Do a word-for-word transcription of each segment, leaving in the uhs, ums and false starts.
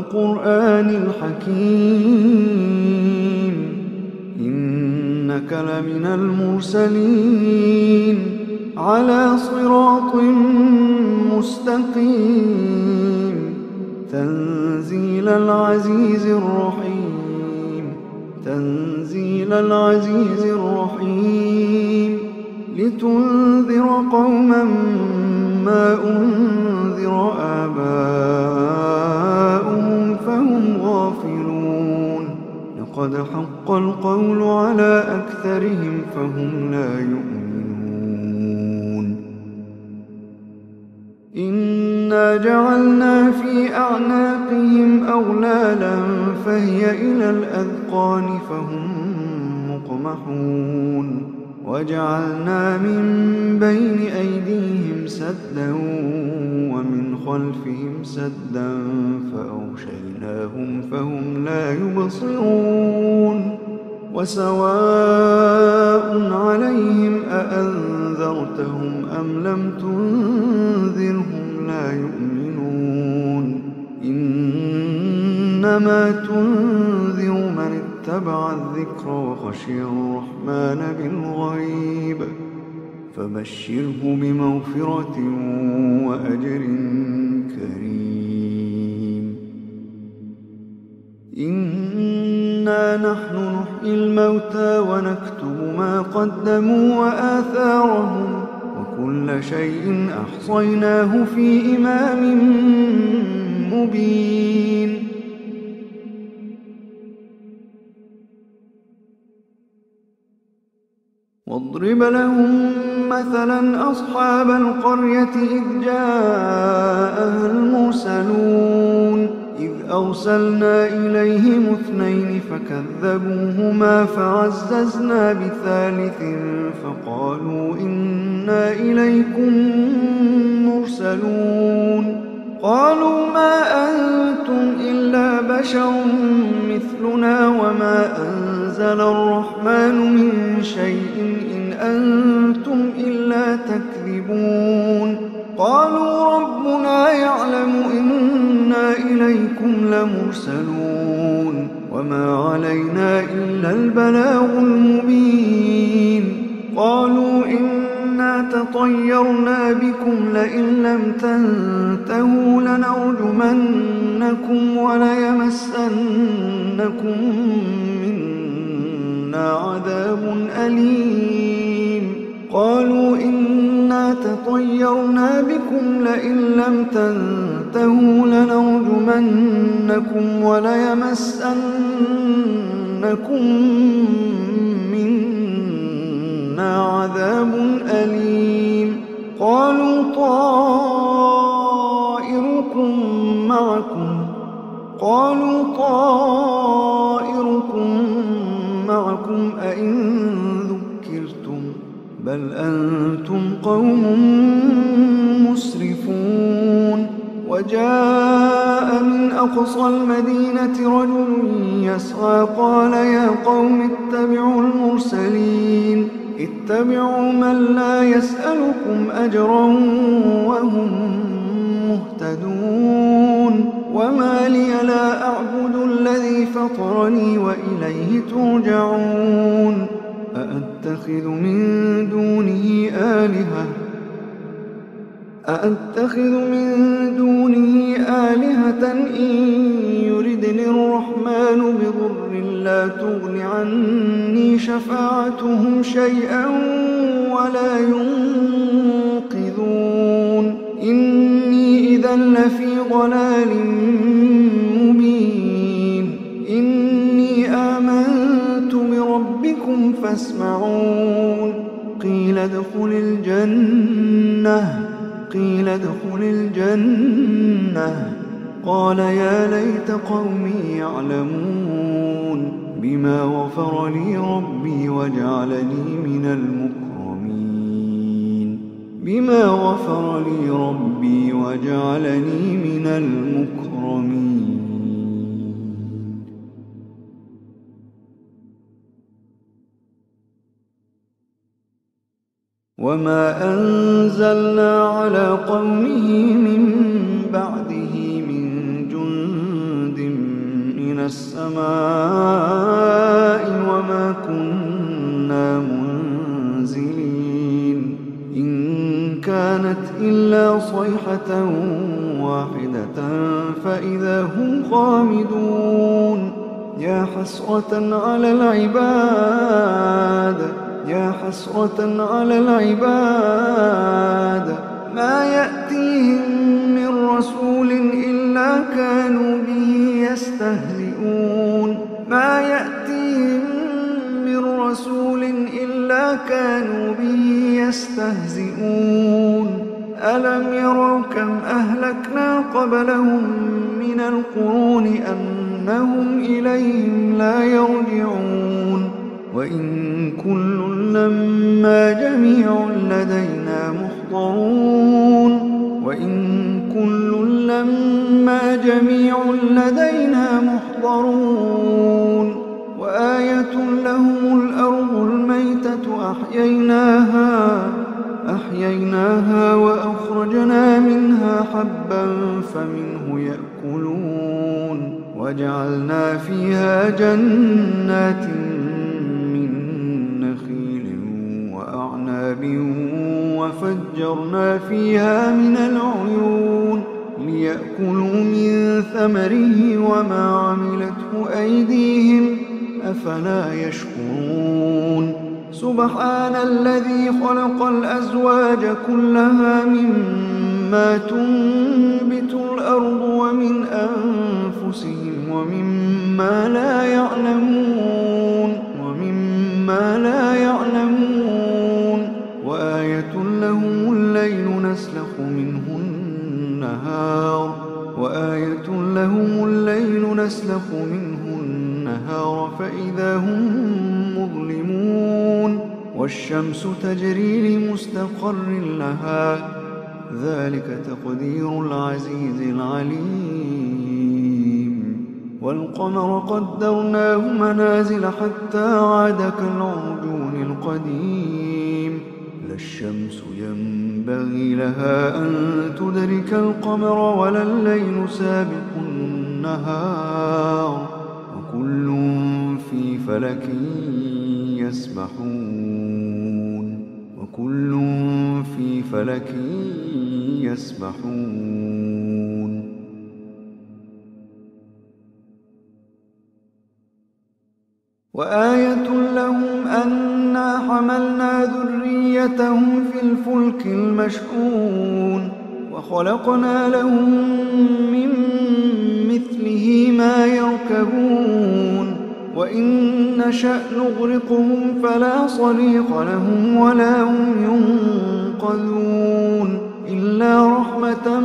وَالْقُرْآنِ الْحَكِيمِ إِنَّكَ لَمِنَ الْمُرْسَلِينَ عَلَى صِرَاطٍ مُسْتَقِيمٍ تنزيل العزيز الرحيم تنزيل العزيز الرحيم لتنذر قوما ما أنذر آباؤهم فهم غافلون لقد حق القول على أكثرهم فهم لا يؤمنون إنا جعلنا في أعناقهم أغلالا فهي إلى الأذقان فهم مقمحون وجعلنا من بين أيديهم سدا ومن خلفهم سدا فأغشيناهم فهم لا يبصرون وسواء عليهم أأنذرتهم أم لم تنذرهم لا يؤمنون إنما تنذر من اتبع الذكر وخشي الرحمن بالغيب فبشره بمغفرة وأجر كريم إنا نحن نحيي الموتى ونكتب ما قدموا وآثارهم وكل شيء أحصيناه في إمام مبين واضرب لهم مثلا أصحاب القرية إذ جاءها المرسلون إذ أرسلنا إليهم اثنين فكذبوهما فعززنا بثالث فقالوا إنا إليكم مرسلون قالوا ما أنتم إلا بشر مثلنا وما أنزل الرحمن من شيء إن أنتم إلا تكذبون قالوا ربنا يعلم إنا إليكم لمرسلون وما علينا إلا البلاغ المبين قالوا إنا تطيرنا بكم لئن لم تنتهوا لنرجمنكم وليمسنكم منا عذاب أليم قالوا إنا تطيرنا بكم لئن لم تنتهوا لنرجمنكم وليمسنكم منا عذاب أليم قالوا طائركم معكم قالوا طائركم معكم أئن ذكرتم بل أنتم قوم مسرفون وجاء من أقصى المدينة رجل يسعى قال يا قوم اتبعوا المرسلين اتبعوا من لا يسألكم أجرا وهم مهتدون وما لي لا أعبد الذي فطرني وإليه ترجعون أأتخذ من دونه آلهة أأتخذ من دونه آلهة إن يردني الرحمن بضر لا تغن عني شفاعتهم شيئا ولا ينقذون إني إذا لفي ضلال مبين إني آمنت بربكم فاسمعون قيل ادخل الجنة قيل ادخل الجنة قال يا ليت قومي يعلمون بما غفر لي ربي وجعلني من المكرمين بما غفر لي ربي وجعلني من المكرمين وما أنزلنا على قومه من بعده من جند السماء وما كنا منزلين إن كانت إلا صيحة واحدة فإذا هم خامدون يا حسرة على العباد يا حسرة على العباد ما يأتيهم من رسول إلا كانوا به يستهزئون ما يأتيهم من رسول إلا كانوا به يستهزئون ألم يروا كم أهلكنا قبلهم من القرون أنهم إليهم لا يرجعون وإن كل لما جميع لدينا محضرون وإن كل لما جميع لدينا محضرون وآية لهم الأرض الميتة أحييناها أحييناها وأخرجنا منها حبا فمنه يأكلون وجعلنا فيها جنات من نخيل وأعناب وفجرنا فيها من العيون ليأكلوا من ثمره وما عملته أيديهم أفلا يشكرون سبحان الذي خلق الأزواج كلها مما تنبت الأرض ومن أنفسهم ومما لا يعلمون ومما لا يعلمون وآية لهم الليل نسلخ منه النهار وآية لهم الليل نسلخ منه النهار فإذا هم مظلمون والشمس تجري لمستقر لها ذلك تقدير العزيز العليم والقمر قدرناه منازل حتى عاد كالعرجون القديم لا الشمس ينبغي لها أن تدرك القمر ولا الليل سابق النهار وكل في فلك يسبحون وكل في فلك يسبحون وآية لهم أنا حملنا ذريتهم في الفلك المشحون وخلقنا لهم من مثله ما يركبون وإن نشأ نغرقهم فلا صريخ لهم ولا هم ينقذون إلا رحمة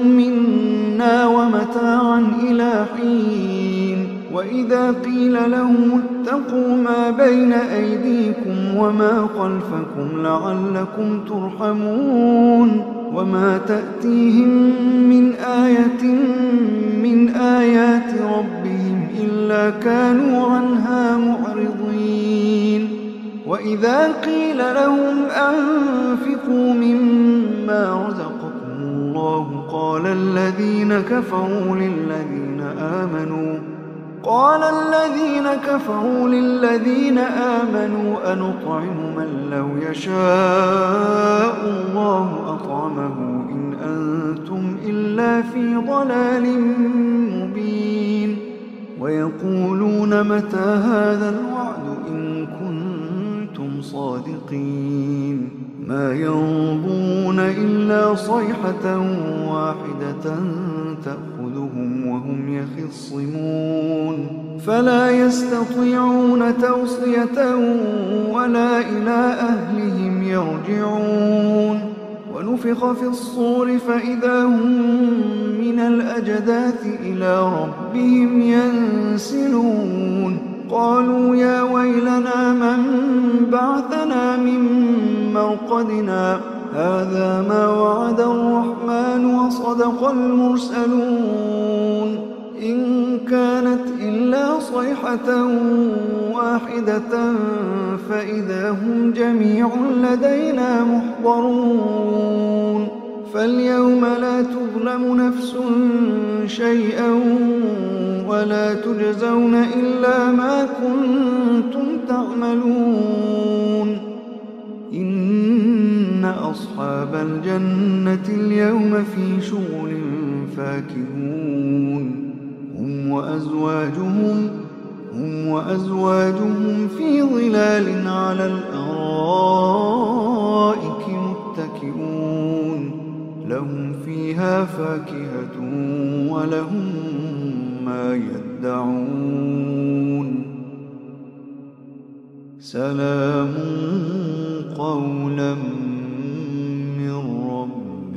منا ومتاعا إلى حين وإذا قيل لهم اتقوا ما بين أيديكم وما خلفكم لعلكم ترحمون وما تأتيهم من آية من آيات ربهم إلا كانوا عنها معرضين وإذا قيل لهم أنفقوا مما رزقكم الله قال الذين كفروا للذين آمنوا قال الذين كفروا للذين آمنوا أنطعم من لو يشاء الله أطعمه إن أنتم إلا في ضلال مبين ويقولون متى هذا الوعد إن كنتم صادقين ما ينظرون إلا صيحة واحدة تأخذهم وهم يخصمون فلا يستطيعون توصية ولا إلى أهلهم يرجعون ونفخ في الصور فإذا هم من الأجداث إلى ربهم ينسلون قالوا يا ويلنا من بعثنا من مرقدنا هذا ما وعد الرحمن وصدق المرسلون إن كانت إلا صيحة واحدة فإذا هم جميع لدينا محضرون فاليوم لا تظلم نفس شيئا ولا تجزون إلا ما كنتم تعملون إن أصحاب الجنة اليوم في شغل فاكهون هم وأزواجهم هم وأزواجهم في ظلال على الأرائك متكئون لهم فيها فاكهة ولهم ما يدعون سلام قولا من رب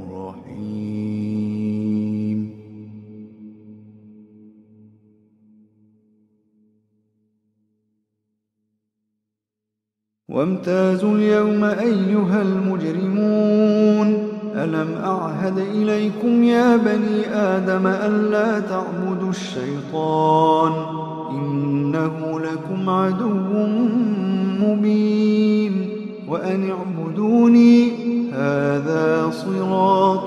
رحيم. وامتازوا اليوم أيها المجرمون ألم أعهد إليكم يا بني آدم ألا تعبدوا الشيطان إنه لكم عدو مبين وأن اعبدوني هذا صراط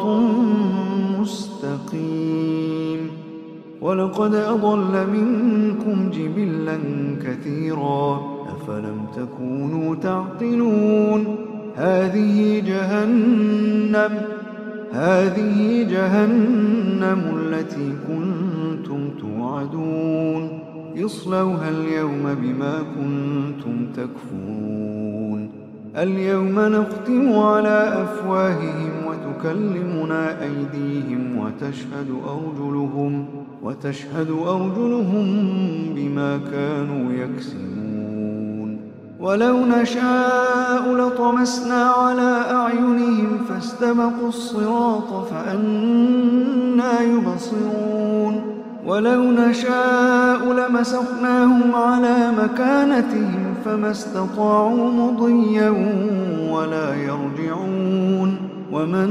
مستقيم ولقد أضل منكم جبلا كثيرا أفلم تكونوا تعقلون هذه جهنم هذه جهنم التي كنتم توعدون اصلوها اليوم بما كنتم تكفرون اليوم نختم على أفواههم وتكلمنا أيديهم وتشهد أرجلهم وتشهد أرجلهم بما كانوا يكسبون ولو نشاء لطمسنا على أعينهم فاستبقوا الصراط فأنى يبصرون ولو نشاء لمسخناهم على مكانتهم فما استطاعوا مضيا ولا يرجعون ومن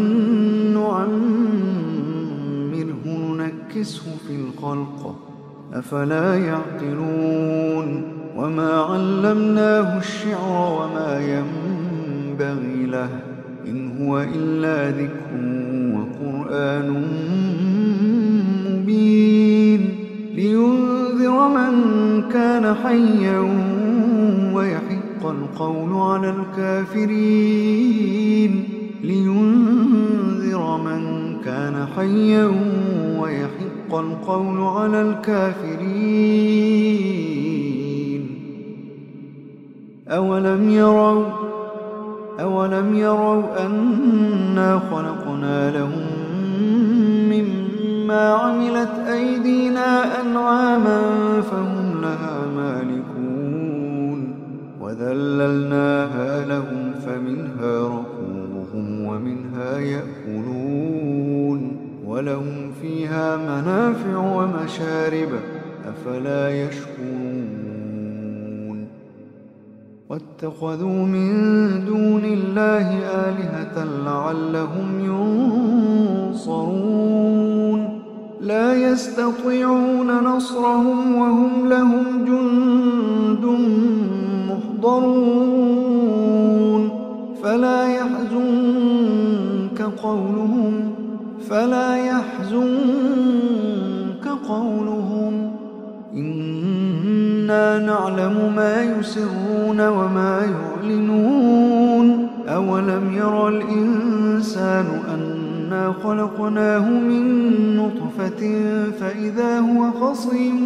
نعمره ننكسه في الخلق أفلا يعقلون وما علمناه الشعر وما ينبغي له إن هو إلا ذكر وقرآن مبين لينذر من كان حيا ويحق القول على الكافرين لينذر من كان حيا ويحق القول على الكافرين أولم يروا أولم يروا أنا خلقنا لهم مما عملت أيدينا أنعاما فهم لها مالكون وذللناها لهم فمنها ركوبهم ومنها يأكلون ولهم فيها منافع ومشارب أفلا يشكرون واتخذوا من دون الله آلهة لعلهم ينصرون لا يستطيعون نصرهم وهم لهم جند محضرون فلا يحزنك قولهم فلا يحزنك قولهم إنا نعلم ما يسرون وما يعلنون أولم يرى الإنسان أنا خلقناه من نطفة فإذا هو خصيم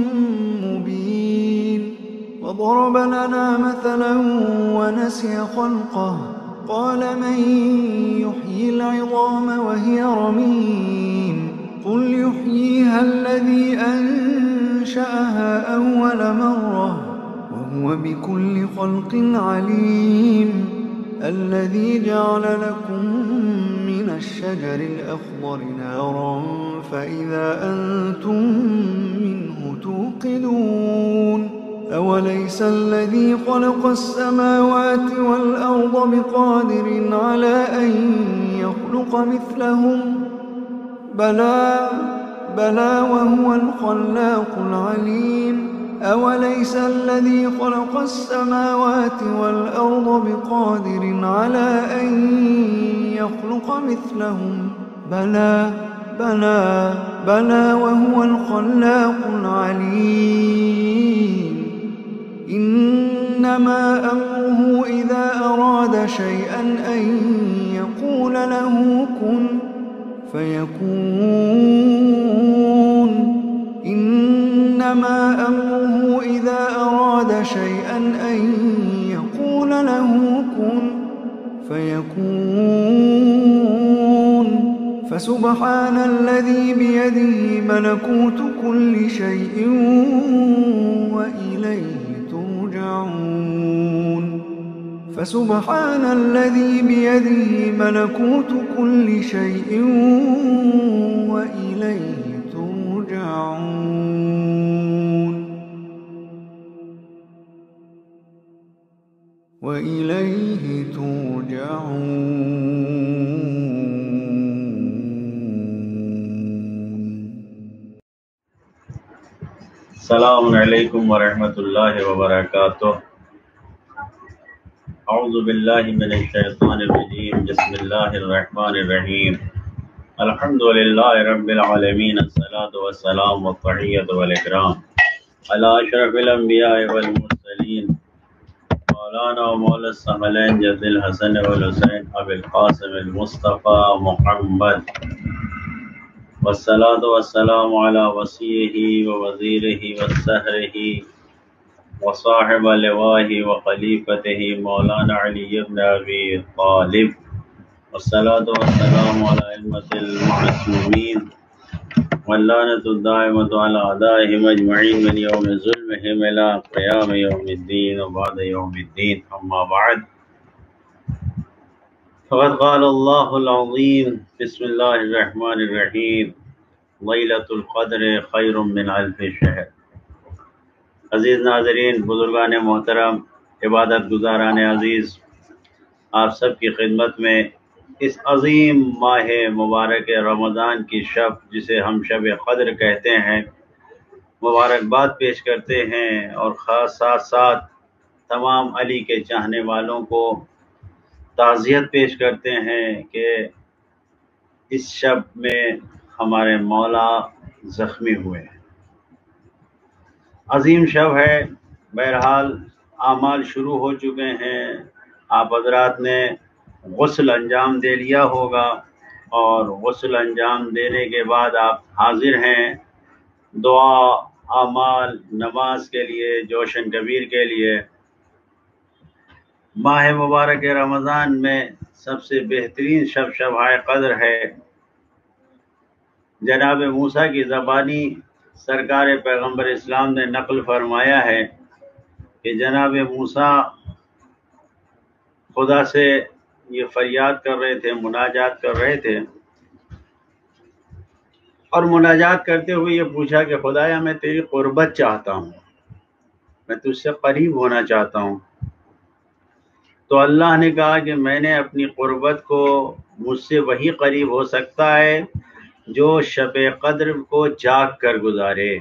مبين وضرب لنا مثلا ونسي خلقه قال من يحيي العظام وهي رميم قل يحييها الذي أنشأها أول مرة وهو بكل خلق عليم الذي جعل لكم من الشجر الأخضر نارا فإذا أنتم منه توقدون أوليس الذي خلق السماوات والأرض بقادر على أن يخلق مثلهم بلى بلى وهو الخلاق العليم أوليس الذي خلق السماوات والأرض بقادر على أن يخلق مثلهم بلى بلى بلى وهو الخلاق العليم إنما أمره إذا أراد شيئا أن يقول له كن فيكون إنما أمره إذا أراد شيئا أن يقول له كن فيكون فسبحان الذي بيده ملكوت كل شيء وإليه ترجعون فسبحان الذي بيده ملكوت كل شيء وإليه ترجعون وإليه ترجعون. السلام علیکم ورحمۃ اللہ وبرکاتہ. اعوذ باللہ من الشیطان الرجیم. بسم اللہ الرحمن الرحیم. الحمد للہ رب العالمین. الصلاۃ والسلام والتحیۃ والاکرام علی اشرف الانبیاء والمرسلین مولانا و مولا الثقلین جد الحسن والحسین ابی القاسم المصطفى محمد والصلاة والسلام على وصیہ ووزیرہ وسحرہ وصاحب لواہ وخلیفتہ مولانا علی بن ابی طالب والصلاة والسلام على ائمۃ المعصومین واللعنۃ الدائمۃ علی اعدائہم اجمعین من یوم ظلمہم الی قیام یوم الدین وبعد یوم الدین. اما بعد فقد قال اللہ العظیم بسم اللہ الرحمن الرحیم لیلۃ القدر خیر من الف شہر. عزیز ناظرین، بزرگان محترم، عبادت گزاران عزیز، آپ سب کی خدمت میں اس عظیم ماہ مبارک رمضان کی شب جسے ہم شب قدر کہتے ہیں مبارکباد پیش کرتے ہیں، اور خاص ساتھ ساتھ تمام علی کے چاہنے والوں کو تعزیت پیش کرتے ہیں کہ اس شب میں ہمارے مولا زخمی ہوئے. عظیم شب ہے. بہرحال اعمال شروع ہو چکے ہیں. آپ حضرات نے غسل انجام دے لیا ہوگا، اور غسل انجام دینے کے بعد آپ حاضر ہیں دعا، اعمال، نماز کے لیے، جوشن کبیر کے لیے. ماہ مبارک رمضان میں سب سے بہترین شب شبائے قدر ہے. جناب موسیٰ کی زبانی سرکار پیغمبر اسلام نے نقل فرمایا ہے کہ جناب موسیٰ خدا سے یہ فریاد کر رہے تھے، مناجات کر رہے تھے، اور مناجات کرتے ہوئے یہ پوچھا کہ خدایا میں تیری قربت چاہتا ہوں، میں تجھ سے قریب ہونا چاہتا ہوں. تو اللہ نے کہا کہ میں نے اپنی قربت کو، مجھ سے وہی قریب ہو سکتا ہے جو شب قدر کو جاگ کر گزارے.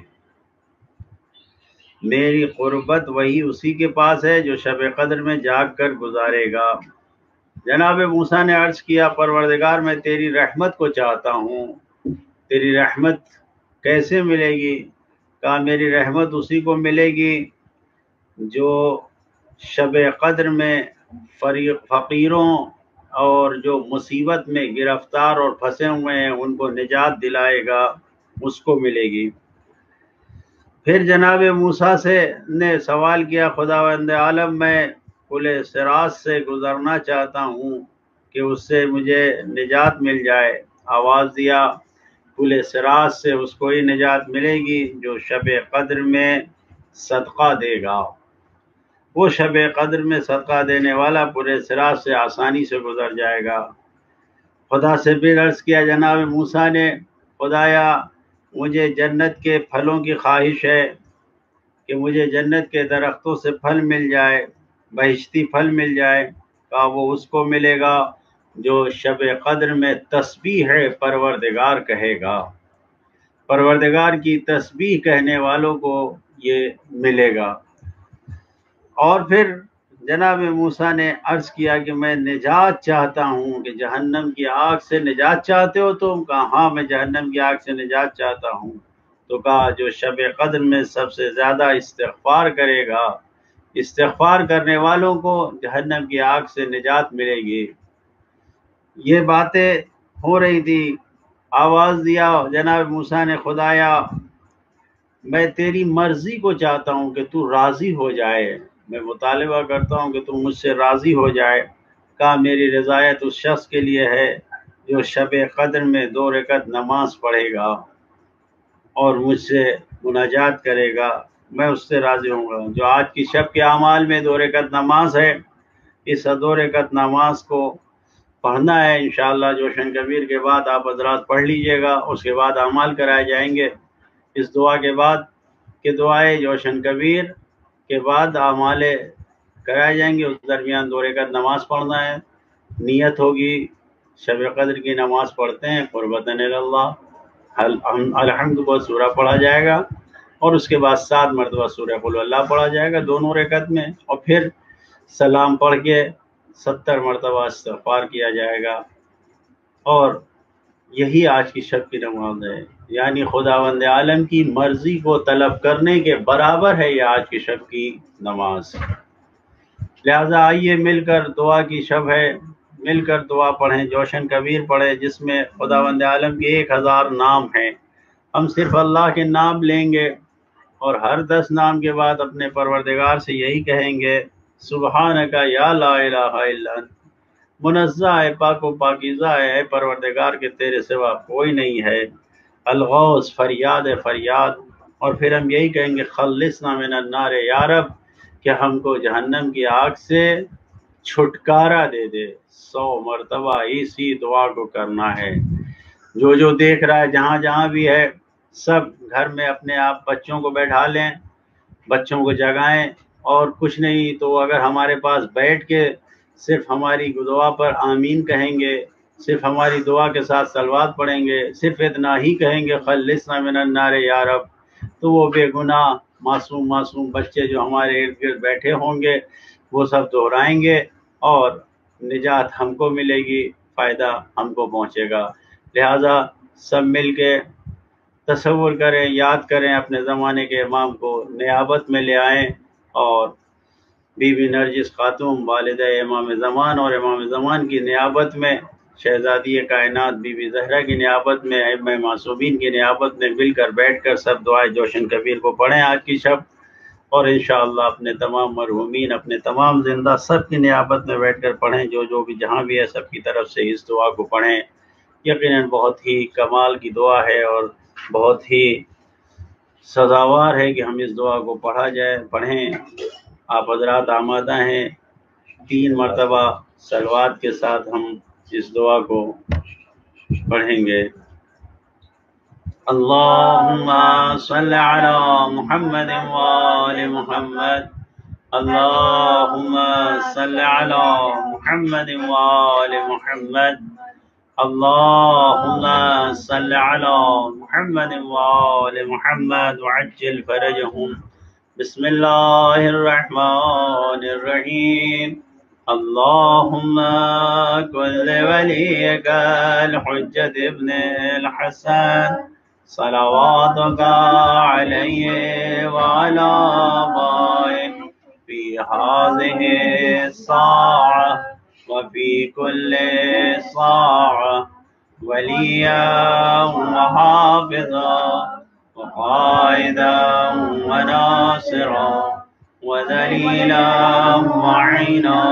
میری قربت وہی اسی کے پاس ہے جو شب قدر میں جاگ کر گزارے گا. جناب موسیٰ نے عرض کیا پروردگار میں تیری رحمت کو چاہتا ہوں. تیری رحمت کیسے ملے گی؟ کہا میری رحمت اسی کو ملے گی جو شب قدر میں فقیروں اور جو مصیبت میں گرفتار اور پھنسے ہوئے ہیں ان کو نجات دلائے گا، اس کو ملے گی. پھر جناب موسیٰ سے نے سوال کیا خداوند عالم میں پل صراط سے گزرنا چاہتا ہوں کہ اس سے مجھے نجات مل جائے. آواز دیا پل صراط سے اس کو ہی نجات ملے گی جو شب قدر میں صدقہ دے گا. وہ شب قدر میں صدقہ دینے والا پل صراط سے آسانی سے گزر جائے گا. خدا سے بھی عرض کیا جناب موسیٰ نے خدایا مجھے جنت کے پھلوں کی خواہش ہے کہ مجھے جنت کے درختوں سے پھل مل جائے، بہشتی پھل مل جائے. کہا وہ اس کو ملے گا جو شب قدر میں تسبیح ہے پروردگار کہے گا. پروردگار کی تسبیح کہنے والوں کو یہ ملے گا. اور پھر جناب موسیٰ نے عرض کیا کہ میں نجات چاہتا ہوں، کہ جہنم کی آگ سے نجات چاہتے ہو تم؟ کہا ہاں میں جہنم کی آگ سے نجات چاہتا ہوں۔ تو کہا جو شب قدر میں سب سے زیادہ استغفار کرے گا، استغفار کرنے والوں کو جہنم کی آگ سے نجات ملے گی۔ یہ باتیں ہو رہی تھی، آواز دیا جناب موسیٰ نے، خدایا میں تیری مرضی کو چاہتا ہوں کہ تو راضی ہو جائے، میں مطالبہ کرتا ہوں کہ تو مجھ سے راضی ہو جائے۔ کہا میری رضایت اس شخص کے لیے ہے جو شب قدر میں دو رکعت نماز پڑھے گا اور مجھ سے مناجات کرے گا، میں اس سے راضی ہوں گا۔ جو آج کی شب کے اعمال میں دو رکعت نماز ہے، اس دو رکعت نماز کو پڑھنا ہے انشاءاللہ۔ جوشن کبیر کے بعد آپ حضرات پڑھ لیجئے گا، اس کے بعد اعمال کرائے جائیں گے۔ اس دعا کے بعد کہ دعائے جوشن کبیر کے بعد اعمال کرائے جائیں گے، اس درمیان دو رکعت نماز پڑھنا ہے۔ نیت ہوگی شب قدر کی نماز پڑھتے ہیں قربتاً اللہ، الحمد کو سورہ پڑھا جائے گا اور اس کے بعد سات مرتبہ سورہ قل اللہ پڑھا جائے گا دونوں رکعت میں، اور پھر سلام پڑھ کے ستر مرتبہ استغفار کیا جائے گا، اور یہی آج کی شب کی نماز ہے۔ یعنی خداوند عالم کی مرضی کو طلب کرنے کے برابر ہے یہ آج کی شب کی نماز۔ لہذا آئیے مل کر، دعا کی شب ہے، مل کر دعا پڑھیں، جوشن کبیر پڑھیں جس میں خداوند عالم کے ایک ہزار نام ہیں۔ ہم صرف اللہ کے نام لیں گے اور ہر دس نام کے بعد اپنے پروردگار سے یہی کہیں گے، سبحانک یا لا الہ الا انت، منزہ ہے، پاک و پاکیزہ ہے، اے پروردگار کے تیرے سوا کوئی نہیں ہے، الغوث فریاد ہے فریاد۔ اور پھر ہم یہی کہیں گے، خلصنا من النار یا رب، کہ ہم کو جہنم کی آگ سے چھٹکارا دے دے۔ سو مرتبہ اسی دعا کو کرنا ہے۔ جو جو دیکھ رہا ہے جہاں جہاں بھی ہے، سب گھر میں اپنے آپ بچوں کو بیٹھا لیں، بچوں کو جگائیں، اور کچھ نہیں تو اگر ہمارے پاس بیٹھ کے صرف ہماری دعا پر آمین کہیں گے، صرف ہماری دعا کے ساتھ صلوات پڑھیں گے، صرف اتنا ہی کہیں گے خلصنا من النار یا رب، تو وہ بے گناہ معصوم معصوم بچے جو ہمارے ارد گرد بیٹھے ہوں گے وہ سب دہرائیں گے، اور نجات ہم کو ملے گی، فائدہ ہم کو پہنچے گا۔ لہذا سب مل کے تصور کریں، یاد کریں اپنے زمانے کے امام کو، نیابت میں لے آئیں، اور بی بی نرجس خاتون والدہ امام زمان اور امام زمان کی نیابت میں، شہزادی کائنات بی بی زہرا کی نیابت میں، ائمہ معصومین کی نیابت میں مل کر بیٹھ کر سب دعائے جوشن کبیر کو پڑھیں آج کی شب، اور انشاءاللہ اپنے تمام مرحومین، اپنے تمام زندہ سب کی نیابت میں بیٹھ کر پڑھیں، جو جو بھی جہاں بھی ہے سب کی طرف سے اس دعا کو پڑھیں۔ یقیناً بہت ہی کمال کی دعا ہے اور بہت ہی سزاوار ہے کہ ہم اس دعا کو پڑھا جائے، پڑھیں۔ آپ حضرات آمادہ ہیں، تین مرتبہ صلوات کے ساتھ ہم اس دعا کو پڑھیں گے۔ اللہم صل علی محمد وآل محمد، اللہم صل علی محمد وآل محمد، اللہم صل علی محمد وآل محمد وعجل فرجہم۔ بسم اللہ الرحمن الرحیم۔ اللہم کل ولیک الحجت ابن الحسن صلواتک علیہ وعلی آبائہ فی ہذہ الساعہ وفی کل ساعہ ولیا وحافظا وقائدا وناصرا وذلیلا وعینا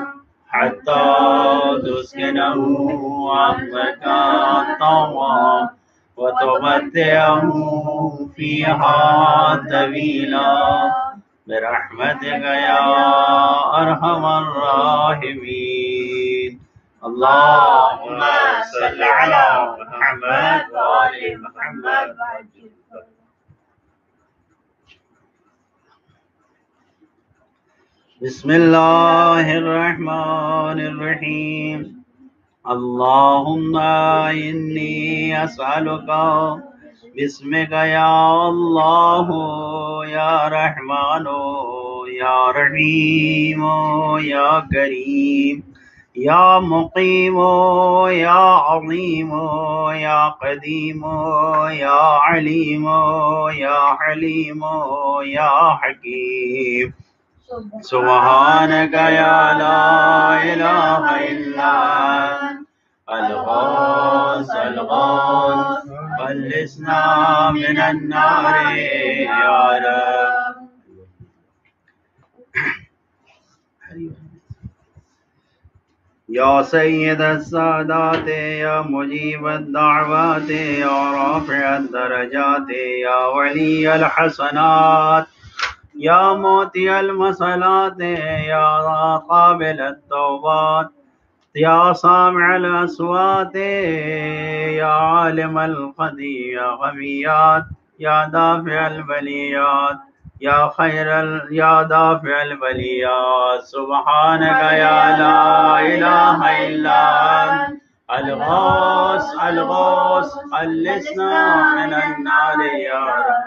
حتی تسکنہ عبدک طوعا وتمتعہ فیہا طویلا برحمتک یا ارحم الراحمین۔ اللہم صل علی محمد وآل محمد۔ بسم اللہ الرحمن الرحیم۔ اللہم انی اسألک بسمک یا اللہ یا رحمان یا رحیم یا کریم یا مقیم یا عظیم یا قدیم یا علیم یا حلیم یا حکیم سبحانک یا لا الہ الا انت الغوث الغوث خلصنا من النار یا رب. یا سید السادات یا مجیب الدعوات یا رافع الدرجات یا ولی الحسنات یا موتی المسلات یا قابل التوبات یا سامع الاصوات یا عالم الغیبیات یا دافع البلیات یا خیر ال یا دافع البلیات سبحانک یا لا الہ الا انت الغوث الغوث خلصنا من النار یا رب.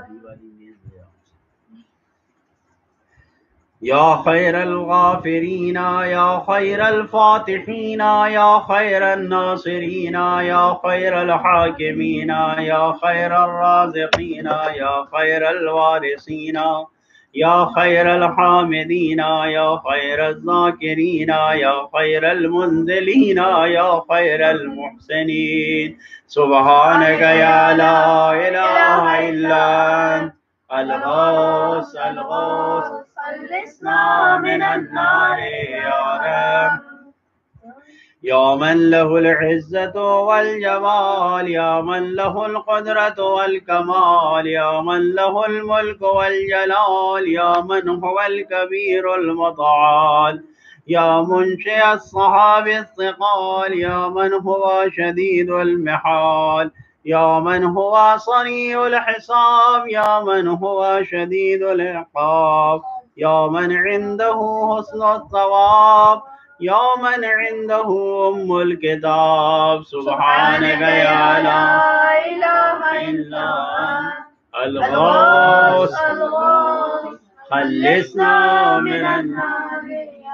یا خیر الغافرین یا خیر الفاتحین یا خیر الناصرین یا خیر الحاکمین یا خیر الرازقین یا خیر الوارثین یا خیر الحامدین یا خیر الذاکرین یا خیر المنزلین یا خیر المحسنین سبحانک یا لا الہ الا انت الغوث الغوث خلصنا من النار یا رب. یا من له العزة والجمال یا من له القدرة والكمال یا من له الملك والجلال یا من هو الكبير المتعال یا منشئ الصحاب الثقال یا من هو شدید المحال یا من هو صریع الحساب یا من هو شدید العقاب یا من عنده حسن الثواب یا من عنده ام الکتاب سبحانک یا لا الہ الا انت الغوث خلصنا من النار.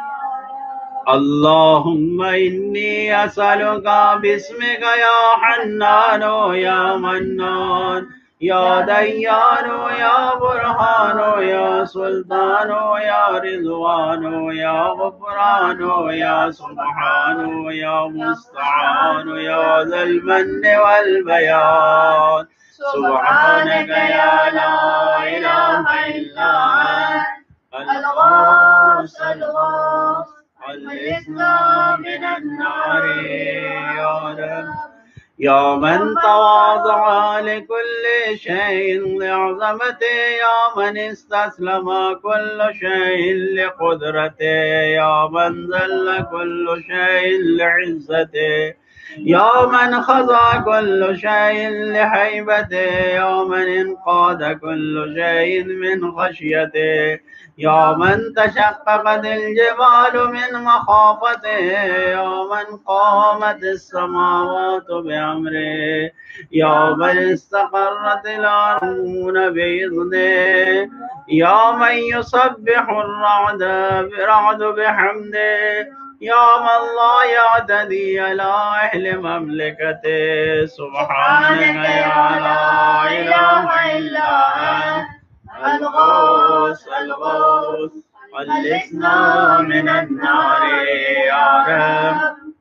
اللہم انی اسألک باسمک یا حنان یا منان یا دیان یا برہان یا سلطان یا رضوان یا غفران یا سبحان یا مستعان یا ذا المن والبیان سبحانک یا لا الہ الا انت الغوث الغوث خلصنا من النار یا رب. یا من تواضع لكل شيء لعظمته یا من استسلم كل شيء لقدرته یا من ذل كل شيء لعزته یا من خضع كل شيء لهيبته یا من انقاد كل شيء من خشيته یا من تشققت الجبال من مخافته یا من قامت السماوات بأمره یا من استقرت الأرضون بإذنه یا من يسبح الرعد برعد بحمده یا من لا يعتدي على أهل مملكته سبحانك يا لا إله إلا أنت الغوث الغوث خلصنا من النار یا رب.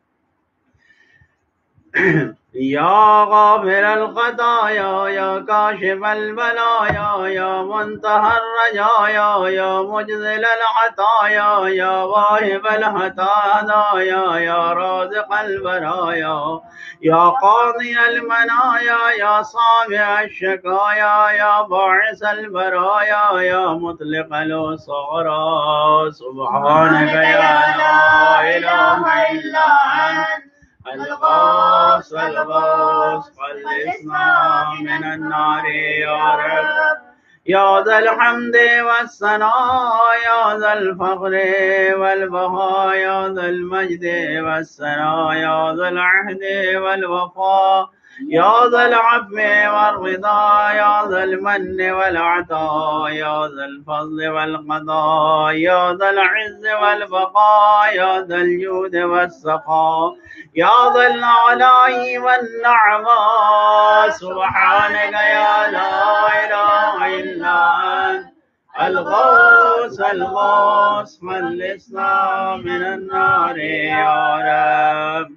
یا غافر الخطایا یا کاشف البلایا یا منتهى الرجایا یا مجزل العطایا یا واهب الهدایا یا رازق البرایا یا قاضی المنایا یا سامع الشکایا یا باعث البرایا یا مطلق الاسارا سبحانک یا لا الہ الا انت الغوث الغوث خلصنا من النار یا رب. یا ذا الحمد والثناء یا ذا الفقر والبهاء یا ذا المجد والثناء یا ذا العهد والوفاء يا ذا العفو والرضا يا ذا المن والعطاء يا ذا الفضل والقضاء يا ذا العز والبقاء يا ذا الجود والسخاء يا ذا الآلاء والنعماء سبحانك يا لا إله إلا أنت الغوث الغوث خلصنا من النار يا رب.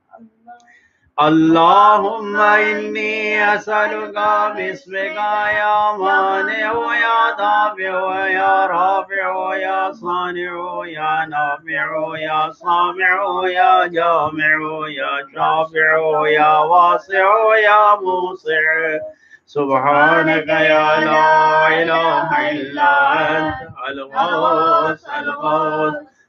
اللهم إني أسألك باسمك يا مانع يا دافع يا رافع يا صانع يا نافع يا سامع يا جامع يا شافع يا واسع يا موسع سبحانك يا لا إله إلا أنت الغوث الغوث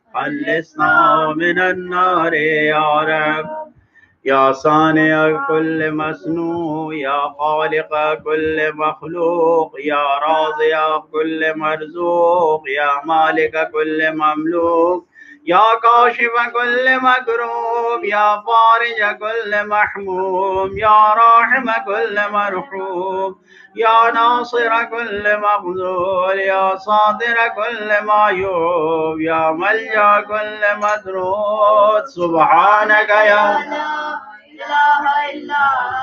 خلصنا من النار يا رب. يا صانع كل مصنوع يا خالق كل مخلوق يا راضي كل مرزوق يا مالك كل مملوك يا كاشف كل مكروب يا فارج كل محموم يا راحم كل مرحوم يا ناصر كل مخذول يا صادر كل معيوب يا ملجأ كل مدرود سبحانك يا لا إله إلا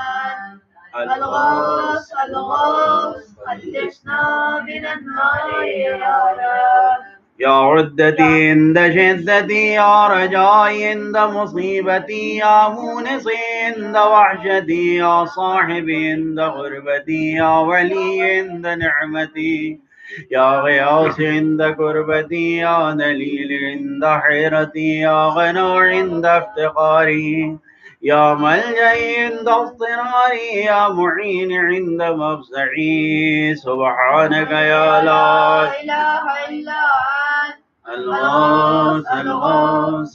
أنت الغوث الغوث خلصنا من النار يا رب. يا عدتي عند شدتي يا رجائي عند مصيبتي يا مونسي عند وحشتي يا صاحبي عند غربتي يا ولي عند نعمتي يا غياث عند كربتي يا دليل عند حيرتي يا غنى عند افتقاري يا ملجئي عند اضطراري يا معين عند مفزعي سبحانك يا لا إله إلا أنت الغوث الغوث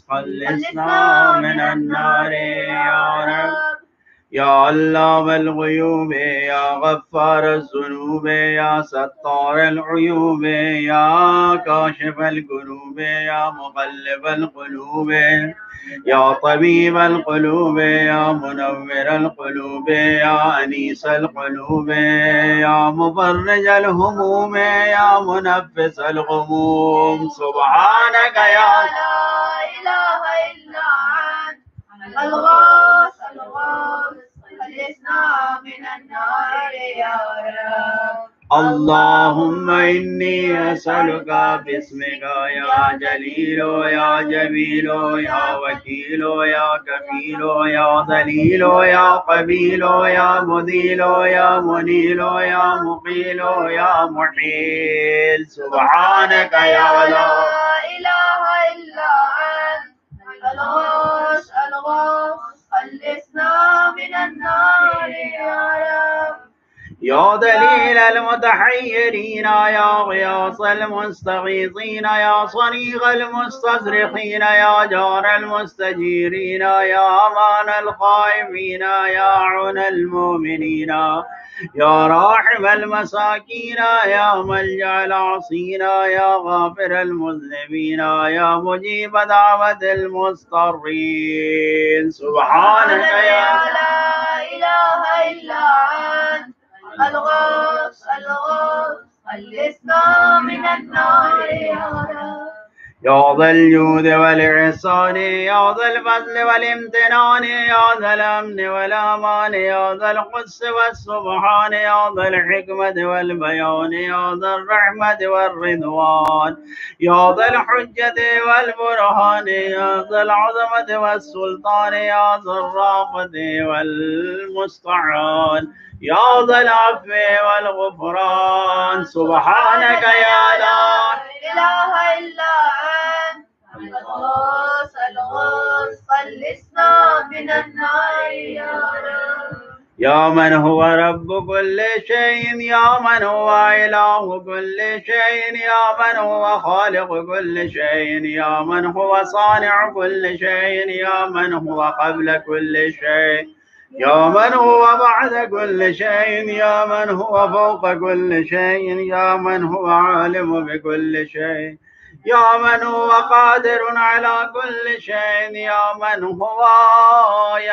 خلصنا من النار يا رب. يا علام الغيوب يا غفار الذنوب يا ستار العيوب يا كاشف الكروب يا مقلب القلوب يا طبيب القلوب يا منور القلوب يا أنيس القلوب يا مفرج الهموم يا منفس الغموم سبحانك يا لا إله إلا أنت الغوث الغوث خلصنا من النار يا رب. اللهم إني أسألك باسمك يا جليل يا جميل يا وكيل يا كفيل يا ذليل يا قبيل يا مذيل يا منيل يا مقيل يا محيل سبحانك يا لا إله إلا أنت الغوث الغوث خلصنا من النار يا رب. يا دليل المتحيرين يا غياث المستغيثين يا صريغ المستصرخين يا جار المستجيرين يا أمان الخائفين يا عون المؤمنين يا راحم المساكين يا ملجأ العاصين يا غافر المذنبين يا مجيب دعوة المضطرين سبحانك يا لا إله إلا أنت الغوث الغوث خلصنا من النار يا رب. يا ذا الجود والإحسان يا ذا الفضل والامتنان يا ذا الأمن والأمان يا ذا القدس والسبحان يا ذا الحكمة والبيان يا ذا الرحمة والرضوان يا ذا الحجة والبرهان يا ذا العظمة والسلطان يا ذا الرافة والمستعان يا ذا العفو والغفران سبحانك يا لا إله إلا أنت الغوث الغوث خلصنا من النار يا رب. يا من هو رب كل شيء يا من هو إله كل شيء يا من هو خالق كل شيء يا من هو صانع كل شيء يا من هو قبل كل شيء يا من هو بعد كل شيء يا من هو فوق كل شيء يا من هو عالم بكل شيء يا من هو قادر على كل شيء يا من هو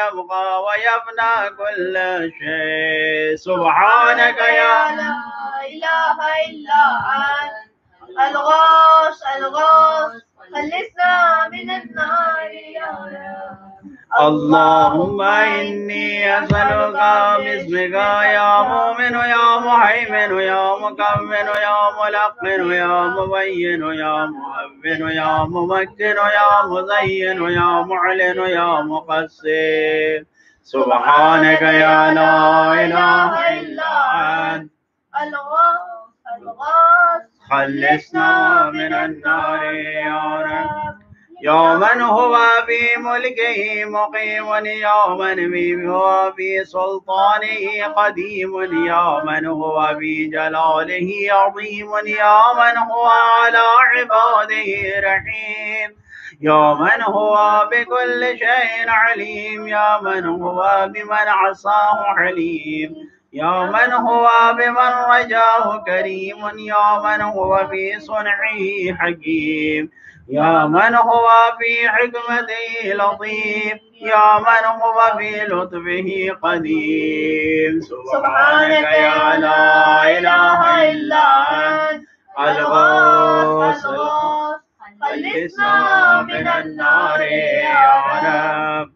يبقى ويفنى كل شيء سبحانك يا لا إله إلا أنت الغوث الغوث خلصنا من النار يا رب. اللهم إني أسألك باسمك يا مؤمن يا مهيمن يا مكمن يا ملقن يا مبين يا مؤمن يا ممكن يا مزين يا معلن يا مقصر سبحانك يا لا إله إلا أنت الغوث الغوث خلصنا من النار يا رب. يا من هو في ملكه مقيم يا من هو في سلطانه قديم يا من هو في جلاله عظيم يا من هو على عباده رحيم يا من هو بكل شيء عليم يا من هو بمن عصاه حليم يا من هو بمن رجاه كريم يا من هو في صنعه حكيم يا من هو في حكمته لطيف يا من هو في لطفه قديم سبحانك يا لا إله إلا أنت الغوث الغوث خلصنا من النار يا رب.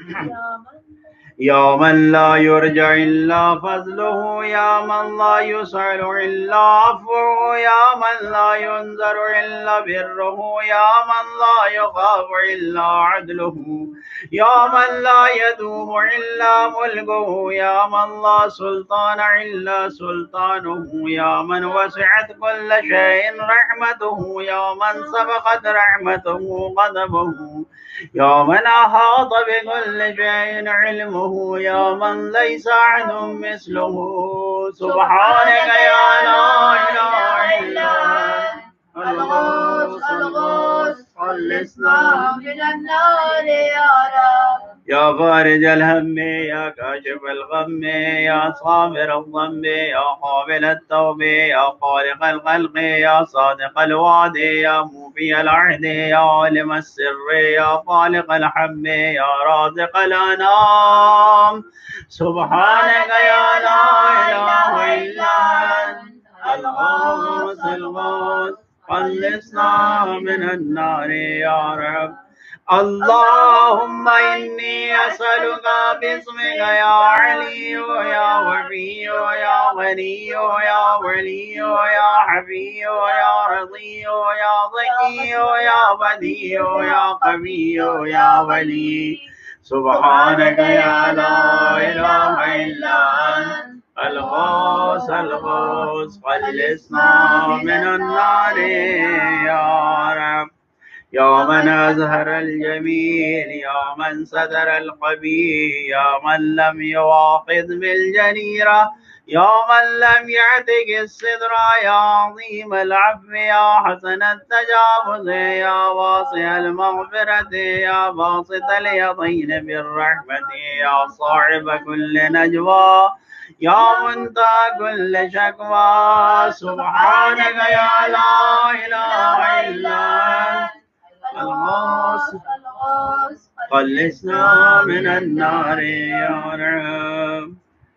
يا من لا يرجع إلا فضله يا من لا يسأل إلا عفوه يا من لا ينذر إلا بره يا من لا يخاف إلا عدله يا من لا يدوم إلا ملكه يا من لا سلطان إلا سلطانه يا من وسعت كل شيء رحمته يا من سبقت رحمته غضبه يا من أحاط بكل شيء علمه يا من ليس أحد مثله سبحانك يا لا إله إلا أنت الغوث الغوث خلصنا من النار يا رب. يا فارج الهم يا كاشف الغم يا صابر الضم يا قابل التوب يا خالق الخلق يا صادق الوعد يا موفي العهد يا عالم السر يا خالق الحب يا رازق الأنام سبحانك يا لا إله إلا أنت الغوث الغوث خلصنا من النار يا رب. اللهم إني أسألك باسمك يا علي يا وفي يا غني يا ولي يا حفي يا رضي يا ضكي يا بديع يا قوي يا ولي سبحانك يا لا إله إلا أنت الغوث الغوث خلصنا من النار يا رب. يا من أزهر الجميل يا من ستر القبيح يا من لم يواخذ بالجريرة يا من لم يعتق الصدر يا عظيم العفو يا حسن التجاوز يا واسع المغفرة يا باسط اليدين بالرحمة يا صاحب كل نجوى يا منتهى كل شكوى سبحانك يا لا إله إلا أنت الغوث خلصنا من النار يا رب.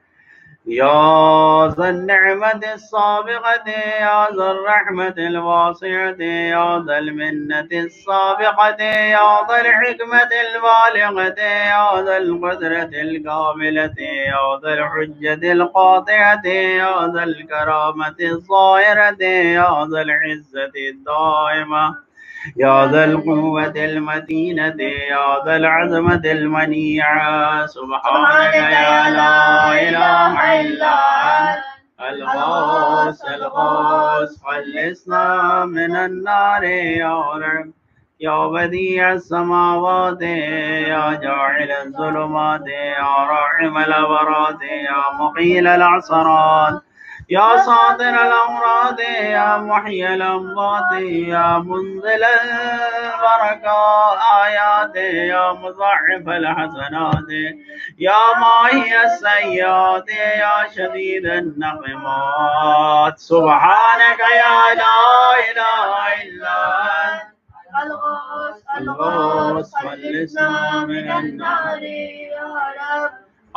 يا ذا النعمة السابقة يا ذا الرحمة الواسعة يا ذا المنة السابقة يا ذا الحكمة البالغة يا ذا القدرة الكاملة يا ذا الحجة القاطعة يا ذا الكرامة الظاهرة يا ذا العزة الدائمة يا ذا القوة المتينة يا ذا العظمة المنيعة سبحانك يا لا إله إلا أنت الغوث الغوث خلصنا من النار يا رب. يا بديع السماوات يا جاعل الظلمات يا راحم الأبرات يا مقيل العثرات يا صادر الأمراض يا محيي الأموات يا منزل البركات آيات يا مضاعف الحسنات يا ماهي السيئات يا شديد النقمات سبحانك يا لا إله إلا أنت الغوث خلصنا من النار يا رب. رب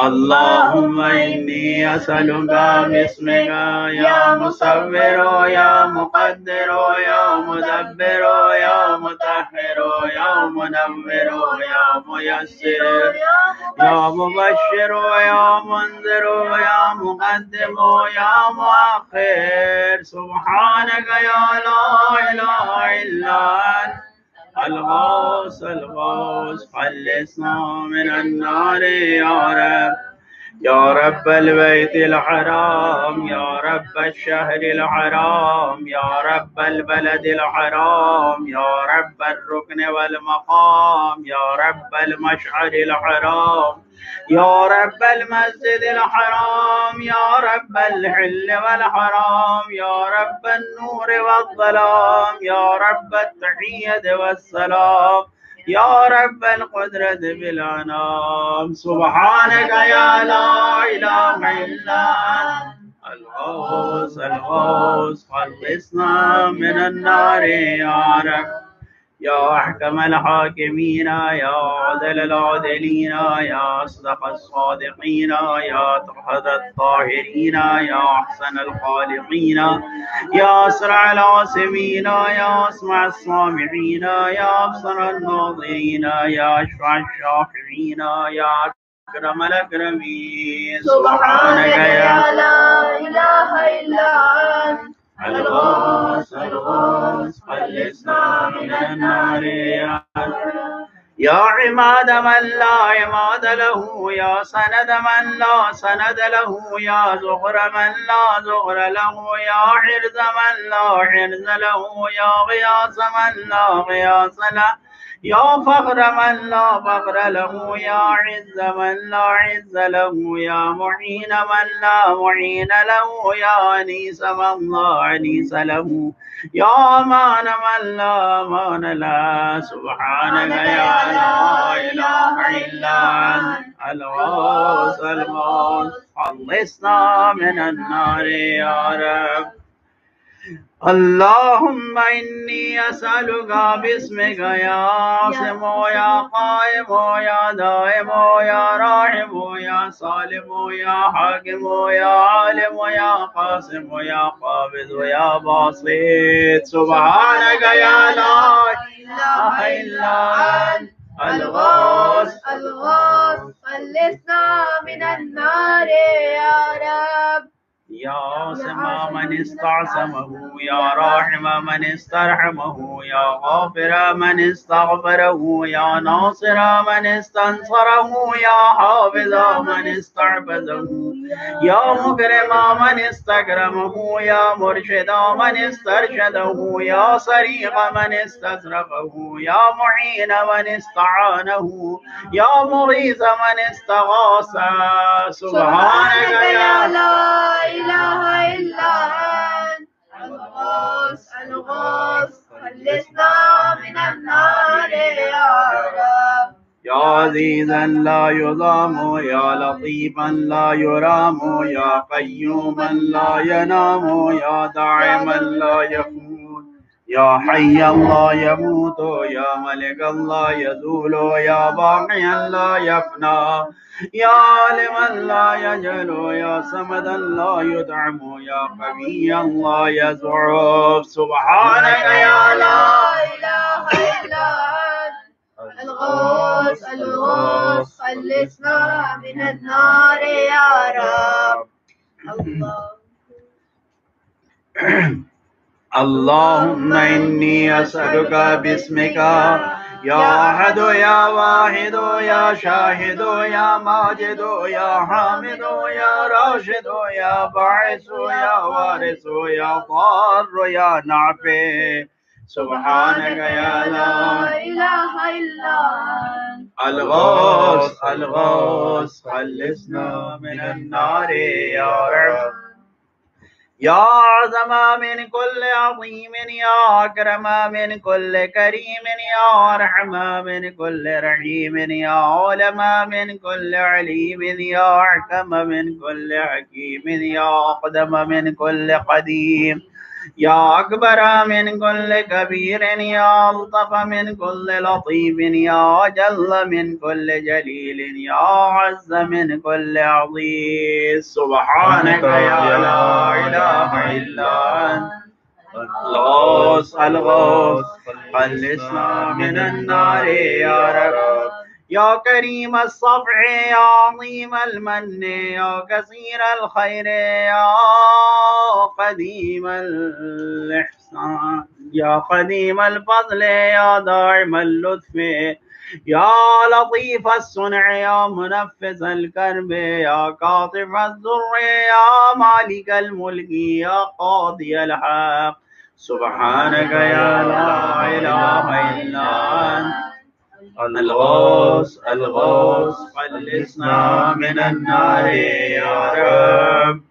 اللهم إني أسألك باسمك يا مصور يا مقدر يا مدبر يا مطهر يا منور يا ميسر يا مبشر يا منذر يا مقدم يا مؤخر سبحانك يا لا إله إلا أنت الغوث الغوث خلصنا من النار يا رب يا رب البيت الحرام يا رب الشهر الحرام يا رب البلد الحرام يا رب الركن والمقام يا رب المشعر الحرام يا رب المسجد الحرام يا رب الحل والحرام يا رب النور والظلام يا رب التحية والسلام يا رب القدرة بالأنام سبحانك يا لا إله إلا أنت الغوث الغوث خلصنا من النار يا رب يا أحكم الحاكمين يا عدل العادلين يا أصدق الصادقين يا طهر الطاهرين يا أحسن الخالقين يا أسرع العاصمين يا أسمع السامعين يا أبصر الناظرين يا أشفع الشافعين يا أكرم الأكرمين سبحانك يا لا إله إلا أنت الغوث الغوث خلصنا من النار يا رب يا عماد من لا عماد له يا سند من لا سند له يا زغر من لا زغر له يا حرز من لا حرز له يا غياث من لا غياث له يا فخر من لا فخر له يا عز من لا عز له يا معين من لا معين له يا أنيس من لا أنيس له يا أمان من لا أمان له سبحانك يا لا إله إلا أنت الغوث الغوث خلصنا من النار يا رب اللهم إني أسألك باسمك يا عاصم يا قائم يا دائم يا راحم يا سالم يا حاكم يا عالم يا قاسم يا قابض يا باسط سبحانك يا لا إله إلا أنت الغوث الغوث خلصنا من النار يا رب يا عاصم من استعصمه يا راحم من استرحمه يا غافر من استغفره يا ناصر من استنصره يا حافظ من استعبده يا مكرم من استكرمه يا مرشد من استرشده يا صريخ من استصرخه يا معين من استعانه يا مغيث من استغاث سبحانك يا لا إله إلا أنت الغوث الغوث خلصنا من النار يا رب يا عزيزا لا يضام يا لطيفا لا يرام يا قيوما لا ينام يا داعما لا يخون يا حيا لا يموت يا ملكا لا يزول يا باقيا لا يفنى يا عالما لا يجهل يا صمدا لا يدعم يا قويا لا يزعف سبحانك يا لا إله إلا أنت الغوث الغوث خلصنا من النار يا رب الله اللهم إني أسألك باسمك يا أحد يا واحد يا شاهد يا ماجد يا حامد يا راشد يا باعث يا وارث يا ضار يا نافع سبحانك يا لا إله إلا أنت الغوث الغوث خلصنا من النار يا رب يا أعظم من كل عظيم يا أكرم من كل كريم يا أرحم من كل رحيم يا علم من كل عليم يا أحكم من كل حكيم يا أقدم من كل قديم يا أكبر من كل كبير، يا ألطف من كل لطيف، يا أجل من كل جليل، يا أعز من كل عظيم. سبحانك يا لا إله إلا أنت الغوث الغوث خلصنا من النار يا رب. يا كريم الصفع يا عظيم المن يا كثير الخير يا قديم الإحسان يا قديم الفضل يا دائم اللطف يا لطيف الصنع يا منفذ الكرب يا كاطف الضر يا مالك الملك يا قاضي الحق. سبحانك يا لا إله إلا أنت الغوث الغوث خلصنا من النار يا رب.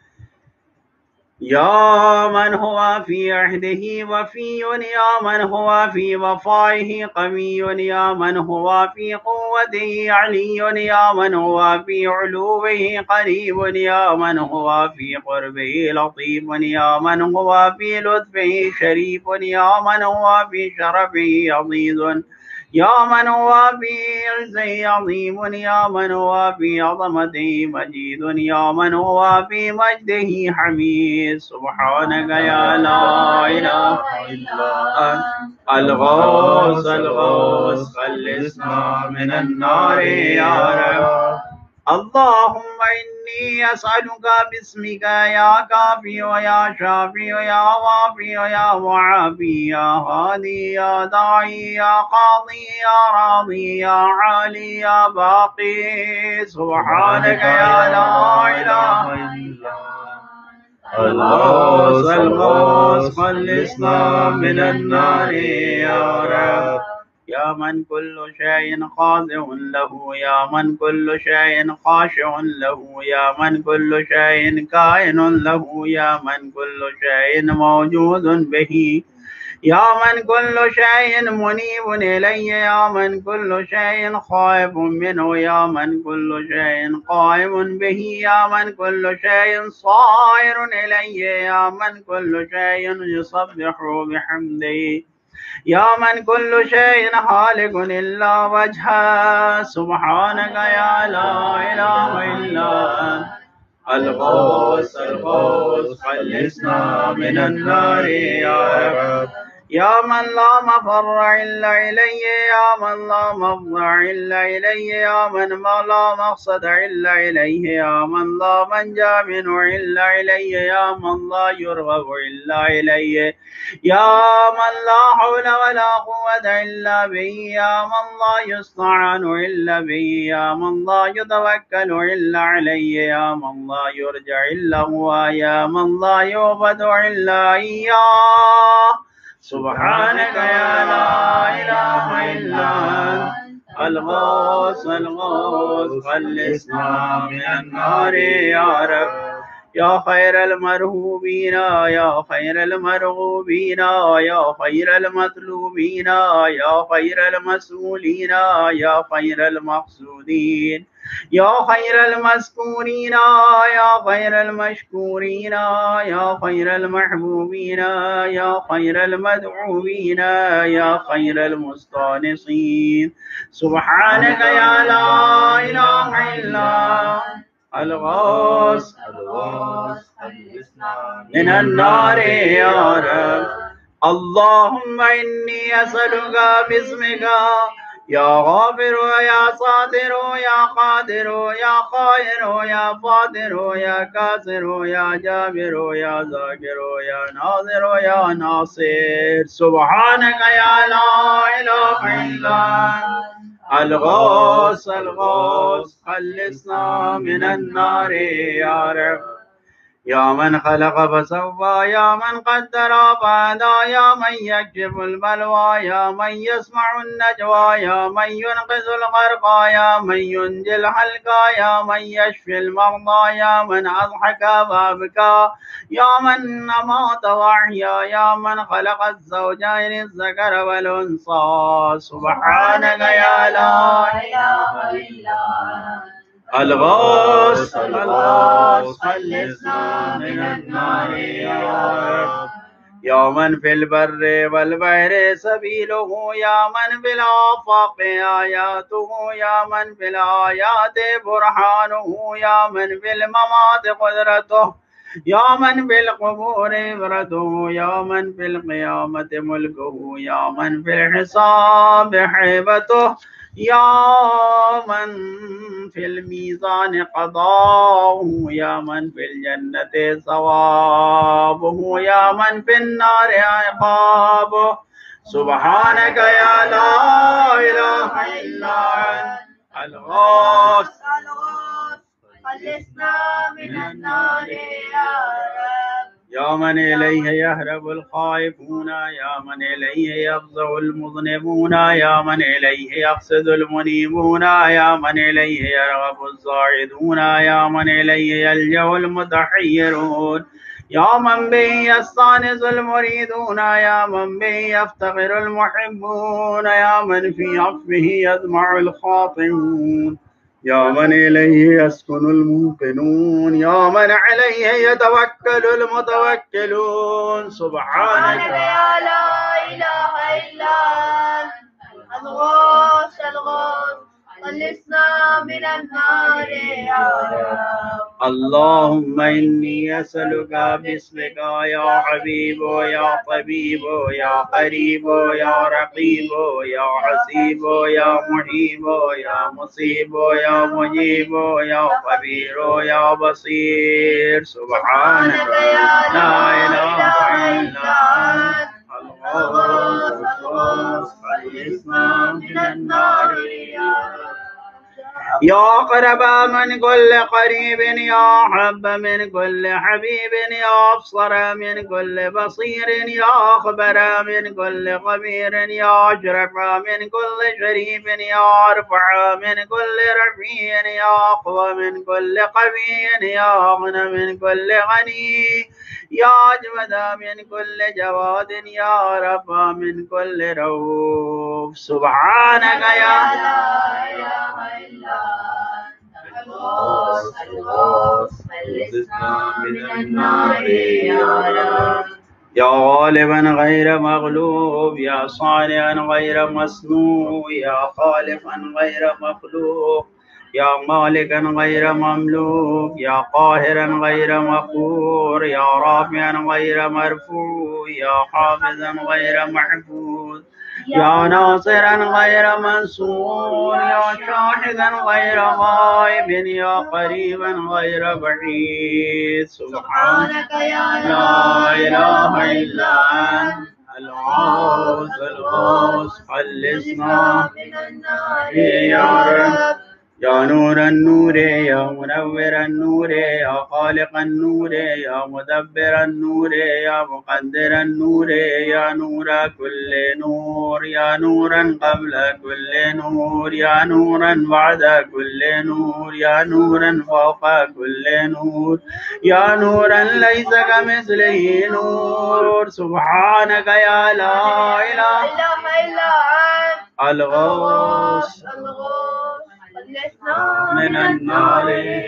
يا من هو في عهده وفي، يا من هو في وفائه قوي، يا من هو في قوته علي، يا من هو في علوه قريب، يا من هو في قربه لطيف، يا من هو في لطفه شريف، يا من هو في شرفه عظيم، يا من هو في عزه عظيم، يا من هو في عظمته مجيد، يا من هو في مجده حميد. سبحانك يا لا إله إلا أنت الغوث الغوث خلصنا من النار يا رب. اللهم إني أسألك باسمك يا كافي ويا شافي ويا وافي ويا معافي يا هادي يا داعي يا قاضي يا راضي يا عالي يا باقي. سبحانك يا لا إله إلا أنت الغوث الغوث خلصنا من النار يا رب. يا من كل شيء خاضع له، يا من كل شيء خاشع له، يا من كل شيء كائن له، يا من كل شيء موجود به، يا من كل شيء منيب إليه، يا من كل شيء خائف منه، يا من كل شيء قائم به، يا من كل شيء صائر إليه، يا من كل شيء يسبح بحمده، يا من كل شيء خالق إلا وجهه. سبحانك يا لا إله إلا أنت الغوث الغوث خلصنا من النار يا رب. يا من لا مفر إلا إليه، يا من لا مفزع إلا إليه، يا من لا مقصد إلا إليه، يا من لا منجا منه إلا إليه، يا من لا يرغب إلا إليه، يا من لا حول ولا قوة إلا به، يا من لا يستعان إلا به، يا من لا يتوكل إلا عليه، يا من لا يرجع إلا هو، يا من لا يعبد إلا إياه. سبحانك يا لا إله إلا أنت الغوث الغوث خلصنا من النار يا رب. يا خير المرهوبين يا خير المرغوبين يا خير المطلوبين يا خير المسؤولين يا خير المقصودين يا خير المذكورين يا خير المشكورين يا خير المحبوبين يا خير المدعوين يا خير المستانسين. سبحانك يا لا إله إلا أنت الغوث الغوث من النار يا رب. اللهم إني أسألك باسمك يا غافر يا صادر يا قادر يا قاهر يا فاضر يا كاسر يا جابر يا ذاكر يا ناظر يا ناصر. سبحانك يا لا إله إلا أنت الغوث الغوث خلصنا من النار يا رب. يا من خلق فسوى يا من قدر فهدى يا من يكشف البلوى يا من يسمع النجوى يا من ينقذ الغرقى يا من ينجي الحلقى يا من يشفي المرضى يا من أضحك فأبكى يا من أمات وأحيا يا من خلق الزوجين الذكر والأنثى. سبحانك يا لا إله إلا أنت الغوث الغوث خلصنا من النار يا رب. يا من في البر والبحر سبيله، يا من في الآفاق آياته، يا من في الآيات برهانه، يا من في الممات قدرته، يا من في القبور عبرته، يا من في القيامة ملكه، يا من في الحساب حيبته، يا من في الميزان قضاؤه، يا من في الجنة ثوابه، يا من في النار عقابه. سبحانك يا لا إله إلا أنت الغوث خلصنا من النار يا رب. يا من إليه يهرب الخائفون، يا من إليه يفزع المذنبون، يا من إليه يقصد المنيبون، يا من إليه يرغب الزاهدون، يا من إليه يلجأ المتحيرون، يا من به يستانس المريدون، يا من به يفتقر المحبون، يا من في عفوه يدمع الخاطئون، يا من إليه يسكن الموقنون، يا من عليه يتوكل المتوكلون. سبحانك يا لا إله إلا أنت الغوث الغوث خلصنا من النار يا رب. اللهم إني أسألك باسمك يا حبيب يا طبيب يا قريب يا رقيب يا حسيب يا محيب يا مصيب يا مجيب يا خبير يا بصير. سبحانك لا إله إلا أنت الغوث الغوث خلصنا من النار يا رب. يا قرب من كل قريب، يا حب من كل حبيب، يا أبصر من كل بصير، يا أخبر من كل خبير، يا أشرف من كل شريف، يا أرفع من كل رفيع، يا أقوى من كل قوي، يا أغنى من كل غني، يا أجود من كل جواد، يا رفع من كل رؤوف. سبحانك يا لا إله إلا أنت الغوث الغوث خلصنا من النار يا رب. يا غالبا غير مغلوب، يا صانعا غير مصنوع، يا خالقا غير مخلوق، يا مالكا غير مملوك، يا قاهرا غير مقهور، يا رافعا غير مرفوع، يا حافظا غير محفوظ، يا ناصرا غير منصور، يا شاهدا غير غائب، يا قريبا غير بعيد. سبحانك يا لا إله إلا أنت الغوث الغوث خلصنا من النار يا رب. يا نور النور، يا منور النور، يا خالق النور، يا مدبر النور، يا مقدر النور، يا نور كل نور، يا نورا قبل كل نور، يا نورا بعد كل نور، يا نورا فوق كل نور، يا نورا ليس كمثله نور. سبحانك يا لا إله إلا أنت الغوث الغوث خلصنا من النار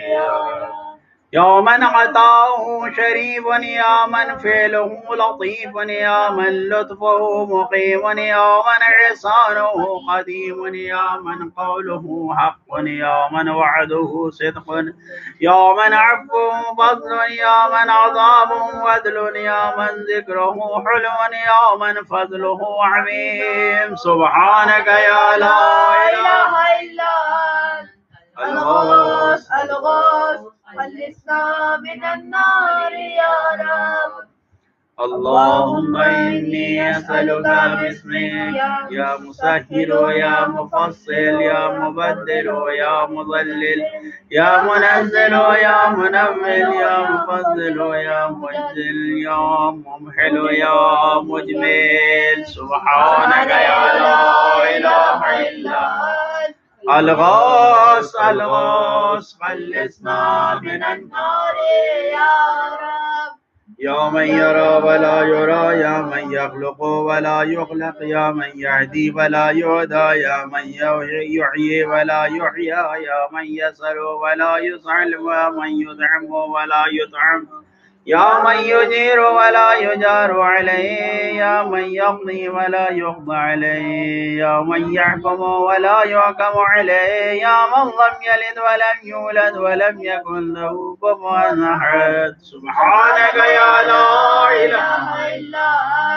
يا من عطاؤه شريف، يا من فعله لطيف، يا من لطفه مقيم، يا من إحسانه قديم، يا من قوله حق، يا من وعده صدق، يا من عفوه فضل، يا من عذابه عدل، يا من ذكره حلو، يا من فضله عظيم. سبحانك يا لا إله إلا أنت الغوث الغوث خلصنا من النار يا رب. اللهم إني أسألك باسمك يا مسهل يا مفصل يا مبدل يا مضلل يا منزل يا منمل يا مفضل يا مجزل يا ممحل يا مجمل. سبحانك يا لا إله إلا أنت الغوث الغوث خلصنا من النار يا رب. يا من يرى ولا يرى، يا من يخلق ولا يخلق، يا من يهدي ولا يهدى، يا من يحيي ولا يحيى، يا من يسأل ولا يسأل، ومن يطعم ولا يطعم، يا من يجير ولا يجار عليه، يا من يقضي ولا يقضى عليه، يا من يحكم ولا يحكم عليه، يا من لم يلد ولم يولد ولم يكن له كفوا أحد. سبحانك يا لا إله إلا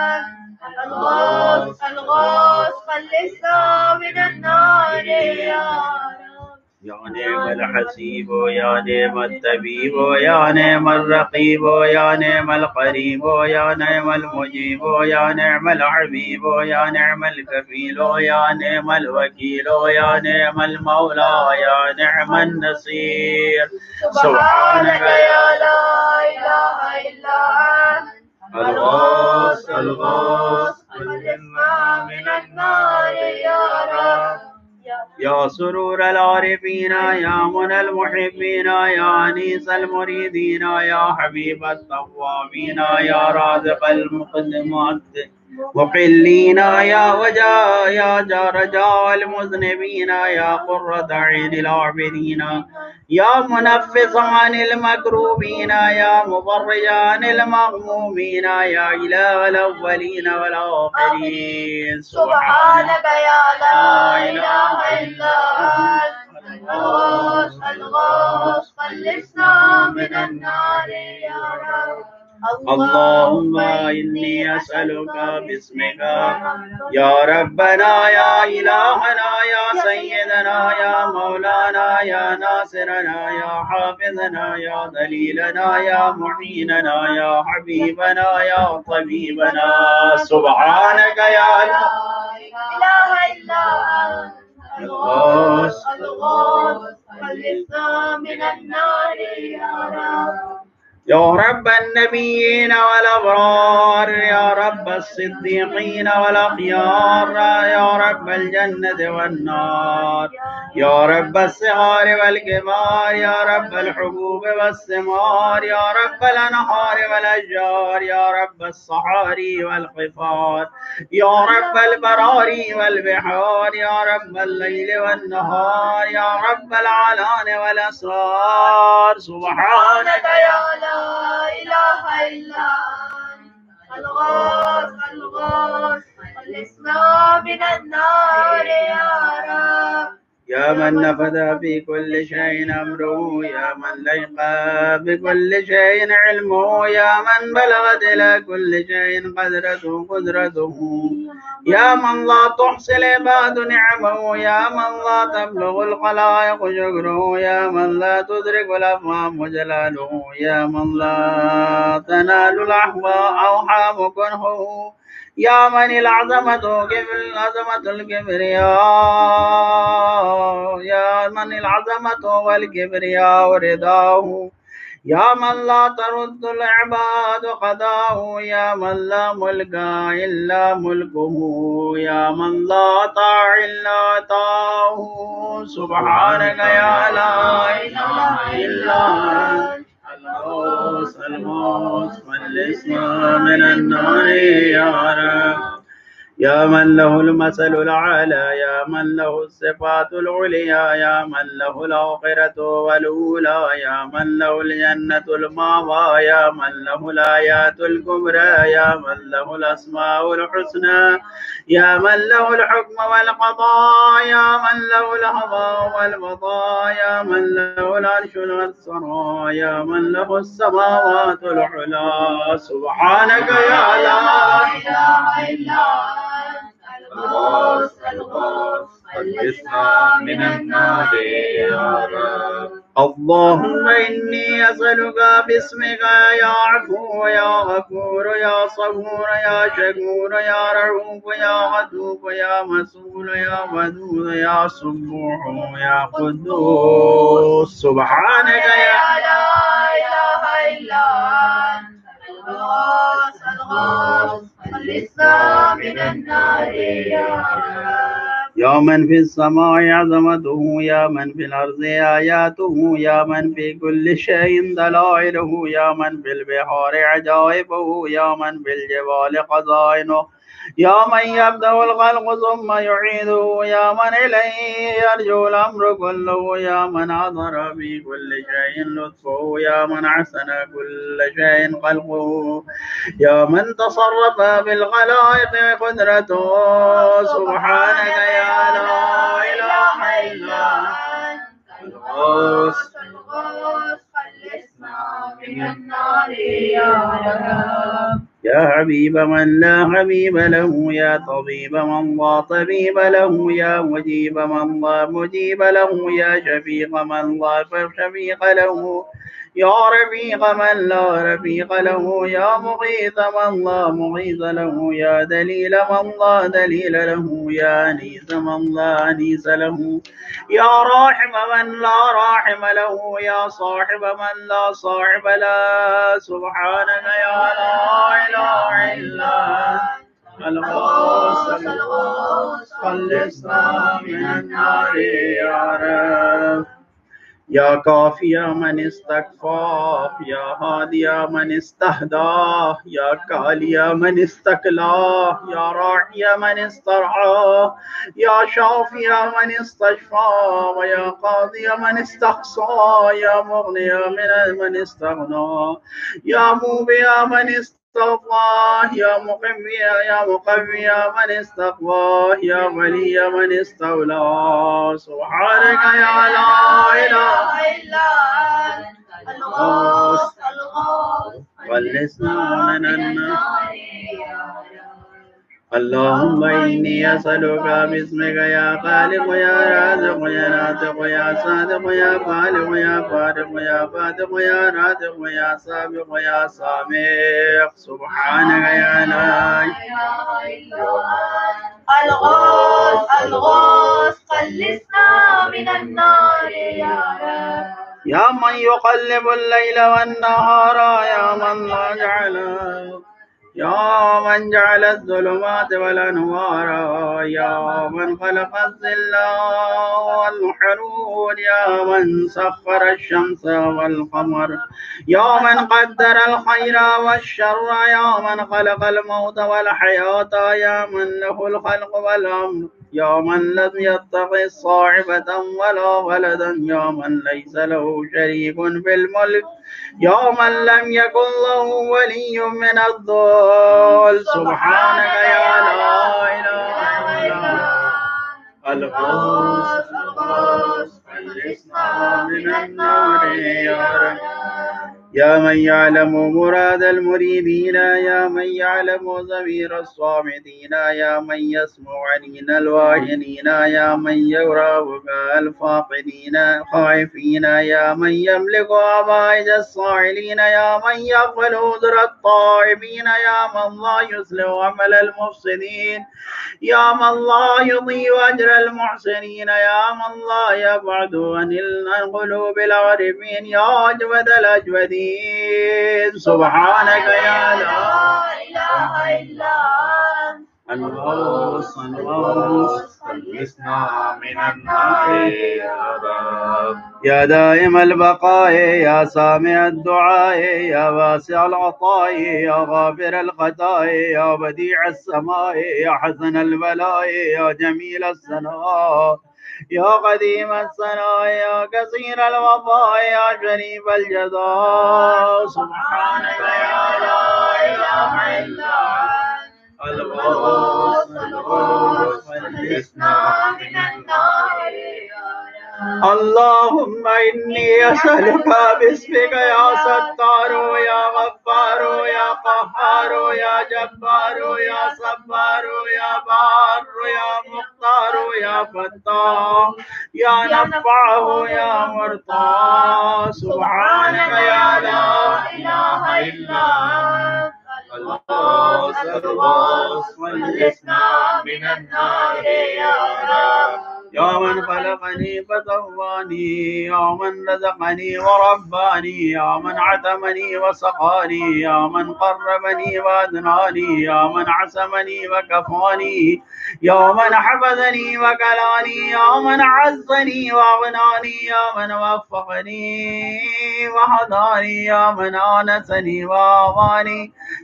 أنت الغوث الغوث خلصنا من النار يا رب. يا نعم الحسيب يا نعم الطبيب يا نعم الرقيب يا نعم القريب يا نعم المجيب يا نعم الحبيب يا نعم الكفيل يا نعم الوكيل يا نعم المولى يا نعم النصير. سبحانك يا لا إله إلا أنت الغوث الغوث خلصنا من النار يا رب. يا سرور العارفين يا منى المحبين يا أنيس المريدين يا حبيب التوابين يا رازق المقدمات مقلين يا وجا يا رجاء المذنبين يا قرة عين العابدين يا منفس عن المكروبين يا مفرج عن المغمومين يا إله الأولين والآخرين. سبحانك يا لا إله إلا أنت الغوث الغوث خلصنا من النار يا رب. اللهم إني أسألك باسمك يا ربنا يا إلهنا يا سيدنا يا مولانا يا ناصرنا يا حافظنا يا دليلنا يا معيننا يا حبيبنا يا طبيبنا. سبحانك يا لا إله إلا أنت الغوث الغوث خلصنا من النار يا رب. يا رب النبيين والأبرار يا رب الصديقين والأخيار يا رب الجنة والنار يا رب الصغار والكبار يا رب الحبوب والثمار يا رب الأنهار والأشجار يا رب الصحاري والقفار يا رب البراري والبحار يا رب الليل والنهار يا رب العلان والأسرار. سبحانك يا لا إله إلا أنت الغوث الغوث خلصنا من النار يا رب. يا من نفذ في كل شيء أمره يا من ليق بكل شيء علمه يا من بلغت إلى كل شيء قدرته قدرته يا من لا تحصي العباد نعمه يا من لا تبلغ الخلائق شكره يا من لا تدرك الأفهام جلاله يا من لا تنال الأحوام كنهه يا من العظمة كبر العظمة الكبرياء يا من العظمة والكبرياء رداه يا من لا ترد العباد قضاه يا من لا ملك إلا ملكه يا من لا طاع إلا طاعه. سبحانك يا لا إله إلا أنت الغوث الغوث خلصنا من النار يا رب. يا من له المثل الأعلى يا من له الصفات العليا يا من له الآخرة والأولى يا من له الجنة المأوى يا من له الآيات الكبرى يا من له الأسماء الحسنى يا من له الحكم والقضاء يا من له الهضاء والبضاء يا من له العرش والثرى يا من له السماوات العلى. سبحانك يا لا إله إلا الغوث الغوث خلصنا من النار يا رب. اللهم إني أسألك باسمك يا عفو يا غفور يا صبور يا شكور يا رؤوف يا غفور يا مسؤول يا ودود يا سبوح يا قدوس. سبحانك يا لا إله إلا أنت الغوث الغوث خلصنا من النار يا رب. يا من في السماء عظمته يا من في الأرض آياته يا من في كل شيء دلائله يا من في البحار عجائبه يا من في الجبال خزائنه يا من يبدأ الخلق ثم يعيده، يا من إليه يرجو الأمر كله، يا من عذر في كل شيء لطفه، يا من أحسن كل شيء خلقه، يا من تصرف بالخلائق قدرته. سبحانك يا لا إله إلا أنت الغوث الغوث خلصنا من النار يا رب. يا حبيب من لا حبيب له، يا طبيب من لا طبيب له، يا مجيب من لا مجيب له، يا شفيق من لا شفيق له، يا رفيق من لا رفيق له، يا مغيث من لا مغيث له، يا دليل من لا دليل له، يا أنيس من لا أنيس له، يا راحم من لا راحم له، يا صاحب من لا صاحب له. سبحانك يا لا إله إلا أنت الغوث الغوث خلصنا من النار يا رب. يا كافي من استكفاه، يا هادي من استهداه، يا كالي من استكلاه، يا راعي من استرعاه، يا شافي من استشفاه، ويا قاضي من استقصاه، يا مغني من من استغنى، يا موبي من استغنى، يا مقوي يا مقوي من استقواه، يا ولي من استولاه. سبحانك يا لا إله إلا أنت الغوث الغوث خلصنا من النار يا رب. اللهم إني أسألك باسمك يا خالق يا رازق يا ناطق يا صادق يا خالق يا فارق يا فاتق يا رازق يا سابق يا سامق. سبحانك يا لا إله إلا أنت الغوث الغوث خلصنا من النار يا رب. يا من يقلب الليل والنهار، يا من لا جعل يا من جعل الظلمات والأنوار، يا من خلق الظل والحرور، يا من سخر الشمس والقمر، يا من قدر الخير والشر، يا من خلق الموت والحياة، يا من له الخلق والأمر، يا من لم يتخذ صاحبة ولا ولدا، يا من ليس له شريك في الملك، يا من لم يكن له ولي من الضال. سبحانك يا لا إله إلا أنت الغوث الغوث خلصنا من النار يا رب. يا من يعلم مراد المريدين، يا من يعلم ضمير الصامتين، يا من يسمع عنين الواهنين، يا من يرى بكاء الفاقدين الخائفين، يا من يملك عوائد الصاعلين، يا من يقبل عذر الطائبين، يا من لا يصلح عمل المفسدين، يا من لا يضيع أجر المحسنين، يا من لا يبعد عن القلوب العارفين، يا أجود الأجودين. سبحانك يا لا إله إلا أنت الغوث الغوث خلصنا من النار يا رب. يا دائم البقاء، يا سامع الدعاء، يا واسع العطاء، يا غافر الخطاء، يا بديع السماء، يا حسن البلاء، يا جميل الثناء، يا قديم الثناء، يا كثير الوفاء، يا شريف الجزاء. سبحانك يا لا إله إلا أنت الغوث الغوث خلصنا من النار يا رب. اللهم إني أسألك باسمك يا ستار يا غفار يا قهار يا جبار يا صبار يا بار يا مختار يا فتاح يا نفعه يا مرتاح. سبحانك يا لا إله إلا أنت الغوث الغوث خلصنا من النار يا رب. يا من خلقني فسواني، يا من رزقني ورباني، يا من عتمني وسقاني، يا من قربني وأدناني، يا من عصمني وكفاني، يا من حفظني وكلاني، يا من عزني وأغناني، يا من وفقني وهداني، يا من آنسني وآواني،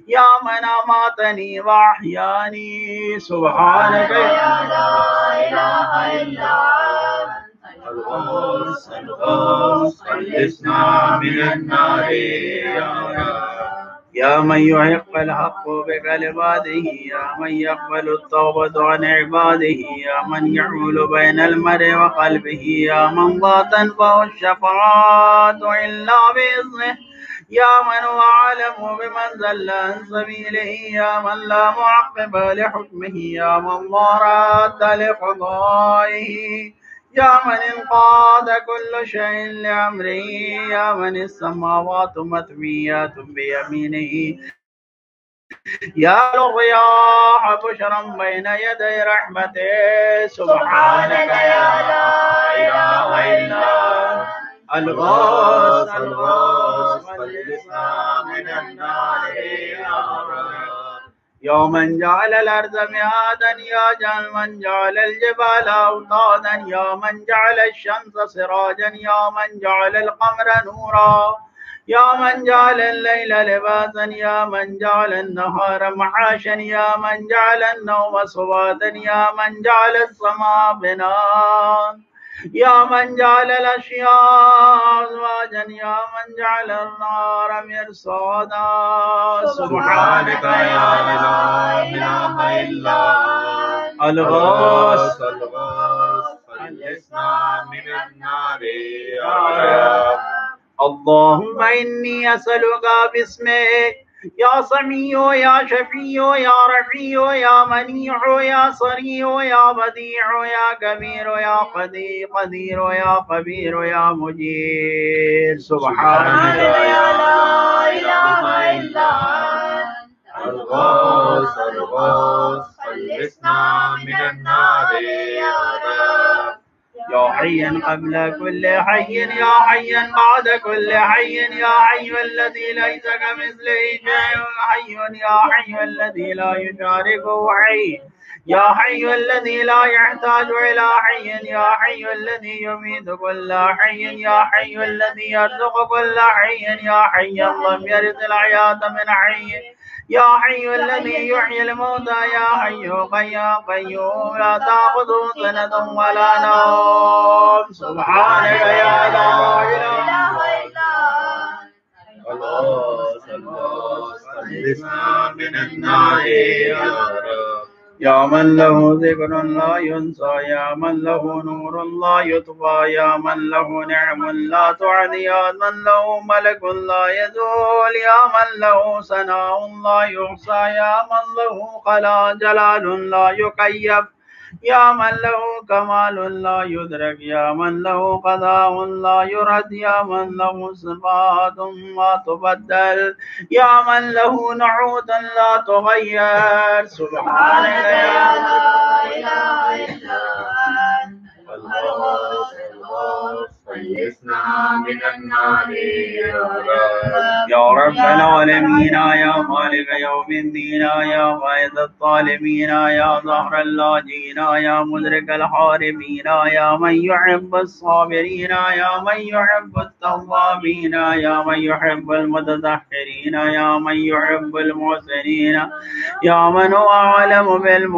يا من أماتني وأحياني سبحانك يا لا إله إلا أنت الغوث الغوث خلصنا من النار يا رب يا من يحق الحق بكلماته يا من يقبل التوبة عن عباده يا من يحول بين المرء وقلبه يا من لا تنفع الشفاعة إلا بإذنه يا من هو أعلم بمن ضل عن سبيله يا من لا معقب لحكمه يا من لا راد لقضائه يا من انقاد كل شيء لأمره يا من السماوات مطويات بيمينه يا الرياح بشرا بين يدي رحمته سبحانك يا لا إله إلا الغوث الغوث خلصنا من النار يا رب يا من جعل الأرض مهادا يا جعل من جعل الجبال أوتادا يا من جعل الشمس سراجا يا من جعل القمر نورا يا من جعل الليل لباسا يا من جعل النهار معاشا يا من جعل النوم سباتا يا من جعل السماء بناء يا من جعل الأشياء أزواجا يا من جعل النار مرصادا سبحانك يا لا إله إلا الغوث الغوث خلصنا من النار يا رب اللهم إني أسألك باسمك يا سميع يا شفيع يا رفيع يا منيع يا صريع يا بديع يا كبير يا قدير قدير يا خبير يا مجير سبحانك يا لا إله إلا أنت الغوث الغوث خلصنا من النار يا رب يا حيا قبل كل حي يا حيا بعد كل حي يا حي الذي ليس كمثله شيء حي يا حي الذي لا يشاركه حي يا حي الذي لا يحتاج إلى حي يا حي الذي يميت كل حي يا حي الذي يرزق كل حي يا حي لم يرث الحياة من حي يا حي الذي يحيي الموتى يا حي قيوم قيوم لا تأخذه سنة ولا نوم سبحانك يا لا إله إلا أنت الغوث الغوث خلصنا من النار يا رب يا من له ذكر لا ينسى يا من له نور لا يطفى يا من له نعم لا تعد يا من له ملك لا يزول يا من له ثناء لا يحصى يا من له خلا جلال لا يكيف يا من له كمال لا يدرك يا من له قضاء لا يرد يا من له صفات لا تبدل يا من له نعوت لا تغير سبحانك يا لا إله إلا أنت الغوث الغوث خلصنا من النار يا رب يا رب العالمين يا خالق يوم الدين يا قائد الطالبين يا ظهر اللاجئين يا مدرك الحاربين يا من يحب الصابرين يا من يحب التوابين يا من يحب المتطهرين يا من يحب المحسنين يا من هو أعلم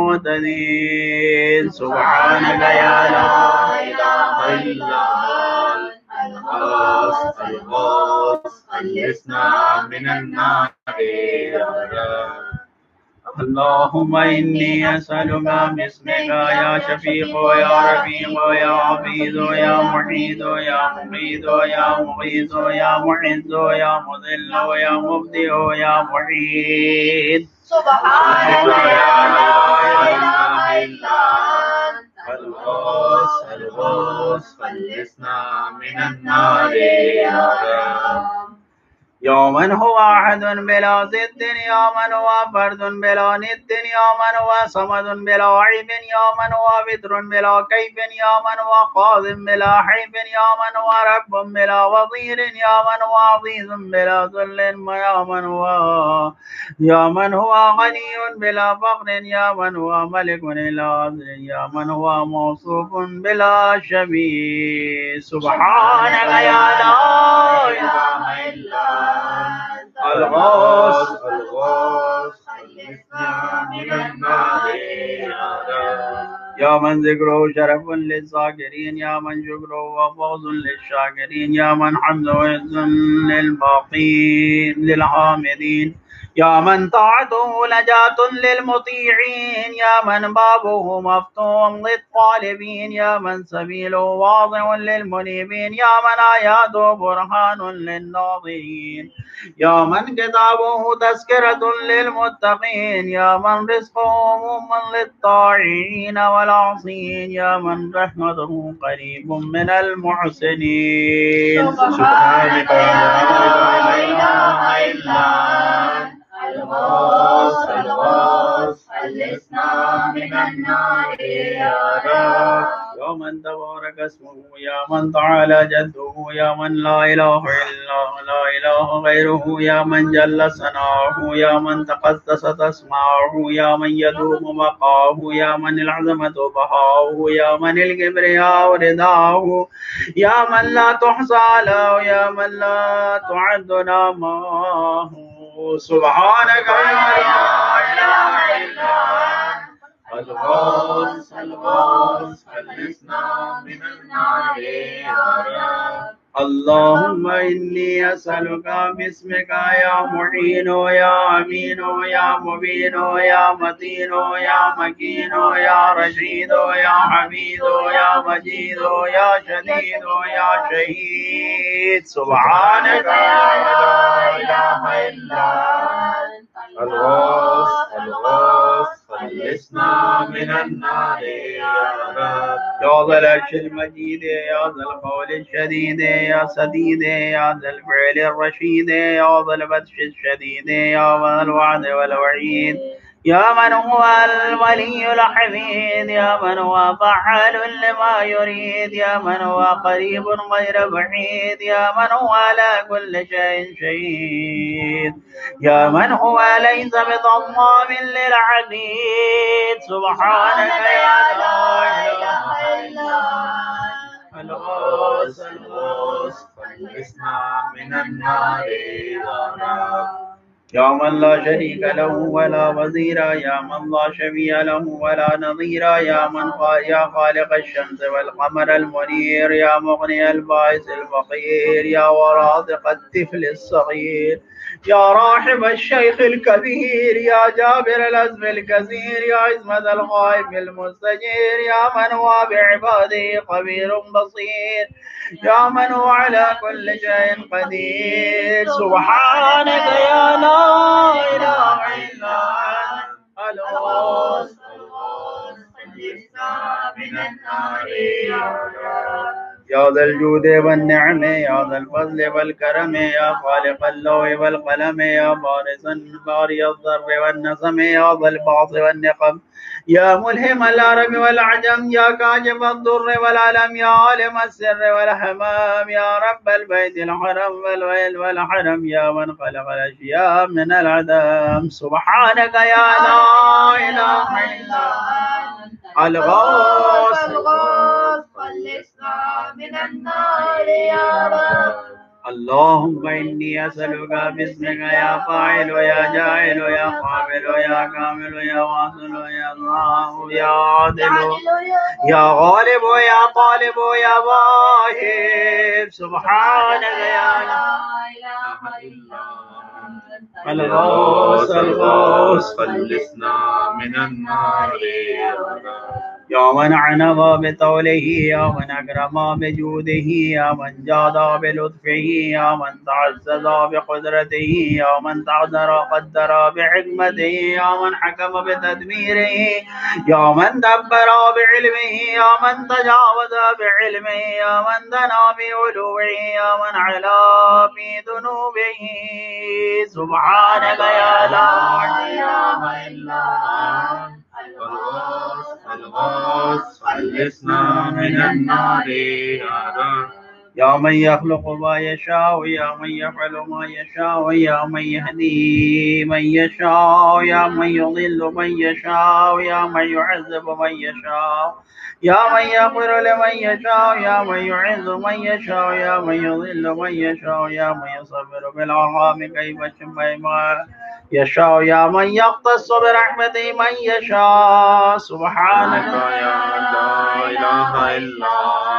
بالمهتدين سبحانك يا لا إله إلا أنت الغوث الغوث خلصنا من النار يا رب اللهم إني أسألك باسمك يا شفيق يا رفيق يا عبيد يا محيد يا مقيد يا مغيث يا معز يا مذل يا مبدئ يا معيد سبحانك يا لا إله إلا أنت الغوث الغوث خلصنا من النار يا رب يا من هو أحد بلا ضد يا من هو فرد بلا ند يا من هو صمد بلا عيب يا من هو وتر بلا كيف يا من هو قاض بلا حيف يا من هو رب بلا وظير يا من هو عزيز بلا ذل يا من هو يا من هو غني بلا فقر يا من هو ملك لا عدل يا من هو موصوف بلا شبيه سبحانك يا لا إله إلا أنت الغوث الغوث يا من ذكره شرف للذاكرين يا من شكره وفوز للشاكرين يا من حمده عز للباقين للحامدين يا من طاعته نجاة للمطيعين يا من بابه مفتوح للطالبين يا من سبيله واضح للمنيبين يا من آياته برهان للناظرين يا من كتابه تذكرة للمتقين يا من رزقه مؤمن للطاعين والعاصين يا من رحمته قريب من المحسنين سبحانك لا إله إلا أنت الغوث الغوث خلصنا من النار يا رب يا من تبارك اسمه يا من تعالى جده يا من لا إله إلا لا إله غيره يا من جل ثناؤه يا من تقدست أسماؤه يا من يدوم بقاؤه يا من العظمة بهاؤه يا من الكبرياء رداؤه يا من لا تحصى له يا من لا تعد نعماه سبحانك يا لا إله إلا أنت الغوث الغوث خلصنا من النار يا رب اللهم إني أسألك باسمك يا معين يا أمين يا مبين يا متين يا مكين يا رشيد يا حميد يا مجيد يا شديد يا شهيد سبحانك يا لا إله إلا أنت الغوث الغوث خلصنا من النار يا رب يا ذا العرش المجيد يا ذا القول الشديد يا سديد يا ذا الفعل الرشيد يا ذا البطش الشديد يا ذا الوعد والوعيد يا من هو الولي الحميد يا من هو فعال لما يريد يا من هو قريب غير بعيد يا من هو على كل شيء شهيد يا من هو ليس بظلام للعبيد سبحانك يا لا إله إلا أنت الغوث الغوث خلصنا من النار يا رب يا من لا شريك له ولا وزير يا من لا شبيه له ولا نظير يا من يا خالق الشمس والقمر المنير يا مغني البائس الفقير يا ورازق الطفل الصغير يا راحم الشيخ الكبير يا جابر الأزم الكثير يا عزمة الخائف المستجير يا من هو بعباده خبير بصير يا من هو على كل شيء قدير سبحانك يا لا إله إلا أنت الغوث الغوث خلصنا من النار يا رب يا ذا الجود والنعم يا ذا الفضل والكرم يا خالق اللوح والقلم يا بارز باري الضر والنسم يا ذا البعث والنقم يا ملهم العرب والعجم يا كاشف الضر والعلم يا عالم السر والحمام يا رب البيت الحرم والويل والحرم يا من خلق الأشياء من العدم سبحانك يا لا إله إلا أنت الغوث الغوث خلصنا من النار يا رب اللهم إني أسألك باسمك يا فاعل ويا جاعل ويا قابل ويا كامل ويا واصل ويا الله يا عادل يا غالب ويا طالب ويا واهب سبحانك يا لا إله إلا أنت الغوث الغوث خلصنا من النار يا رب يا من عنب بطوله يا من أكرم بجوده يا من جاد بلطفه يا من تعزز بقدرته يا من تعذر قدر بحكمته يا من حكم بتدبيره يا من دبر بعلمه يا من تجاوز بعلمه يا من دنا بعلوه يا من علا في ذنوبه سبحانك يا لا إله إلا أنت الغوث الغوث خلصنا من النار يا رب يا من يخلق ما يشاء يا من يفعل ما يشاء يا من يهدي من يشاء يا من يضل من يشاء يا من يعذب من يشاء يا من يغفر لمن يشاء يا من يعز من يشاء يا من يضل من يشاء يا من يصبر بالأرحام كيف شاء يشاء يا من يختص برحمته من يشاء سبحانك يا لا إله إلا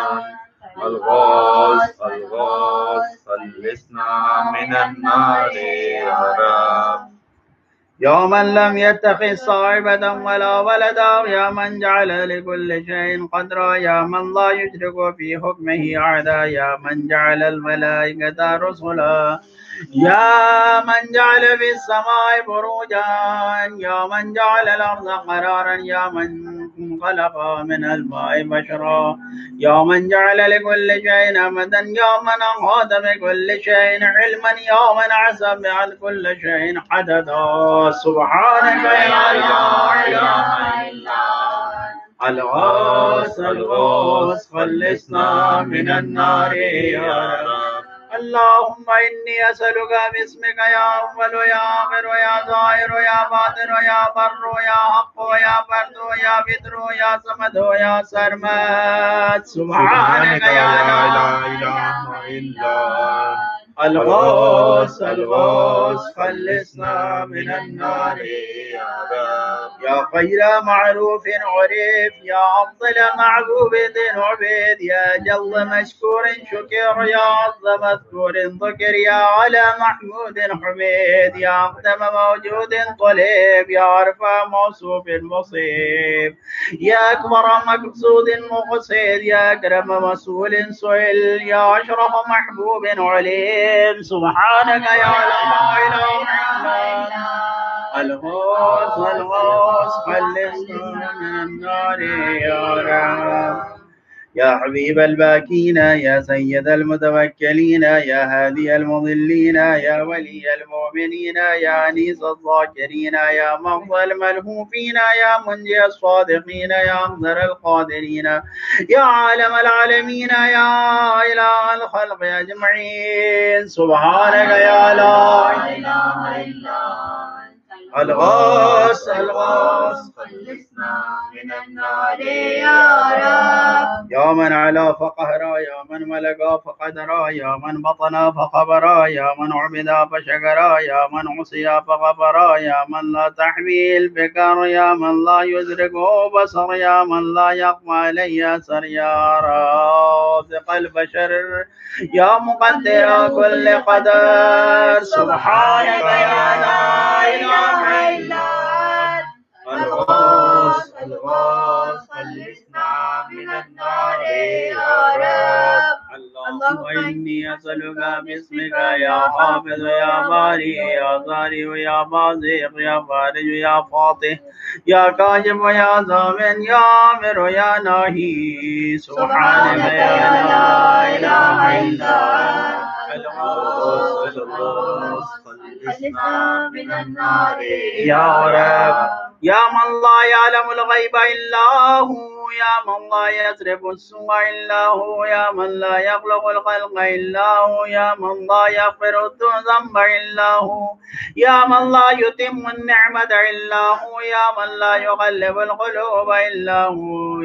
أنت الغوث الغوث خلصنا من النار يا رب. يا من لم يتخذ صاحبة ولا ولدا يا من جعل لكل شيء قدرا يا من لا يشرك في حكمه أحدا يا من جعل الملائكة رسلا يا من جعل في السماء بروجا يا من جعل الأرض قرارا يا من خلق من الماء بشرا يا من جعل لكل شيء أمدا يا من أحاط بكل شيء علما يا من عسى بعد كل شيء حددا سبحانك يا لا إله إلا أنت الغوث الغوث خلصنا من النار يا رب. اللهم إني أسألك باسمك يا أول يا آخر يا ظاهر يا باطن يا بر يا حق يا فرد يا بدر يا صمد يا سرمد سبحانك يا لا إله إلا أنت الغوث الغوث خلصنا من النار يا رب. يا خير معروف عرف يا أفضل معبود عبيد يا جل مشكور شكر يا عظم مذكور ذكر يا على محمود حميد يا أقدم موجود طلب يا أرفع موصوف مصيب يا أكبر مقصود مقصد يا أكرم مسؤول سئل يا أشرف محبوب عليم سبحانك يا لا إله إلا أنت الغوث الغوث خلصنا من النار يا رب. يا حبيب الباكين يا سيد المتوكلين يا هادي المضلين يا ولي المؤمنين يا أنيس الذاكرين يا مغضى الملهوفين يا منجي الصادقين يا أقدر القادرين يا عالم العالمين يا إله الخلق أجمعين سبحانك يا لا إله إلا أنت الغوث الغوث خلصنا من النار يا رب. يا من علا فقهرا يا من ملقا فقدرا يا من بطنا فخبرا يا من عبدا فشكرا يا من عصي فغفرا يا من لا تحوي الفكر يا من لا يدركه بصر يا من لا يقوى عليه سر يا رازق البشر يا مقدر كل قدر سبحانك يا لا إله إلا أنت الغوث الغوث خلصنا من النار يا رب. اللهم إني أسألك باسمك يا حافظ يا باري يا ضاري يا بازق يا فارج يا فاطح يا كاشف يا زامن يا عامر يا ناهي سبحانك يا لا إله إلا أنت الغوث الغوث خلصنا من النار يا رب. يا من لا يعلم الغيب إلا هو يا من لا يصرف السوء إلا هو يا من لا يخلق الخلق إلا هو يا من لا يغفر الذنب إلا هو يا من لا يتم النعمة إلا هو يا من لا يقلب القلوب إلا هو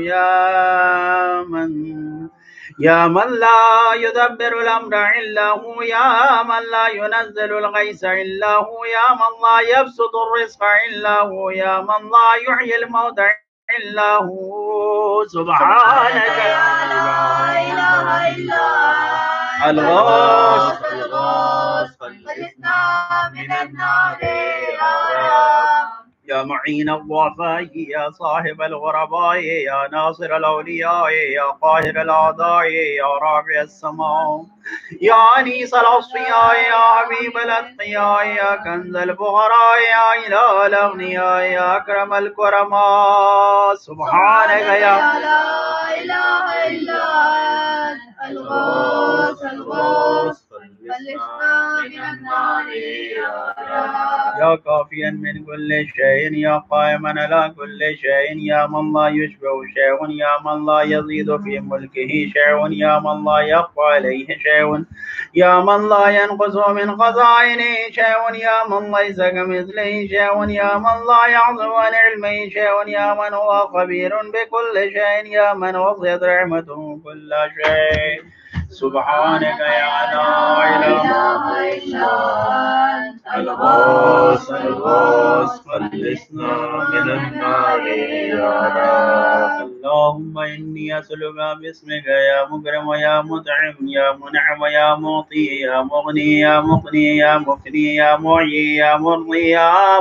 يا من يا من لا يدبر الأمر إلا هو يا من لا ينزل الغيث إلا هو يا من لا يبسط الرزق إلا هو يا من لا يحيي الموتى إلا هو سبحانك يا لا إله إلا أنت الغوث الغوث خلصنا من النار يا رب. يا معين الضعفاء يا صاحب الغرباء يا ناصر الأولياء يا قاهر الأعداء يا رافع السماء يا أنيس الأصفياء يا حبيب الأتقياء يا كنز الفقراء يا إله الأغنياء يا أكرم الكرماء سبحانك يا لا إله إلا أنت الغوث الغوث خلصنا من النار يا رب. يا كافيا من كل شيء يا قائما على كل شيء يا من لا يشبه شيء يا من لا يزيد في ملكه شيء يا من لا يخفى عليه شيء يا من لا ينقص من خزائنه شيء يا من ليس كمثله شيء يا من لا يعزو عن علمه شيء يا من هو خبير بكل شيء يا من وصيت رحمته كل شيء سبحانك يا لا إله إلا أنت الغوث الغوث خلصنا من النار يا رب. اللهم إني أسألك باسمك يا مكرم يا مطعم يا منعم يا معطي يا مغني يا مقني يا مفني يا معي يا مرضي يا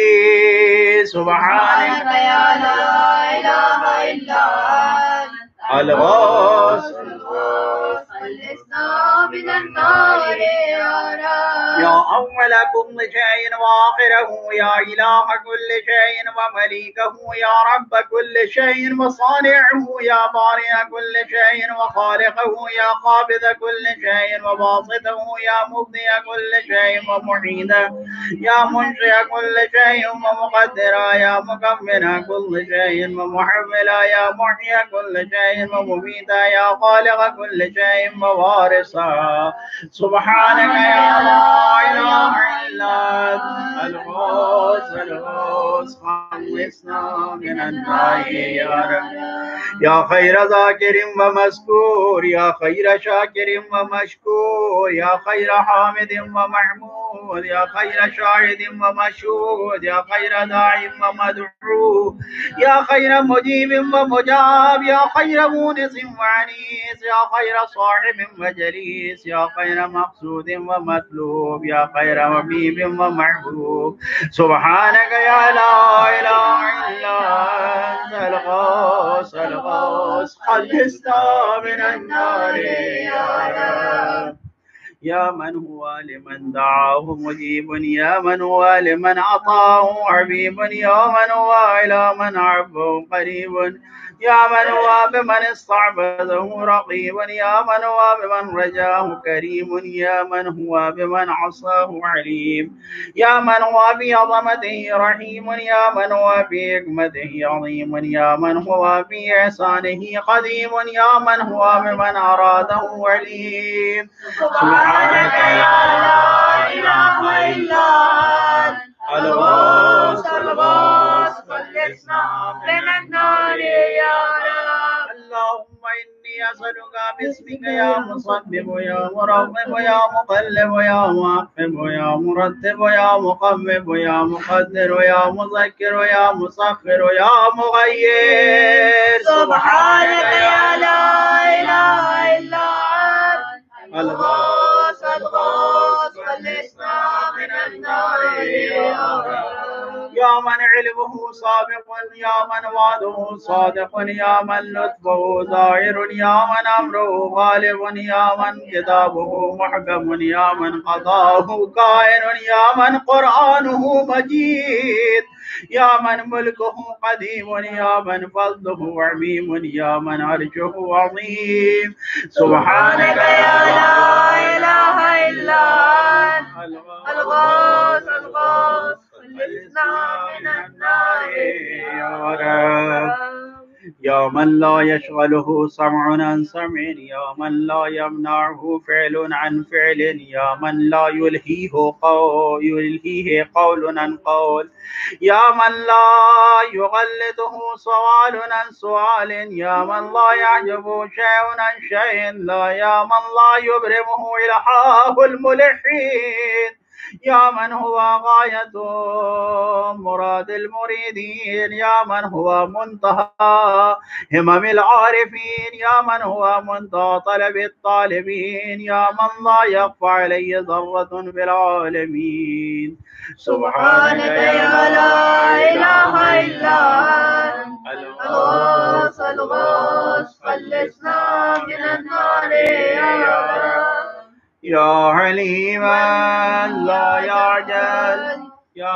منجي سبحانك يا لا إله إلا أنت الغوث الغوث خلصنا من النار يا رب. يا أول كل شيء وآخره يا إله كل شيء ومليكه يا رب كل شيء وصانعه يا بارئ كل شيء وخالقه يا قابض كل شيء وباسطه يا مبدئ كل شيء ومعيده يا منشئ كل شيء ومقدرا يا مكمل كل شيء ومحملا يا محيي كل شيء ومميتا يا خالق كل شيء ووارثا سبحانك يا لا إله إلا أنت الغوث الغوث خلصنا من النار يا رب. يا خير ذاكر ومذكور يا خير شاكر ومشكور يا خير حامد ومحمود يا خير شاهد ومشهود يا خير داع ومدعو يا خير مجيب ومجاب يا خير مونس وعنيس يا خير صاحب وجليس يا خير مقصود ومطلوب يا خير حبيب ومحبوب سبحانك يا لا إله إلا أنت الغوث الغوث خلصنا من النار يا رب. يا من هو لمن دعاه مجيب يا من هو لمن أطاعه حبيب يا من هو إلى من عبه قريب يا من هو بمن استعبده رقيب يا من هو بمن رجاه كريم يا من هو بمن عصاه عليم يا من هو بعظمته رحيم يا من هو بحكمته عظيم يا من هو بإحسانه قديم يا من هو بمن أراده عليم سبحانك يا لا إله إلا أنت الغوث الغوث خلصنا من النار يا رب. اللهم إني أسألك باسمك يا مصبب يا مرغب يا مقلب يا مؤخب يا مرتب يا مقبب يا مقدر يا مذكر يا مسخر يا مغير سبحانك يا لا إله إلا أنت الغوث الغوث خلصنا من النار يا رب. يا من علمه سابق يا من وعده صادق يا من لطفه ظاهر يا من أمره غالب يا من كتابه محكم يا من قضاه كائن يا من قرآنه مجيد يا من ملكه قديم يا من فضله عميم يا من عرشه عظيم سبحانك يا لا إله إلا أنت الغوث الغوث خلصنا من النار يا رب. يا من لا يشغله سمع عن سمع يا من لا يمنعه فعل عن فعل يا من لا يلهيه قول يلهيه قول عن قول يا من لا يغلطه سؤال عن سؤال يا من لا يعجبه شيء عن شيء لا يا من لا يبرمه إلحاه الملحين يا من هو غاية مراد المريدين يا من هو منتهى همم العارفين يا من هو منتهى طلب الطالبين يا من لا يخفى عليه ذرة في العالمين سبحانك يا لا إله إلا أنت الغوث الغوث خلصنا من النار يا رب. يا حليما لا يعجل يا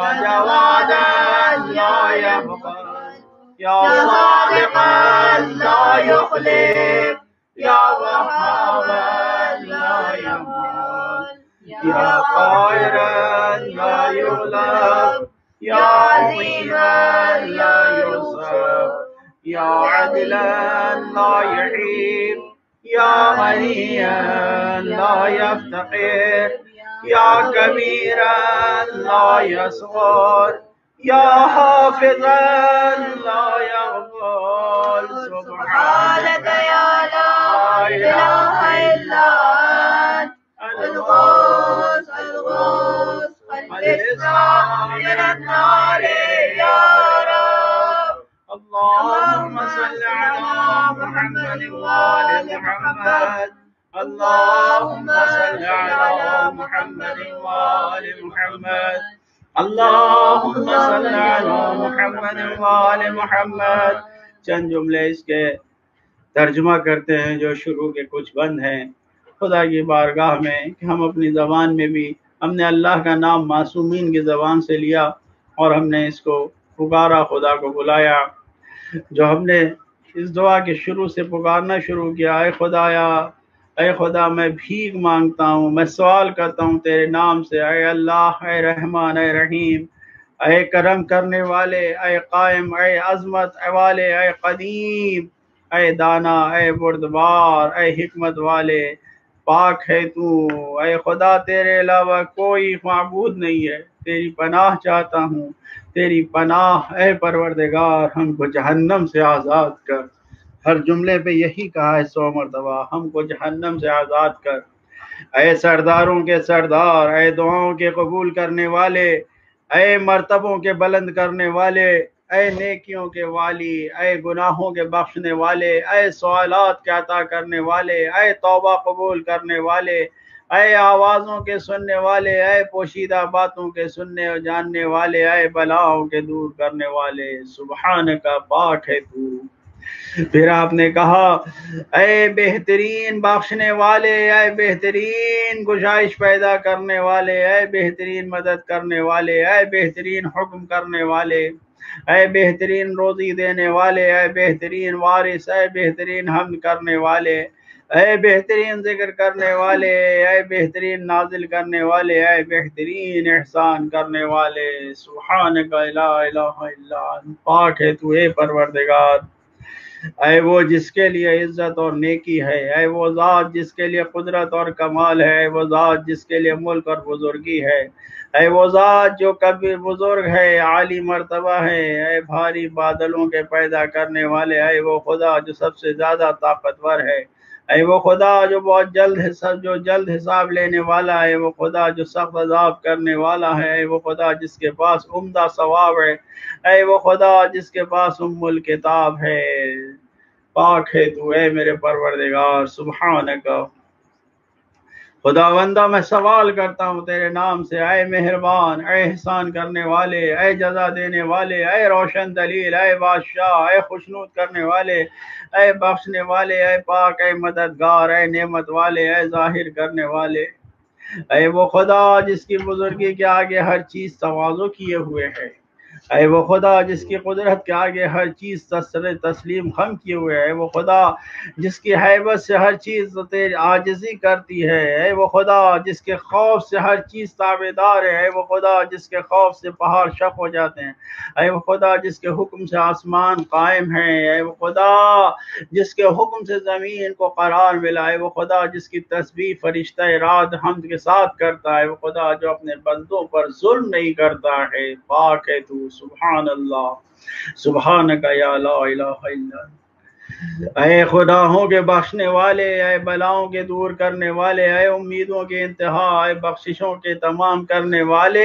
جوادا لا يبخل يا صادقا لا يخلف يا وهابا لا يمل يا قاهرا لا يغلب يا عظيما لا يوصف يا عدلا لا يحيب يا غنيا لا يفتقر يا كبيرا لا يصغر يا حافظا لا يغفل سبحانك يا لا إله إلا أنت الغوث الغوث خلصنا من النار يا رب اللهم صل على محمد وآل محمد اللهم صل على محمد وآل محمد اللهم صل على محمد وآل محمد. چند جملے اس کے ترجمہ کرتے ہیں جو شروع کے کچھ بند ہیں. خدا کی بارگاہ میں کہ ہم اپنی زبان میں بھی ہم نے اللہ کا نام معصومین کی زبان سے لیا اور ہم نے اس کو پکارا، خدا کو بلایا. جو ہم نے اس دعا کے شروع سے پکارنا شروع کیا، اے خدایا، اے خدا میں بھیک مانگتا ہوں، میں سوال کرتا ہوں تیرے نام سے، اے اللہ، اے رحمان، اے رحیم، اے کرم کرنے والے، اے قائم، اے عظمت والے، اے قدیم، اے دانا، اے بردبار، اے حکمت والے، پاک ہے تو. اے خدا تیرے علاوہ کوئی معبود نہیں ہے. تیری پناہ چاہتا ہوں، تیری پناہ اے پروردگار، ہم کو جہنم سے آزاد کر. ہر جملے پہ یہی کہا ہے سو مرتبہ، ہم کو جہنم سے آزاد کر. اے سرداروں کے سردار، اے دعاؤں کے قبول کرنے والے، اے مرتبوں کے بلند کرنے والے، اے نیکیوں کے والی، اے گناہوں کے بخشنے والے، اے سوالات کے عطا کرنے والے، اے توبہ قبول کرنے والے، اے آوازوں کے سننے والے، اے پوشیدہ باتوں کے سننے اور جاننے والے، اے بلاؤں کے دور کرنے والے. سبحان کا، پاک ہے تو. پھر آپ نے کہا اے بہترین بخشنے والے، اے بہترین گشائش پیدا کرنے والے، اے بہترین مدد کرنے والے، اے بہترین حکم کرنے والے، اے بہترین روزی دینے والے، اے بہترین وارث، اے بہترین حمد کرنے والے، اے بہترین ذکر کرنے والے، اے بہترین نازل کرنے والے، اے بہترین احسان کرنے والے. سبحانک لا الہ الا انت، پاک ہے تو اے پروردگار. اے وہ جس کے لیے عزت اور نیکی ہے، اے وہ ذات جس کے لیے قدرت اور کمال ہے، اے وہ ذات جس کے لیے ملک اور بزرگی ہے، اے وہ ذات جو کبھی بزرگ ہے، عالی مرتبہ ہے، اے بھاری بادلوں کے پیدا کرنے والے، اے وہ خدا جو سب سے زیادہ طاقتور ہے، اے وہ خدا جو بہت جلد حساب جو جلد حساب لینے والا ہے، وہ خدا جو سخت عذاب کرنے والا ہے، اے وہ خدا جس کے پاس عمدہ ثواب ہے، اے وہ خدا جس کے پاس ام الکتاب ہے. پاک ہے تو اے میرے پروردگار. سبحانک، خداوندہ میں سوال کرتا ہوں تیرے نام سے، اے مہربان، اے احسان کرنے والے، اے جزا دینے والے، اے روشن دلیل، اے بادشاہ، اے خوشنود کرنے والے، اے بخشنے والے، اے پاک، اے مددگار، اے نعمت والے، اے ظاہر کرنے والے. اے وہ خدا جس کی بزرگی کے آگے ہر چیز تواضع کیے ہوئے ہے، اے وہ خدا جس کی قدرت کے آگے ہر چیز تسلیم خم کیے ہوئے ہے، اے وہ خدا جس کی حیبت سے ہر چیز تیری عاجزی کرتی ہے، اے وہ خدا جس کے خوف سے ہر چیز تابعدار ہے، اے وہ خدا جس کے خوف سے پہاڑ شق ہو جاتے ہیں، اے وہ خدا جس کے حکم سے آسمان قائم ہے، اے وہ خدا جس کے حکم سے زمین کو قرار ملا، اے وہ خدا جس کی تسبیح فرشتہ رات حمد کے ساتھ کرتا ہے، وہ خدا جو اپنے بندوں پر ظلم نہیں کرتا ہے. پاک ہے تو. سبحان اللہ. سبحانک یا لا الہ الا انت. اے خداوں کے بخشنے والے، اے بلاؤں کے دور کرنے والے، اے امیدوں کے انتہا، اے بخششوں کے تمام کرنے والے،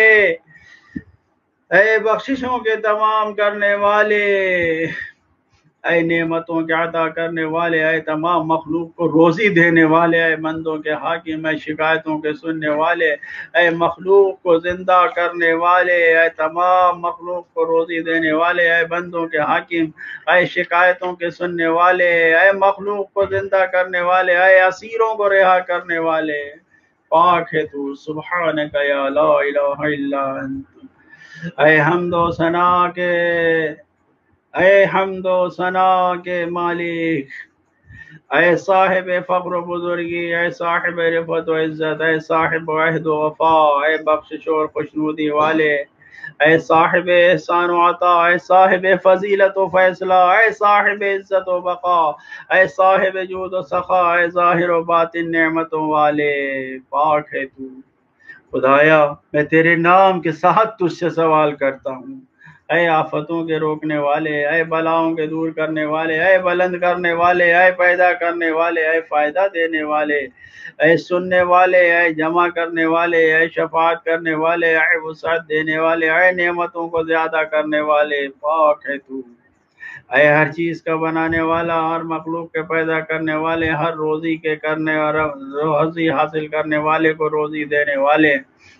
اے بخششوں کے تمام کرنے والے، اے نعمتوں کے عطا کرنے والے، اے تمام مخلوق کو روزی دینے والے، اے بندوں کے حاکم، اے شکایتوں کے سننے والے، اے مخلوق کو زندہ کرنے والے، اے تمام مخلوق کو روزی دینے والے، اے بندوں کے حاکم، اے شکایتوں کے سننے والے، اے مخلوق کو زندہ کرنے والے، اے اسیروں کو رہا کرنے والے. پاک ہے تو. سبحانک یا لا الہ الا انت. اے حمد و ثنا کے اے حمد و ثنا کے مالک، اے صاحب فقر و بزرگی، اے صاحب رفعت و عزت، اے صاحب عہد و وفا، اے بخشش اور خوشنودی والے، اے صاحب احسان و عطا، اے صاحب فضیلت و فیصلہ، اے صاحب عزت و بقا، اے صاحب جود و سخا، اے ظاہر و باطن نعمتوں والے. پاک ہے تو. خدایا میں تیرے نام کے ساتھ تجھ سے سوال کرتا ہوں، اے آفتوں کے روکنے والے، اے بلاؤں کے دور کرنے والے، اے بلند کرنے والے، اے پیدا کرنے والے، اے فائدہ دینے والے، اے سننے والے، اے جمع کرنے والے، اے شفاعت کرنے والے، اے وسعت دینے والے، اے نعمتوں کو زیادہ کرنے والے، پاک ہے تو۔ اے ہر چیز کا بنانے والا، ہر مخلوق کے پیدا کرنے والے، ہر روزی کے کرنے اور روزی حاصل کرنے والے کو روزی دینے والے،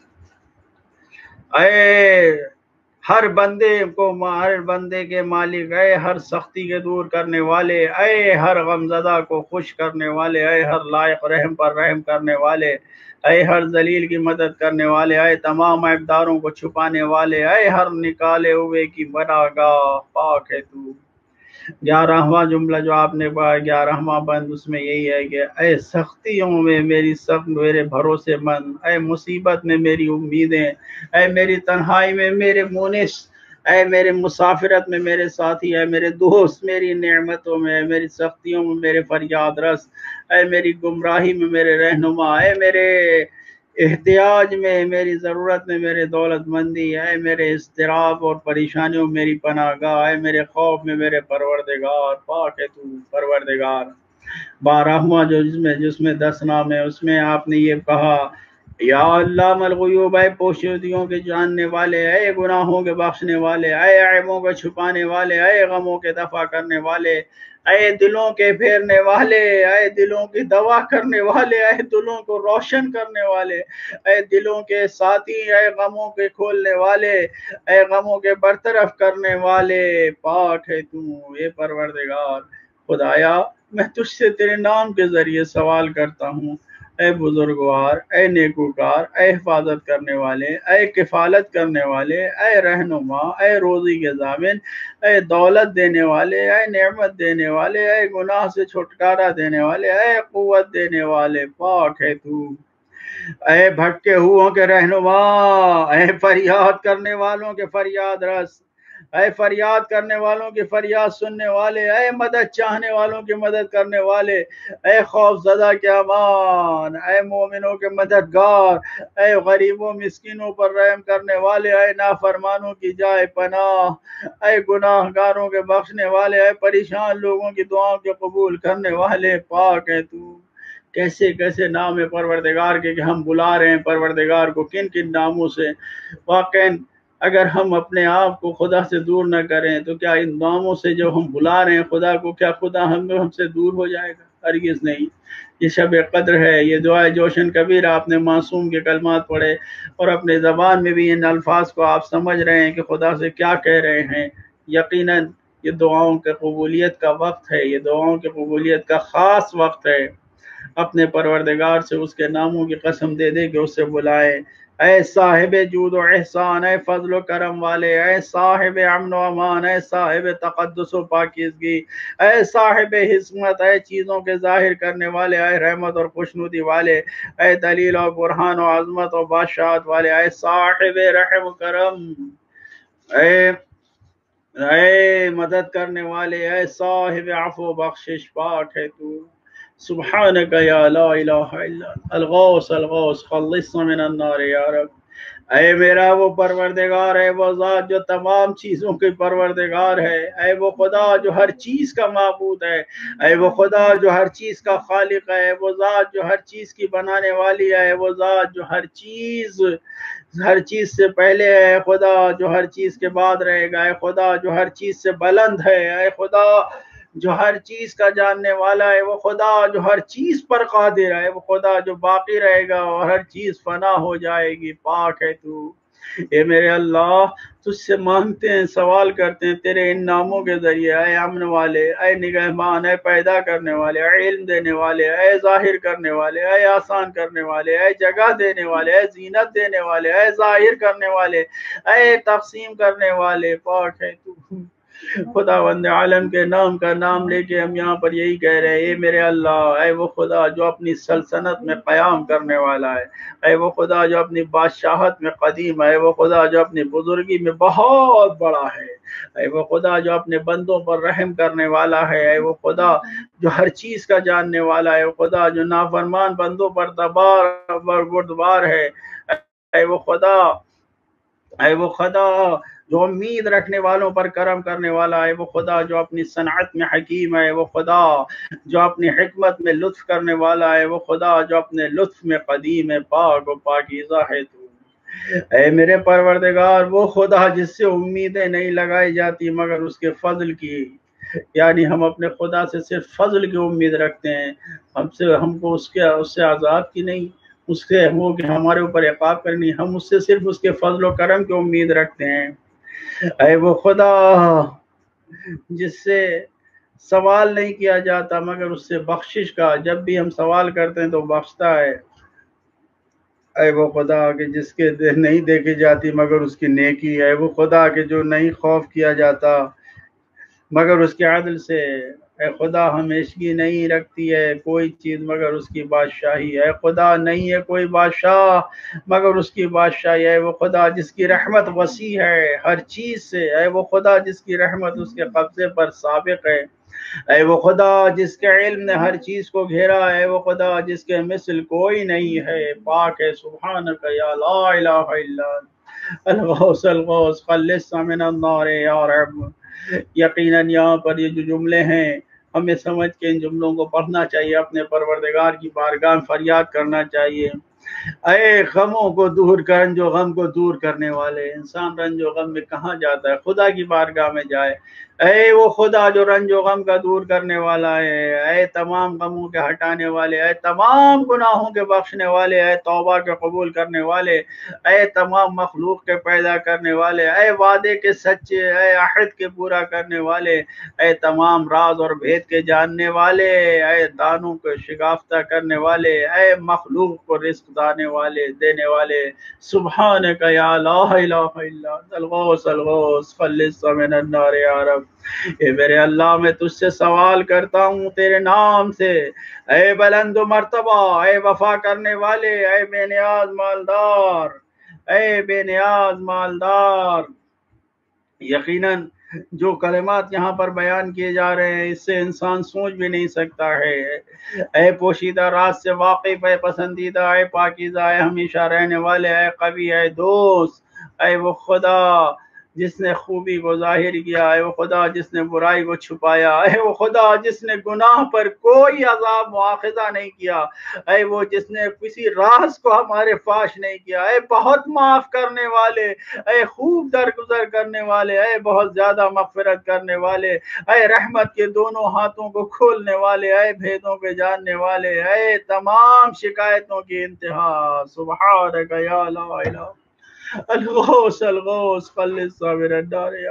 اے ہر بندے کو ہر بندے کے مالک، اے ہر سختی کے دور کرنے والے، اے ہر غمزدہ کو خوش کرنے والے، اے ہر لائق رحم پر رحم کرنے والے، اے ہر ذلیل کی مدد کرنے والے، اے تمام عیبداروں کو چھپانے والے، اے ہر نکالے ہوئے کی بناگاہ، پاک ہے تو۔ گیارہواں جملہ جو آپ نے پڑھا، گیارہواں بند، اس میں یہی ہے کہ اے سختیوں میں میری سخت میرے بھروسے مند، اے مصیبت میں میری امیدیں، اے میری تنہائی میں میرے مونس، اے میرے مسافرت میں میرے ساتھی، اے میرے دوست، میری نعمتوں میں، میری سختیوں میں میرے فریاد رس، اے میری گمراہی میں میرے رہنما، اے میرے احتیاج میں، میری ضرورت میں میرے دولت مندی، اے میرے اضطراب اور پریشانیوں میں میری پناہ گاہ، اے میرے خوف میں میرے پروردگار، پاک ہے تو پروردگار۔ بارہواں جو جس میں جس میں دس نام ہے، اس میں آپ نے یہ کہا، یا علام الغیوب، اے پوشیدگیوں کے جاننے والے، اے گناہوں کے بخشنے والے، اے عیبوں کو چھپانے والے، اے غموں کے دفع کرنے والے، اے دلوں کے پھیرنے والے، اے دلوں کی دوا کرنے والے، اے دلوں کو روشن کرنے والے، اے دلوں کے ساتھی، اے غموں کے کھولنے والے، اے غموں کے برطرف کرنے والے، پاک ہے تو اے پروردگار۔ خدایا میں تجھ سے تیرے نام کے ذریعے سوال کرتا ہوں، اے بزرگوار، اے نیکوکار، اے حفاظت کرنے والے، اے کفالت کرنے والے، اے رہنما، اے روزی کے ضامن، اے دولت دینے والے، اے نعمت دینے والے، اے گناہ سے چھٹکارا دینے والے، اے قوت دینے والے، پاک ہے تو۔ اے بھٹکے ہوئوں کے رہنما، اے فریاد کرنے والوں کے فریاد رس، اے فریاد کرنے والوں کی فریاد سننے والے، اے مدد چاہنے والوں کی مدد کرنے والے، اے خوف زدہ کے امان، اے مومنوں کے مددگار، اے غریبوں مسکینوں پر رحم کرنے والے، اے نافرمانوں کی جائے پناہ، اے گناہ گاروں کے بخشنے والے، اے پریشان لوگوں کی دعاؤں کے قبول کرنے والے، پاک ہے تو۔ کیسے کیسے نام ہے پروردگار کے کہ ہم بلا رہے ہیں پروردگار کو، کن کن ناموں سے۔ واقعاً اگر ہم اپنے آپ کو خدا سے دور نہ کریں تو کیا ان ناموں سے جو ہم بلا رہے ہیں خدا کو، کیا خدا ہم ہم سے دور ہو جائے گا؟ ہرگز نہیں۔ یہ شب قدر ہے، یہ دعائے جوشن کبیر آپ نے معصوم کے کلمات پڑھے اور اپنے زبان میں بھی ان الفاظ کو آپ سمجھ رہے ہیں کہ خدا سے کیا کہہ رہے ہیں۔ یقیناً یہ دعاؤں کے قبولیت کا وقت ہے، یہ دعاؤں کے قبولیت کا خاص وقت ہے۔ اپنے پروردگار سے اس کے ناموں کی قسم دے دے کہ اس سے بلائے۔ اے صاحب جود و احسان، اے فضل و کرم والے، اے صاحب امن و امان، اے صاحب تقدس و پاکیزگی، اے صاحب حکمت، اے چیزوں کے ظاہر کرنے والے، اے رحمت اور خوشنودی والے، اے دلیل و برہان و عظمت و بادشاہت والے، اے صاحب رحم و کرم، اے اے مدد کرنے والے، اے صاحب عفو و بخشش، پاک ہے تو۔ سبحانک یا لا الہ الا انت الغوث الغوث خلصنا من النار یا رب۔ اے میرا وہ پروردگار ہے، وہ ذات جو تمام چیزوں کی پروردگار ہے، اے وہ خدا جو ہر چیز کا معبود ہے، اے وہ خدا جو ہر چیز کا خالق ہے، وہ ذات جو ہر چیز کی بنانے والی ہے، وہ ذات جو ہر چیز ہر چیز سے پہلے ہے، خدا جو ہر چیز کے بعد رہے گا، اے خدا جو ہر چیز سے بلند ہے، اے خدا جو ہر چیز کا جاننے والا ہے، وہ خدا جو ہر چیز پر قادر ہے، وہ خدا جو باقی رہے گا اور ہر چیز فنا ہو جائے گی، پاک ہے تو۔ اے میرے اللہ، تجھ سے مانگتے ہیں، سوال کرتے ہیں تیرے ان ناموں کے ذریعے، اے امن والے، اے نگہبان، اے پیدا کرنے والے، اے علم دینے والے، اے ظاہر کرنے والے، اے آسان کرنے والے، اے جگہ دینے والے، اے زینت دینے والے، اے ظاہر کرنے والے، اے تقسیم کرنے والے، پاک ہے تو۔ خداوند عالم کے نام کا نام لے کے ہم یہاں پر یہی کہہ رہے ہیں، اے میرے اللہ، اے وہ خدا جو اپنی سلطنت میں قیام کرنے والا ہے، اے وہ خدا جو اپنی بادشاہت میں قدیم ہے، اے وہ خدا جو اپنی بزرگی میں بہت بڑا ہے، اے وہ خدا جو اپنے بندوں پر رحم کرنے والا ہے، اے وہ خدا جو ہر چیز کا جاننے والا ہے، وہ خدا جو نافرمان بندوں پر تبار بردبار ہے، اے وہ خدا اے وہ خدا جو امید رکھنے والوں پر کرم کرنے والا ہے، وہ خدا جو اپنی صنعت میں حکیم ہے، وہ خدا جو اپنی حکمت میں لطف کرنے والا ہے، وہ خدا جو اپنے لطف میں قدیم ہے، پاک و پاکیزہ ہے تو۔ اے میرے پروردگار، وہ خدا جس سے امیدیں نہیں لگائی جاتی مگر اس کے فضل کی، یعنی ہم اپنے خدا سے صرف فضل کی امید رکھتے ہیں، ہم سے ہم کو اس کے اس سے عذاب کی نہیں، اس کے ہو کہ ہمارے اوپر عقاب کرنی، ہم اس سے صرف اس کے فضل و کرم کی امید رکھتے ہیں۔ اے وہ خدا جس سے سوال نہیں کیا جاتا مگر اس سے بخشش کا، جب بھی ہم سوال کرتے ہیں تو بخشتا ہے۔ اے وہ خدا کہ جس کے نہیں دیکھی جاتی مگر اس کی نیکی ہے، وہ خدا کہ جو نہیں خوف کیا جاتا مگر اس کے عدل سے، اے خدا ہمیشگی نہیں رکھتی ہے کوئی چیز مگر اس کی بادشاہی ہے، خدا نہیں ہے کوئی بادشاہ مگر اس کی بادشاہی ہے، وہ خدا جس کی رحمت وسیع ہے ہر چیز سے، اے وہ خدا جس کی رحمت اس کے قبضے پر سابق ہے، اے وہ خدا جس کے علم نے ہر چیز کو گھیرا ہے، وہ خدا جس کے مثل کوئی نہیں ہے، پاک ہے سبحانک یا لا الہ الا انت الغوث الغوث خلصنا من النار یا رب۔ یقیناً یہاں پر یہ جو جملے ہیں ہمیں سمجھ کے ان جملوں کو پڑھنا چاہیے، اپنے پروردگار کی بارگاہ میں فریاد کرنا چاہیے۔ اے غموں کو دور کر، رنج و غم کو دور کرنے والے، انسان رنج و غم میں کہاں جاتا ہے، خدا کی بارگاہ میں جائے۔ اے وہ خدا جو رنج و غم کا دور کرنے والا ہے، اے تمام غموں کے ہٹانے والے، اے تمام گناہوں کے بخشنے والے، اے توبہ کے قبول کرنے والے، اے تمام مخلوق کے پیدا کرنے والے، اے وعدے کے سچے، اے عہد کے پورا کرنے والے، اے تمام راز اور بھید کے جاننے والے، اے دانوں کو شگافتہ کرنے والے، اے مخلوق کو رزق دانے والے دینے والے، سبحانک یا لا الہ الا انت الغوث الغوث خلصنا من النار یا رب۔ اے میرے اللہ میں تجھ سے سوال کرتا ہوں تیرے نام سے، اے بلند و مرتبہ، اے وفا کرنے والے، اے بے نیاز مالدار، اے بے نیاز مالدار۔ یقیناً جو کلمات یہاں پر بیان کیے جا رہے ہیں اس سے انسان سوچ بھی نہیں سکتا ہے۔ اے پوشیدہ راز سے واقف، اے پسندیدہ، اے پاکیزہ، اے ہمیشہ رہنے والے، اے قوی، اے دوست، اے وہ خدا جس نے خوبی کو ظاہر کیا، اے وہ خدا جس نے برائی کو چھپایا، اے وہ خدا جس نے گناہ پر کوئی عذاب مؤاخذہ نہیں کیا، اے وہ جس نے کسی راز کو ہمارے فاش نہیں کیا، اے بہت معاف کرنے والے، اے خوب درگزر کرنے والے، اے بہت زیادہ مغفرت کرنے والے، اے رحمت کے دونوں ہاتھوں کو کھولنے والے، اے بھیدوں کے جاننے والے، اے تمام شکایتوں کی انتہا، سبحانک یا لا الہ الغوث الغوث خلصنا من النار یا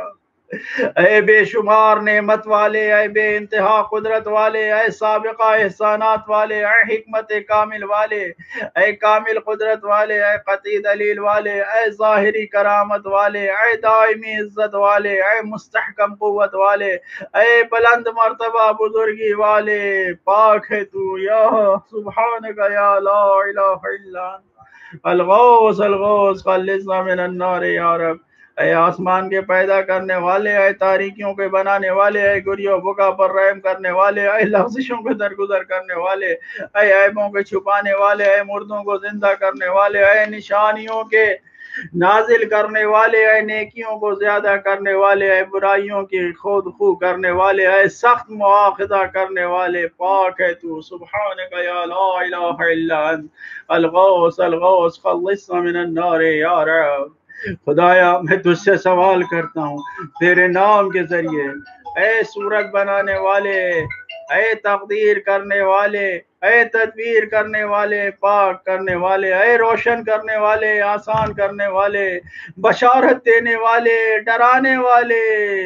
اے بے شمار نعمت والے، اے بے انتہا قدرت والے، اے سابقہ احسانات والے، اے حکمت کامل والے، اے کامل قدرت والے، اے قطعی دلیل والے، اے ظاہری کرامت والے، اے دائمی عزت والے، اے مستحکم قوت والے، اے بلند مرتبہ بزرگی والے، پاک ہے تو یا سبحانک یا لا الہ الا انت الغوث الغوث خلصنا من النار یا رب۔ اے آسمان کے پیدا کرنے والے، اے تاریکیوں کے بنانے والے، اے گریو بکا پر رحم کرنے والے، اے لغزشوں کے درگزر کرنے والے، اے عیبوں کے چھپانے والے، اے مردوں کو زندہ کرنے والے، اے نشانیوں کے نازل کرنے والے، اے نیکیوں کو زیادہ کرنے والے، اے برائیوں کی خود خو کرنے والے، اے سخت مواخذہ کرنے والے، پاک ہے تو سبحانک یا لا الہ الا انت الغوث الغوث خلصنا من النار یا رب۔ خدایا میں تجھ سے سوال کرتا ہوں تیرے نام کے ذریعے، اے صورت بنانے والے، اے تقدیر کرنے والے، اے تدبیر کرنے والے، پاک کرنے والے، اے روشن کرنے والے، آسان کرنے والے، بشارت دینے والے، ڈرانے والے،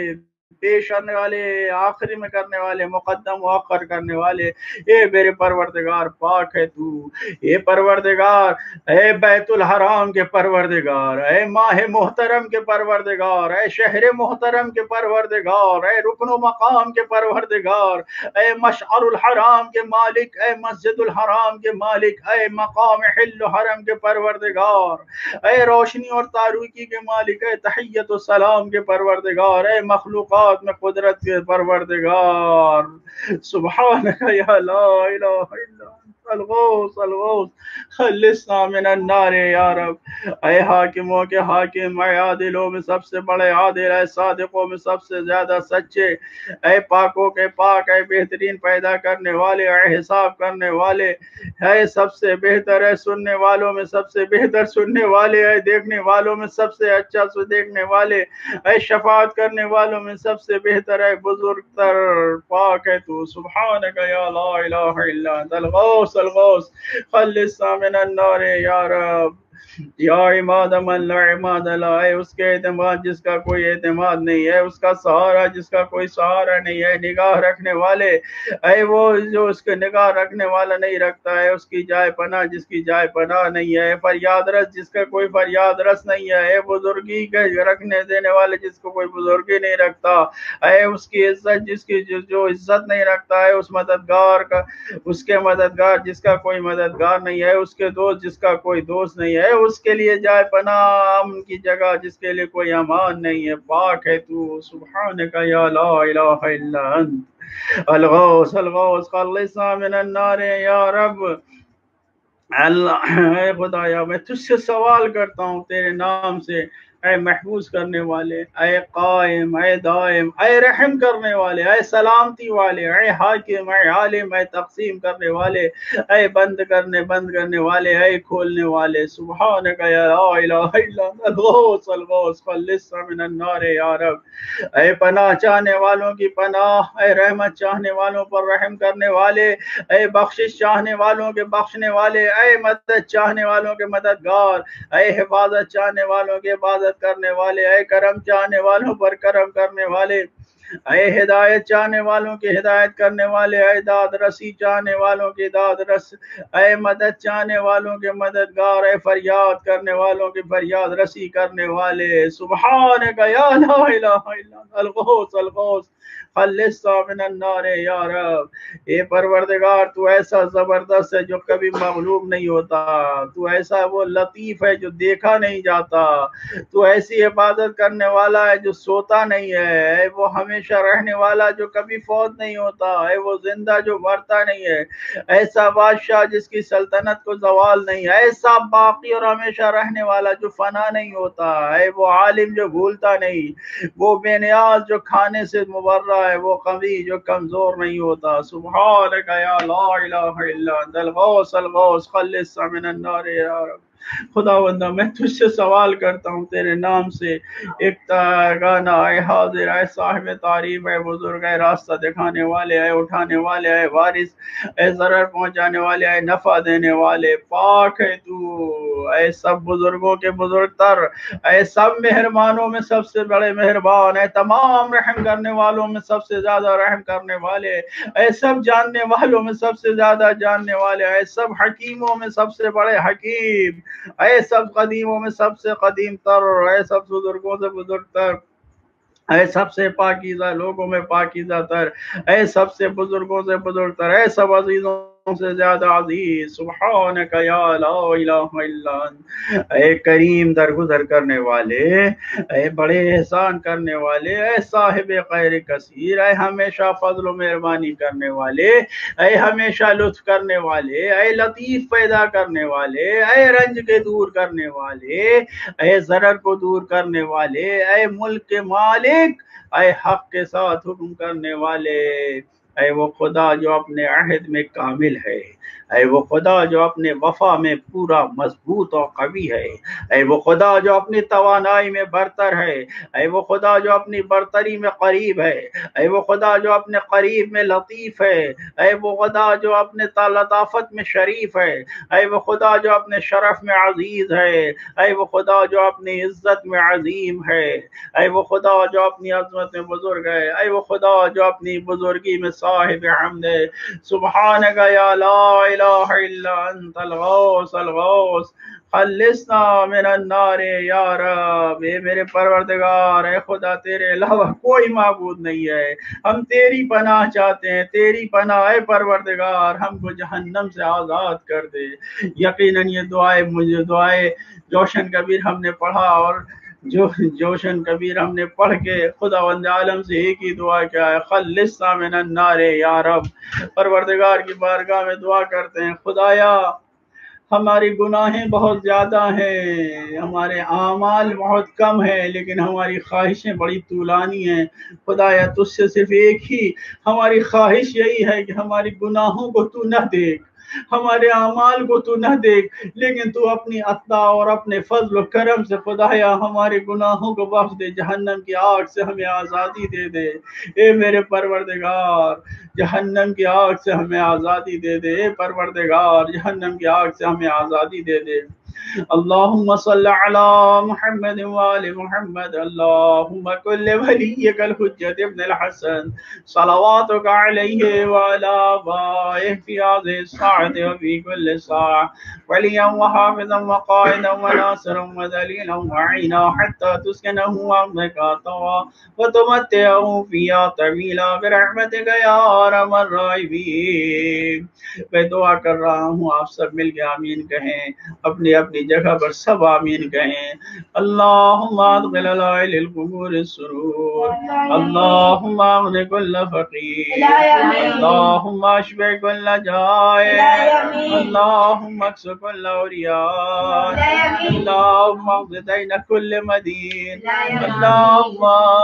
پیش آنے والے، آخری میں کرنے والے، مقدم مؤخر کرنے والے، اے میرے پروردگار پاک ہے تو، اے پروردگار، اے بیت الحرام کے پروردگار، اے ماہ محترم کے پروردگار، اے شہر محترم کے پروردگار، اے رکن و مقام کے پروردگار، اے مشعر الحرام کے مالک، اے مسجد الحرام کے مالک، اے مقام حل و حرم کے پروردگار، اے روشنی اور تاریکی کے مالک، اے تحیت و سلام کے پروردگار، اے مخلوقات میں قدرت کے پروردگار، سبحانک یا لا الہ الا الغوث الغوث خلصنا من النار یا رب۔ اے حاکموں کے حاکم، اے عادلوں میں سب سے بڑے عادل، اے صادقوں میں سب سے زیادہ سچے، اے پاکوں کے پاک، اے بہترین پیدا کرنے والے، اے حساب کرنے والے، اے سب سے بہتر، اے سننے والوں میں سب سے بہتر سننے والے، اے دیکھنے والوں میں سب سے اچھا سو دیکھنے والے، اے شفاعت کرنے والوں میں سب سے بہتر، اے بزرگ تر پاک ہے تو۔ سبحانک یا لا الہ الا انت الغوث الغوث خلصنا من النار یا رب۔ یا عماد من لا عماد لا، اے اس کے اعتماد جس کا کوئی اعتماد نہیں ہے، اس کا سہارا جس کا کوئی سہارا نہیں ہے، نگاہ رکھنے والے، اے وہ جو اس کے نگاہ رکھنے والا نہیں رکھتا ہے، اس کی جائے پناہ جس کی جائے پناہ نہیں ہے، فریاد رس جس کا کوئی فریاد رس نہیں ہے، اے بزرگی کے رکھنے دینے والے جس کو کوئی بزرگی نہیں رکھتا، اے اس کی عزت جس کی جو, جو عزت نہیں رکھتا ہے، اس مددگار کا اس کے مددگار جس کا کوئی مددگار نہیں ہے، اس کے دوست جس کا کوئی دوست نہیں ہے، اس کے لیے جائے پناہ امن کی جگہ جس کے لیے کوئی امان نہیں ہے، پاک ہے تو۔ سبحانک یا لا الہ الا انت الغوث الغوث خلصنا من النار یا رب۔ اللہ اے خدایا میں تجھ سے سوال کرتا ہوں تیرے نام سے، اے محفوظ کرنے والے، اے قائم، اے دائم، اے رحم کرنے والے، اے سلامتی والے، اے حاکم، اے عالم، اے تقسیم کرنے والے، اے بند کرنے بند کرنے والے، اے کھولنے والے۔ سبحانک یا لا الہ الا انت الغوث الغوث خلصنا من النار یا رب۔ اے پناہ چاہنے والوں کی پناہ، اے رحمت چاہنے والوں پر رحم کرنے والے، اے بخشش چاہنے والوں کے بخشنے والے، اے مدد چاہنے والوں کے مددگار، اے حفاظت چاہنے والوں کے حفاظت کرنے والے، اے کرم چاہنے والوں پر کرم کرنے والے، اے ہدایت چاہنے والوں کی ہدایت کرنے والے، اے داد رسی چاہنے والوں کی داد رس، اے مدد چاہنے والوں کے مددگار، اے فریاد کرنے والوں کی فریاد رسی کرنے والے۔ سبحانک یا لا الہ الا انت الغوث الغوث خلصنا من النار یا رب۔ اے پروردگار تو ایسا زبردست ہے جو کبھی مغلوب نہیں ہوتا، تو ایسا وہ لطیف ہے جو دیکھا نہیں جاتا، تو ایسی عبادت کرنے والا ہے جو سوتا نہیں ہے، اے وہ ہمیشہ رہنے والا جو کبھی فوت نہیں ہوتا، اے وہ زندہ جو مرتا نہیں ہے، ایسا بادشاہ جس کی سلطنت کو زوال نہیں ہے، ایسا باقی اور ہمیشہ رہنے والا جو فنا نہیں ہوتا، اے وہ عالم جو بھولتا نہیں، وہ بے نیاز جو کھانے سے مبرہ ہے، وہ قوی جو کمزور نہیں ہوتا۔ سبحانک یا لا الہ الا انت الغوث الغوث خلصنا من النار یا رب۔ خداوندہ میں تجھ سے سوال کرتا ہوں تیرے نام سے، ایک گانا، اے حاضر، اے صاحب تعریف، اے بزرگ، اے راستہ دکھانے والے، اے اٹھانے والے، اے وارث، اے ضرر پہنچانے والے، اے نفع دینے والے، پاک ہے تو۔ اے سب بزرگوں کے بزرگ تر، اے سب مہربانوں میں سب سے بڑے مہربان، اے تمام رحم کرنے والوں میں سب سے زیادہ رحم کرنے والے، اے سب جاننے والوں میں سب سے زیادہ جاننے والے، اے سب حکیموں میں سب سے بڑے حکیم، اے سب قدیموں میں سب سے قدیم تر، اے سب بزرگوں سے بزرگ تر، اے سب سے پاکیزہ لوگوں میں پاکیزہ تر، اے سب سے بزرگوں سے بزرگ تر، اے سب عزیزوں سے زیادہ عزیز۔ سبحانک یا لا الہ الا انت اے کریم درگزر کرنے والے، اے بڑے احسان کرنے والے، اے صاحب خیر کثیر، اے ہمیشہ فضل و مہربانی کرنے والے، اے ہمیشہ لطف کرنے والے، اے لطیف پیدا کرنے والے، اے رنج کے دور کرنے والے، اے ضرر کو دور کرنے والے، اے ملک کے مالک، اے حق کے ساتھ حکم کرنے والے، اے وہ خدا جو اپنے عہد میں کامل ہے، اے وہ خدا جو اپنے وفا میں پورا مضبوط اور قوی ہے، اے وہ خدا جو اپنی توانائی میں برتر ہے، اے وہ خدا جو اپنی برتری میں قریب ہے، اے وہ خدا جو اپنے قریب میں لطیف ہے، اے وہ خدا جو اپنے لطافت میں شریف ہے، اے وہ خدا جو اپنے شرف میں عزیز ہے، اے وہ خدا جو اپنی عزت میں عظیم ہے، اے وہ خدا جو اپنی عظمت میں بزرگ ہے، اے وہ خدا جو اپنی بزرگی میں صاحب حمد ہے۔ سبحانک یا لا الہ الا انت الغوث الغوث خلصنا من النار یا رب۔ اے میرے پروردگار، اے خدا تیرے علاوہ کوئی معبود نہیں ہے، ہم تیری پناہ چاہتے ہیں، تیری پناہ اے پروردگار، ہم کو جہنم سے آزاد کر دے۔ یقیناً یہ دعائیں مجھے دعائیں جوشن کبیر ہم نے پڑھا اور جو جوشن کبیر ہم نے پڑھ کے خداوند عالم سے ایک ہی دعا کیا ہے، خلصنا من النار یا رب۔ پروردگار کی بارگاہ میں دعا کرتے ہیں، خدایا ہماری گناہیں بہت زیادہ ہیں، ہمارے اعمال بہت کم ہیں، لیکن ہماری خواہشیں بڑی طولانی ہیں۔ خدایا تجھ سے صرف ایک ہی ہماری خواہش یہی ہے کہ ہماری گناہوں کو تو نہ دیکھ، ہمارے اعمال کو تو نہ دیکھ، لیکن تو اپنی عطا اور اپنے فضل و کرم سے خدایا ہمارے گناہوں کو بخش دے، جہنم کی آگ سے ہمیں آزادی دے دے۔ اے میرے پروردگار جہنم کی آگ سے ہمیں آزادی دے دے، اے پروردگار جہنم کی آگ سے ہمیں آزادی دے دے۔ اللہم صل علی محمد وآل محمد، اللہم کل ولیک الحجت ابن الحسن صلواتک علیہ وعلی آبائہ فی هذه الساعة وفی کل ساعة ولیا وحافظا وقائدا وناصرا ودلیلا وعینا حتی تسکنہ ارضک طوعا وتمتعہ فیہا طویلا برحمتک یا ارحم الراحمین۔ میں دعا کر رہا ہوں، آپ سب مل کے آمین کہیں، اپنی اپنی جگہ پر سب آمین کہیں۔ اللہم ادخل الائل القبور السرور، اللہم اغن کل فقیر، اللہم اشبع کل جائع، اللہم اکس کل عریان، اللہم اغض دین کل مدین، اللہم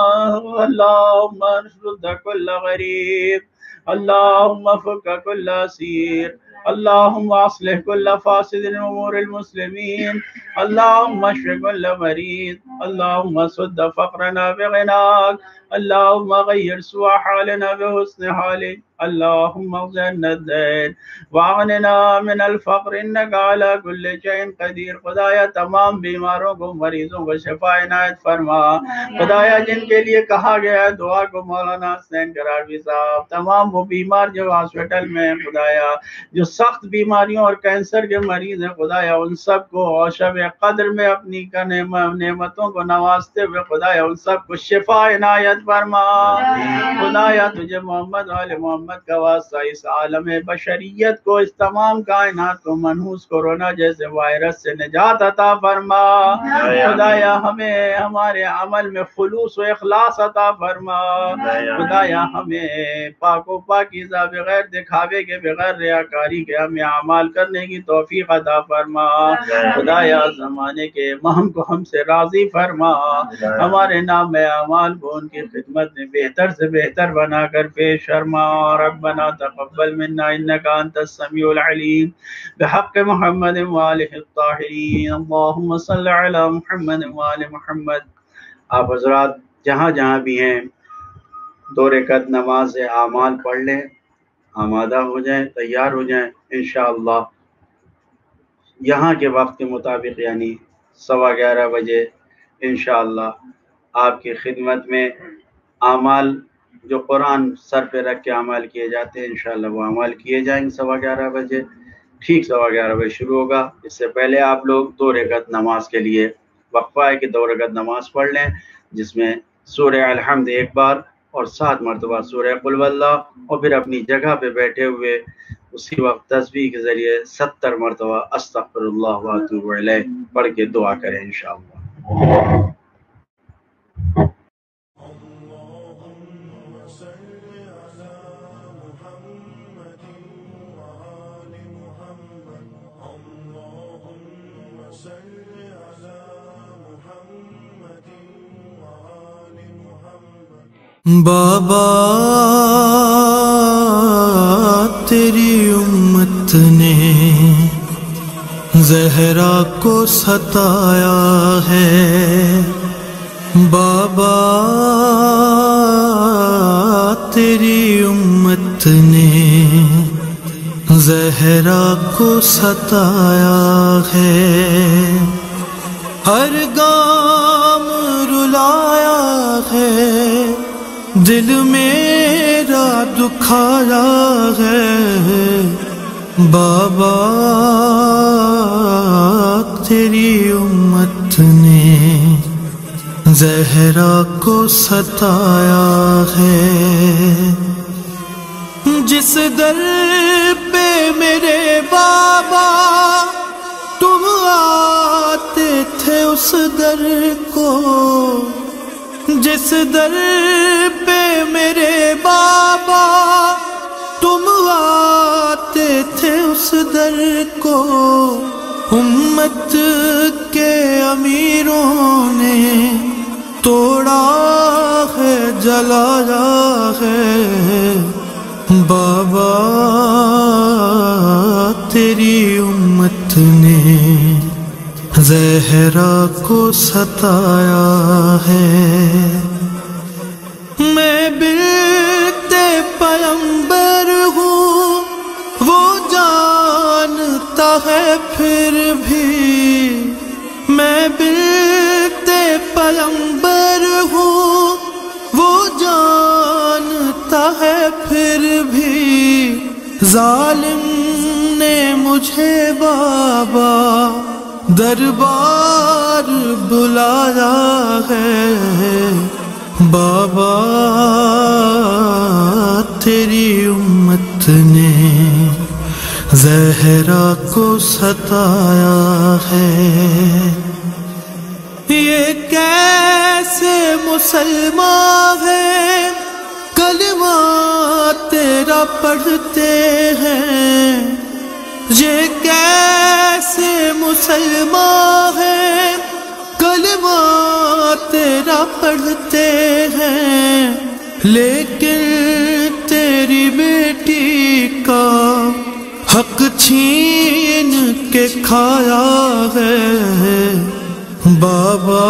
اللہم ارشد کل غریب، اللہم فک کل اسیر، اللہم اصلح کل فاسد امور المسلمین، اللہم اشف کل مریض، اللہم سد فقرنا بغناک، اللہم غیر سوء حالنا بحسن حالک، اللہم اغفر عنا الدین واغننا من الفقر انک علی کل شیء قدیر۔ خدایا تمام بیماروں کو، مریضوں کو شفا عنایت فرما۔ خدایا جن کے لیے کہا گیا ہے دعا کو، مولانا حسین کراروی صاحب، تمام وہ بیمار جو ہاسپٹل میں ہیں خدایا، جو سخت بیماریوں اور کینسر کے مریض ہیں خدایا، ان سب کو اور شب قدر میں اپنی کا نعمتوں کو نوازتے ہوئے خدایا ان سب کو شفا عنایت فرما۔ خدایا تجھے محمد وآل محمد کا واسطہ اس عالم بشریت کو، اس تمام کائنات کو منحوس کورونا جیسے وائرس سے نجات عطا فرما۔ خدایا ہمیں ہمارے عمل میں خلوص و اخلاص عطا فرما۔ خدایا ہمیں پاک و پاکیزہ بغیر دکھاوے کے، بغیر ریاکاری کے ہمیں اعمال کرنے کی توفیق عطا فرما۔ خدایا زمانے کے امام کو ہم سے راضی فرما، ہمارے نام اعمال کو ان کی خدمت میں بہتر سے بہتر بنا کر پیش فرما۔ ربنا تقبل منا انک انت السمیع العلیم بحق محمد وآلہ الطاہرین، اللہم صل علی محمد وآل محمد۔ آپ حضرات جہاں جہاں بھی ہیں دو رکعت نماز اعمال پڑھ لیں، آمادہ ہو جائیں، تیار ہو جائیں، انشاءاللہ یہاں کے وقت کے مطابق یعنی سوا گیارہ بجے انشاءاللہ آپ کی خدمت میں اعمال جو قرآن سر پہ رکھ کے اعمال کیے جاتے ہیں انشاءاللہ وہ اعمال کیے جائیں گے سوا گیارہ بجے، ٹھیک سوا گیارہ بجے شروع ہوگا۔ اس سے پہلے آپ لوگ دو رکعت نماز کے لیے وقفہ ہے کہ دو رکعت نماز پڑھ لیں، جس میں سورہ الحمد ایک بار اور سات مرتبہ سورہ قل هو اللہ، اور پھر اپنی جگہ پہ بیٹھے ہوئے اسی وقت تسبیح کے ذریعے ستر مرتبہ استغفر اللہ واتوب الیہ پڑھ کے دعا کریں انشاءاللہ۔ بابا تیری امت نے زہرا کو ستایا ہے، بابا تیری امت نے زہرا کو ستایا ہے، ہر گام رلایا ہے، دل میرا دکھایا ہے، بابا تیری امت نے زہرا کو ستایا ہے۔ جس در پہ میرے بابا تم آتے تھے اس در کو جس در پہ میرے بابا تم آتے تھے، اس در کو امت کے امیروں نے توڑا ہے، جلایا ہے۔ بابا تیری امت نے زہرا کو ستایا ہے۔ میں بنتے پیمبر ہوں وہ جانتا ہے، پھر بھی میں بنتے پیمبر ہوں وہ جانتا ہے، پھر بھی ظالم نے مجھے بابا دربار بلایا ہے۔ بابا تیری امت نے زہرا کو ستایا ہے۔ یہ کیسے مسلمان ہیں کلمہ تیرا پڑھتے ہیں، یہ کیسے مسلمان ہیں کلمہ تیرا پڑھتے ہیں، لیکن تیری بیٹی کا حق چھین کے کھایا ہے۔ بابا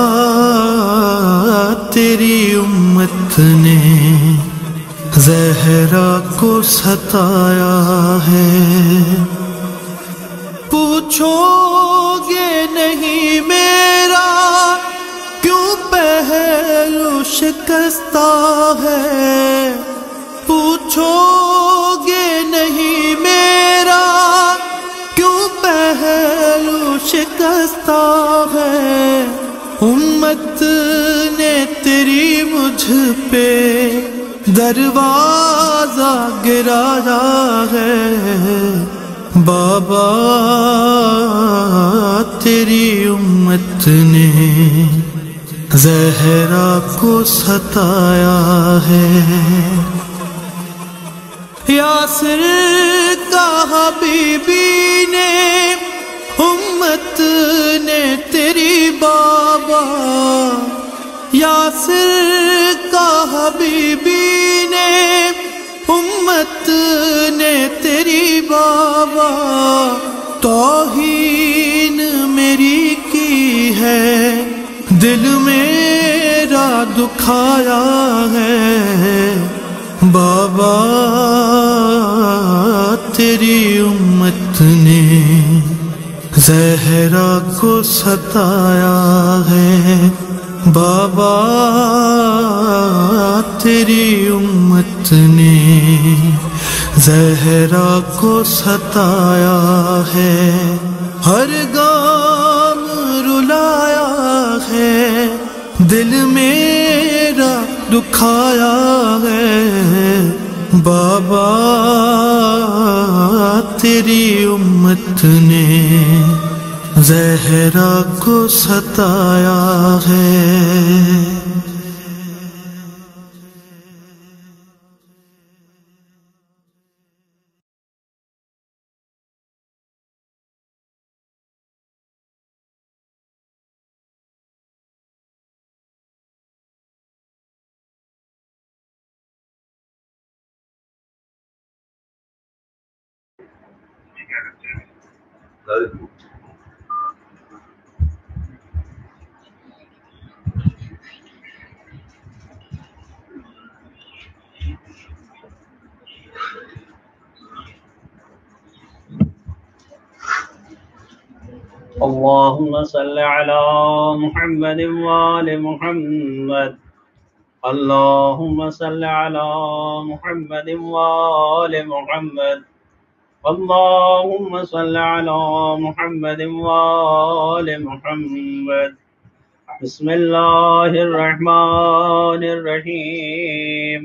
تیری امت نے زہرا کو ستایا ہے۔ پوچھو گے نہیں میرا کیوں پہلو شکستہ ہے، پوچھو گے نہیں میرا کیوں پہلو شکستہ ہے۔ امت نے تیری مجھ پہ دروازہ گرایا ہے۔ بابا تیری امت نے زہرا کو ستایا ہے۔ یاسر کا حبیبی نے امت نے تیری بابا، یاسر کا حبیبی نے امت نے تیری بابا توہین میری کی ہے، دل میرا دکھایا ہے۔ بابا تیری امت نے زہرا کو ستایا ہے۔ بابا تیری امت نے زہرا کو ستایا ہے، ہر گام رلایا ہے، دل میرا دکھایا ہے۔ بابا تیری امت نے زہرا کو ستایا ہے۔ اللهم صل على محمد وآل محمد، اللهم صل على محمد وآل محمد، اللهم صل على محمد وآل محمد۔ بسم الله الرحمن الرحيم۔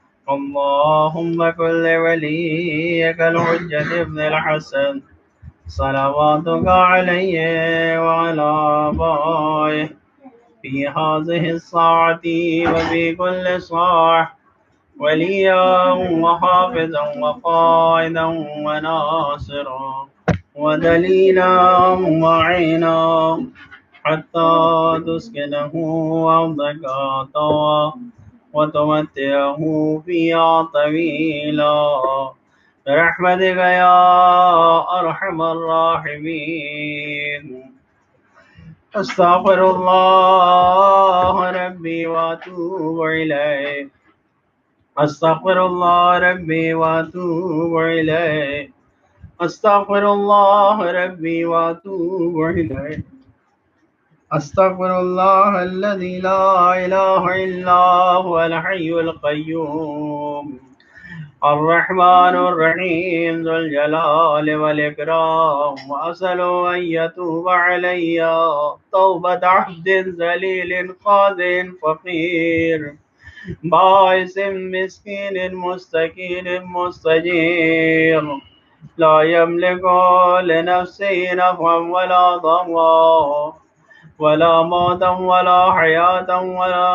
اللهم كن لوليك الحجة ابن الحسن صلواتك عليه وعلى آبائه في هذه الساعة وفي كل ساعة وليا وحافظا وقائدا وناصرا ودليلا معينا حتى تسكنه أرضك طوى وتمتعه فيها طويلا برحمتك يا أرحم الراحمين. أستغفر الله ربي وأتوب إليه. أستغفر الله ربي وأتوب إليه. أستغفر الله ربي وأتوب إليه. أستغفر الله الذي لا إله إلا هو الحي القيوم الرحمن الرحيم ذو الجلال والإكرام وأسأل أن يتوب علي توبة عبد ذليل خاضع فقير باعث مسكين مستكين مستجير لا يملك لنفسه نفعا ولا ضرا ولا موتا ولا حياة ولا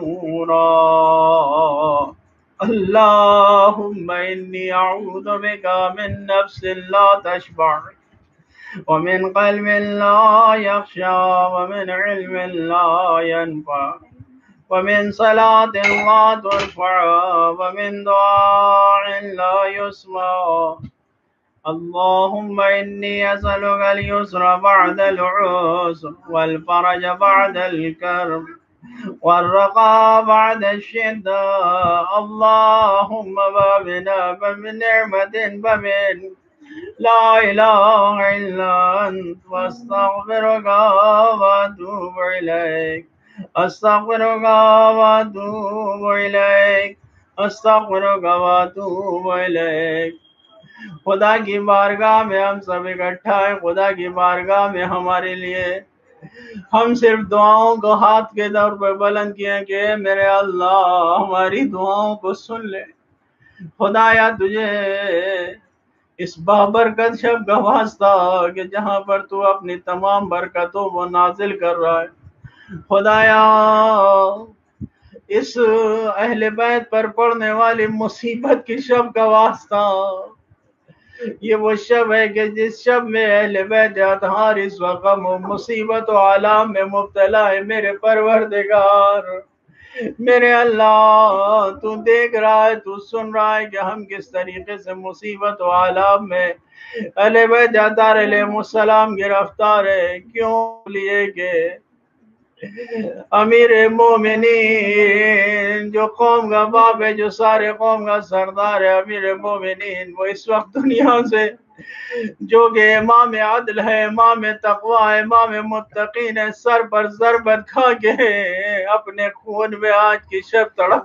نشورا. اللهم إني أعوذ بك من نفس لا تشبع ومن قلب لا يخشى ومن علم لا ينفع ومن صلاة لا ترفع ومن دعاء لا يسمع. اللهم إني أسألك اليسر بعد العسر والفرج بعد الكرب والرخاء بعد الشدة. اللهم بابنا فمن نعمة فمن لا إله إلا أنت واستغفرك وأتوب إليك. أستغفرك وأتوب إليك. أستغفرك وأتوب إليك. خدا کی بارگاہ میں ہم سب اکٹھا ہیں. خدا کی بارگاہ میں ہمارے لیے ہم صرف دعاؤں کو ہاتھ کے طور پر بلند کیے کہ اے میرے اللہ ہماری دعاؤں کو سن لے. خدایا تجھے اس بابرکت شب کا واسطہ کہ جہاں پر تو اپنی تمام برکتوں کو نازل کر رہا ہے. خدایا اس اہل بیت پر پڑنے والی مصیبت کی شب کا واسطہ یہ وہ شب ہے کہ جس شب میں اہل بیت اطہار اس وقت مصیبت و آلام میں مبتلا ہے. میرے پروردگار میرے اللہ تو دیکھ رہا ہے, تو سن رہا ہے کہ ہم کس طریقے سے مصیبت و آلام میں اہل بیت اطہار علیہ السلام گرفتار ہے. کیوں لیے کہ امیر مومنین جو قوم کا باپ ہے, جو سارے قوم کا سردار ہے, امیر مومنین وہ اس وقت دنیا سے جو کہ امام عدل ہے, امام تقوی ہے, امام متقین ہے, سر پر ضربت کھا کے اپنے خون میں آج کی شب تڑپ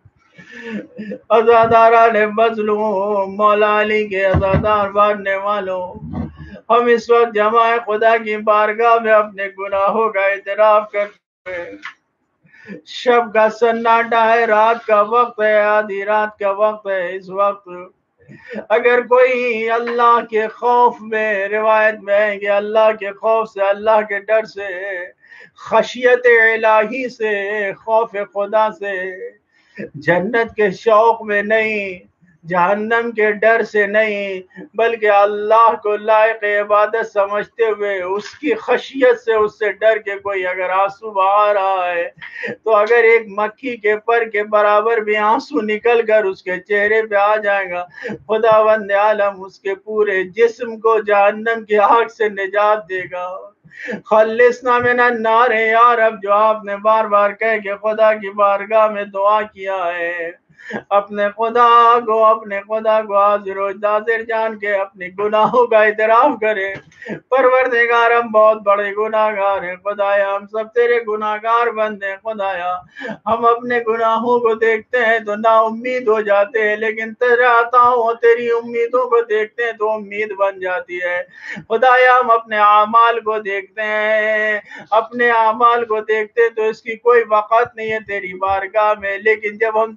عزاداران مظلوم مولا علی کے عزادار باننے والوں ہم اس وقت جمع خدا کی بارگاہ میں اپنے گناہوں کا اعتراف کرتے ہیں. شب کا سناٹا ہے, رات کا وقت ہے, آدھی رات کا وقت ہے. اس وقت اگر کوئی اللہ کے خوف میں روایت میں ہے کہ اللہ کے خوف سے, اللہ کے ڈر سے, خشیت الہی سے, خوف خدا سے, جنت کے شوق میں نہیں, جہنم کے ڈر سے نہیں, بلکہ اللہ کو لائق عبادت سمجھتے ہوئے اس کی خشیت سے, اس سے ڈر کے کوئی اگر آنسو بہا رہا ہے تو اگر ایک مکھی کے پر کے برابر بھی آنسو نکل کر اس کے چہرے پہ آ جائے گا, خداوند عالم اس کے پورے جسم کو جہنم کی آگ سے نجات دے گا. خلصنا من النار یا رب, جو آپ نے بار بار کہہ کے خدا کی بارگاہ میں دعا کیا ہے, اپنے خدا کو اپنے خدا کو حاضر و ناظر جان کے اپنی گناہوں کا اعتراف کرے. پروردگار ہم بہت بڑے گناہگار ہیں خدایا, ہم سب تیرے گناہگار بندے ہیں خدایا. ہم اپنے گناہوں کو دیکھتے ہیں تو نا امید ہو جاتے ہیں, لیکن تیرے عطاؤں تیری امیدوں کو دیکھتے ہیں تو امید بن جاتی ہے. خدایا ہم اپنے اعمال کو دیکھتے ہیں, اپنے اعمال کو دیکھتے تو اس کی کوئی وقت نہیں ہے تیری بارگاہ میں, لیکن جب ہم تیری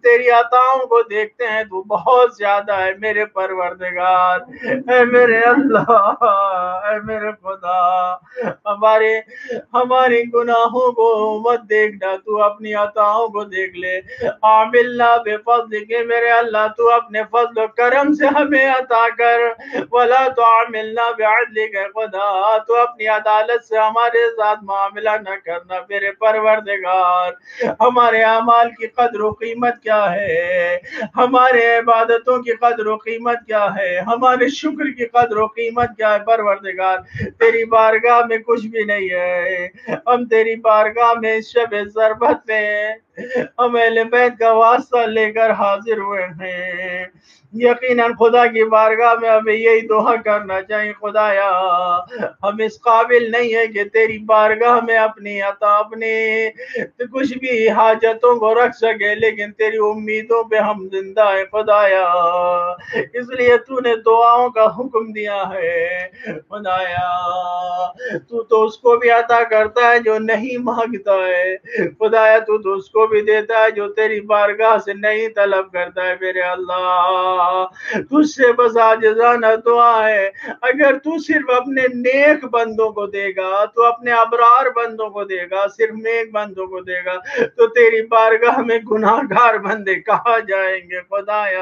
عطاؤں کو دیکھتے ہیں تو بہت زیادہ ہے میرے پروردگار، اے میرے اللہ، اے میرے خدا، ہمارے ہمارے گناہوں کو مت دیکھنا، تو اپنی عطاؤں کو دیکھ لے۔ عاملنا بفضل کے، میرے اللہ تو اپنے فضل و کرم سے ہمیں عطا کر، ولا تعاملنا بعدل کے، خدا تو اپنی عدالت سے ہمارے ساتھ معاملہ نہ کرنا میرے پروردگار۔ ہمارے اعمال کی قدر و قیمت کیا ہے، ہمارے عبادتوں کی قدر و قیمت کیا ہے، ہمارے شکر کی قدر و قیمت کیا ہے پروردگار، تیری بارگاہ میں کچھ بھی نہیں ہے۔ ہم تیری بارگاہ میں اس شب ضربت میں ہم اہل بیت کا واسطہ لے کر حاضر ہوئے ہیں۔ یقیناً خدا کی بارگاہ میں ہمیں یہی دعا کرنا چاہیے، خدایا ہم اس قابل نہیں ہے کہ تیری بارگاہ میں اپنی عطا اپنی کچھ بھی حاجتوں کو رکھ سکے، لیکن تیری امیدوں پہ ہم زندہ ہیں خدایا، اس لیے تو نے دعاؤں کا حکم دیا ہے خدایا۔ تو تو اس کو بھی عطا کرتا ہے جو نہیں مانگتا ہے خدایا، تو تو اس کو بھی دیتا ہے جو تیری بارگاہ سے نہیں طلب کرتا ہے میرے اللہ۔ تجھ سے بس عاجزانہ دعا ہے، اگر تو صرف اپنے نیک بندوں کو دے گا، تو اپنے ابرار بندوں کو دے گا، صرف نیک بندوں کو دے گا، تو تیری بارگاہ میں گناہ گار بندے کہاں جائیں گے خدایا۔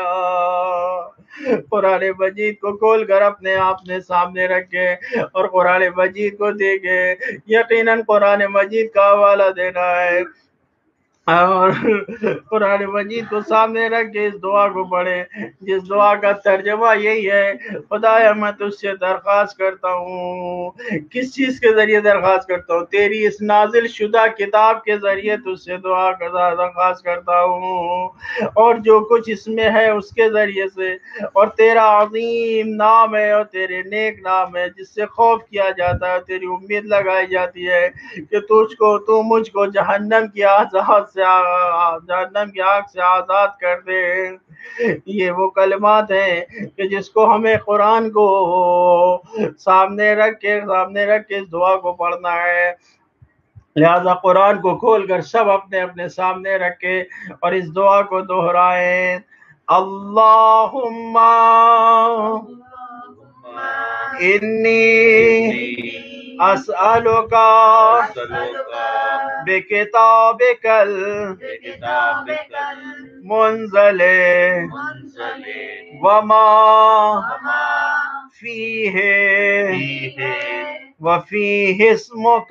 قرآن مجید کو کھول کر اپنے آپ نے سامنے رکھے اور قرآن مجید کو دیکھے، یقیناً قرآن مجید کا حوالہ دینا ہے اور قرآن مجید کو سامنے رکھ کے اس دعا کو پڑھے، جس دعا کا ترجمہ یہی ہے، خدایا میں تجھ سے درخواست کرتا ہوں، کس چیز کے ذریعے درخواست کرتا ہوں؟ تیری اس نازل شدہ کتاب کے ذریعے تجھ سے دعا کرتا درخواست کرتا ہوں، اور جو کچھ اس میں ہے اس کے ذریعے سے، اور تیرا عظیم نام ہے اور تیرے نیک نام ہے جس سے خوف کیا جاتا ہے، تیری امید لگائی جاتی ہے کہ تجھ کو تو مجھ کو جہنم کی آزاد سے جہنم کی آگ سے آزاد کر دے۔ یہ وہ کلمات ہیں کہ جس کو ہمیں قرآن کو سامنے رکھ کے سامنے رکھ کے اس دعا کو پڑھنا ہے، لہذا قرآن کو کھول کر سب اپنے اپنے سامنے رکھے اور اس دعا کو دہرائیں۔ اللہم انی اسألک بکتابک المنزل وما فیہ وفیہ اسمک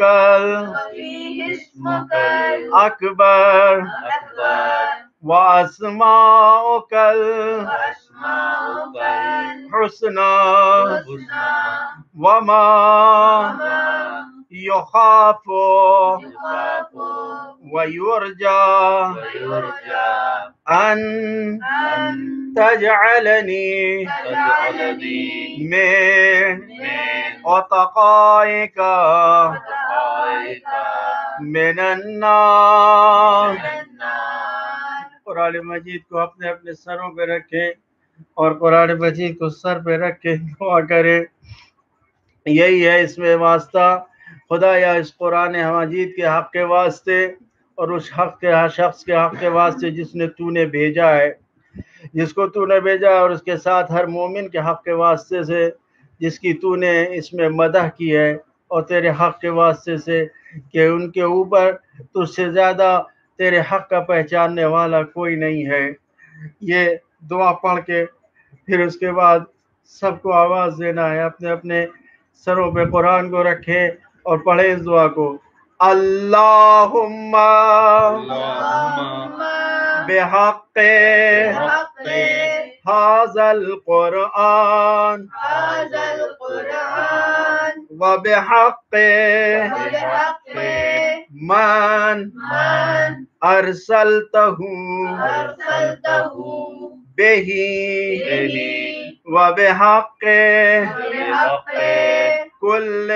الاکبر واسماؤک الحسنى وما يخاف ويرجى أن تجعلني من عتقائك من النار۔ قرآن مجید کو اپنے اپنے سروں پہ رکھیں اور قرآن مجید کو سر پہ رکھ کے دعا کریں، یہی ہے اس میں واسطہ خدایا، اس قرآن مجید کے حق کے واسطے اور اس حق کے شخص کے حق کے واسطے جس نے تو نے بھیجا ہے، جس کو تو نے بھیجا ہے، اور اس کے ساتھ ہر مومن کے حق کے واسطے سے جس کی تو نے اس میں مدح کی ہے، اور تیرے حق کے واسطے سے کہ ان کے اوپر تجھ سے زیادہ تیرے حق کا پہچاننے والا کوئی نہیں ہے۔ یہ دعا پڑھ کے پھر اس کے بعد سب کو آواز دینا ہے، اپنے اپنے سروں پہ قرآن کو رکھے اور پڑھے اس دعا کو۔ اللہم بحق ھذا القرآن وبحق من ارسلتہ بہ وبحق کل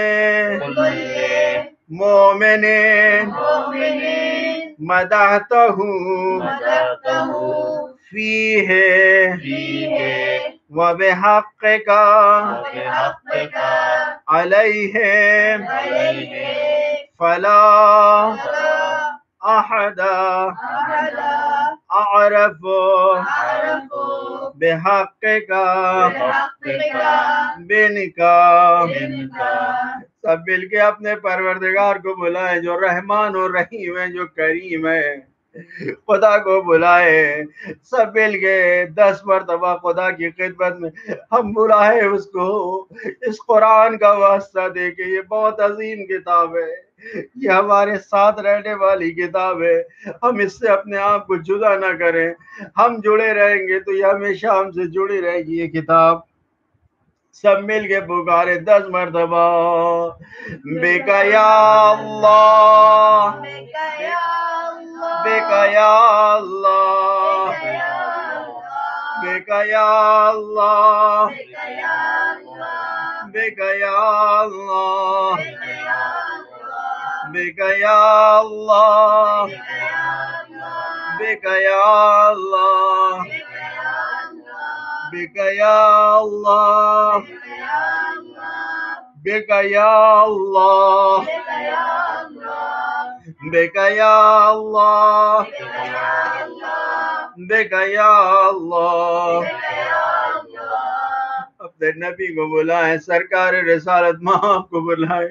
مومن مدحتہ فیہ وبحقک علیہم فلا احد اعرف أعرف بحقك بحقك منك. منك. سب مل کے اپنے پروردگار کو بلائیں جو رحمان و رحیم ہے، جو کریم ہے. خدا کو بلائے سب مل کے دس مرتبہ خدا کی خدمت میں ہم بلائے اس کو. اس قرآن کا واسطہ دے کے یہ بہت عظیم کتاب ہے، یہ ہمارے ساتھ رہنے والی کتاب ہے. ہم اس سے اپنے آپ کو جدا نہ کریں. ہم جڑے رہیں گے تو یہ ہمیشہ ہم سے جڑی رہے گی یہ کتاب. سب مل کے پکارے دس مرتبہ بیکا یا اللہ، بك يا الله بیکا یا اللہ، بك يا الله بیکا یا اللہ، بك يا الله بیکا یا اللہ، بك يا الله بیکا یا اللہ، بیکا یا اللہ، بیکا یا اللہ. اپنے نبی کو بلائیں، سرکار رسالت ماں کو بلائیں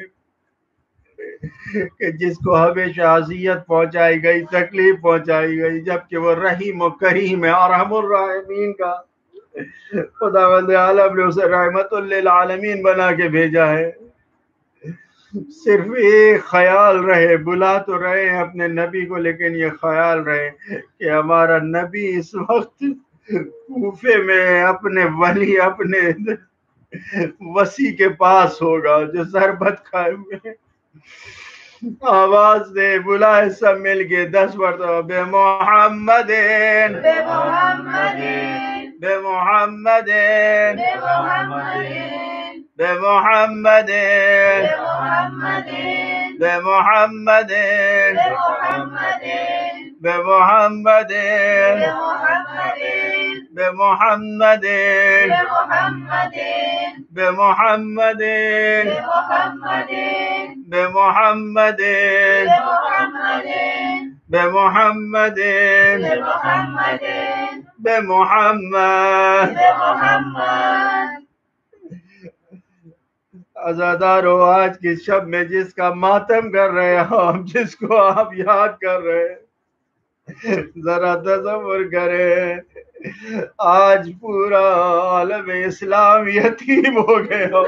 کہ جس کو ہمیشہ اذیت پہنچائی گئی، تکلیف پہنچائی گئی، جبکہ وہ رحیم و کریم ہے، ارحم الراحمین کا خداوند عالم نے اسے رحمت للعالمین بنا کے بھیجا ہے. صرف ایک خیال رہے، بلا تو رہے ہیں اپنے نبی کو، لیکن یہ خیال رہے کہ ہمارا نبی اس وقت کوفے میں اپنے ولی، اپنے وسیع کے پاس ہوگا جو ضربت کھائے ہوئے ہیں. آواز دے، بلائے سب مل کے دس مرتبہ بے محمد بمحمد بے محمد بمحمد بے محمد بمحمد بے محمد بمحمد بے محمد بے محمد بمحمد بے محمد بمحمد بے محمد بے محمد بمحمد بے محمد. بمحمد. عزادارو، آج کی شب میں جس کا ماتم کر رہے ہیں ہم، جس کو آپ یاد کر رہے ہیں، ذرا تصور کریں آج پورا عالم اسلام یتیم ہو گیا.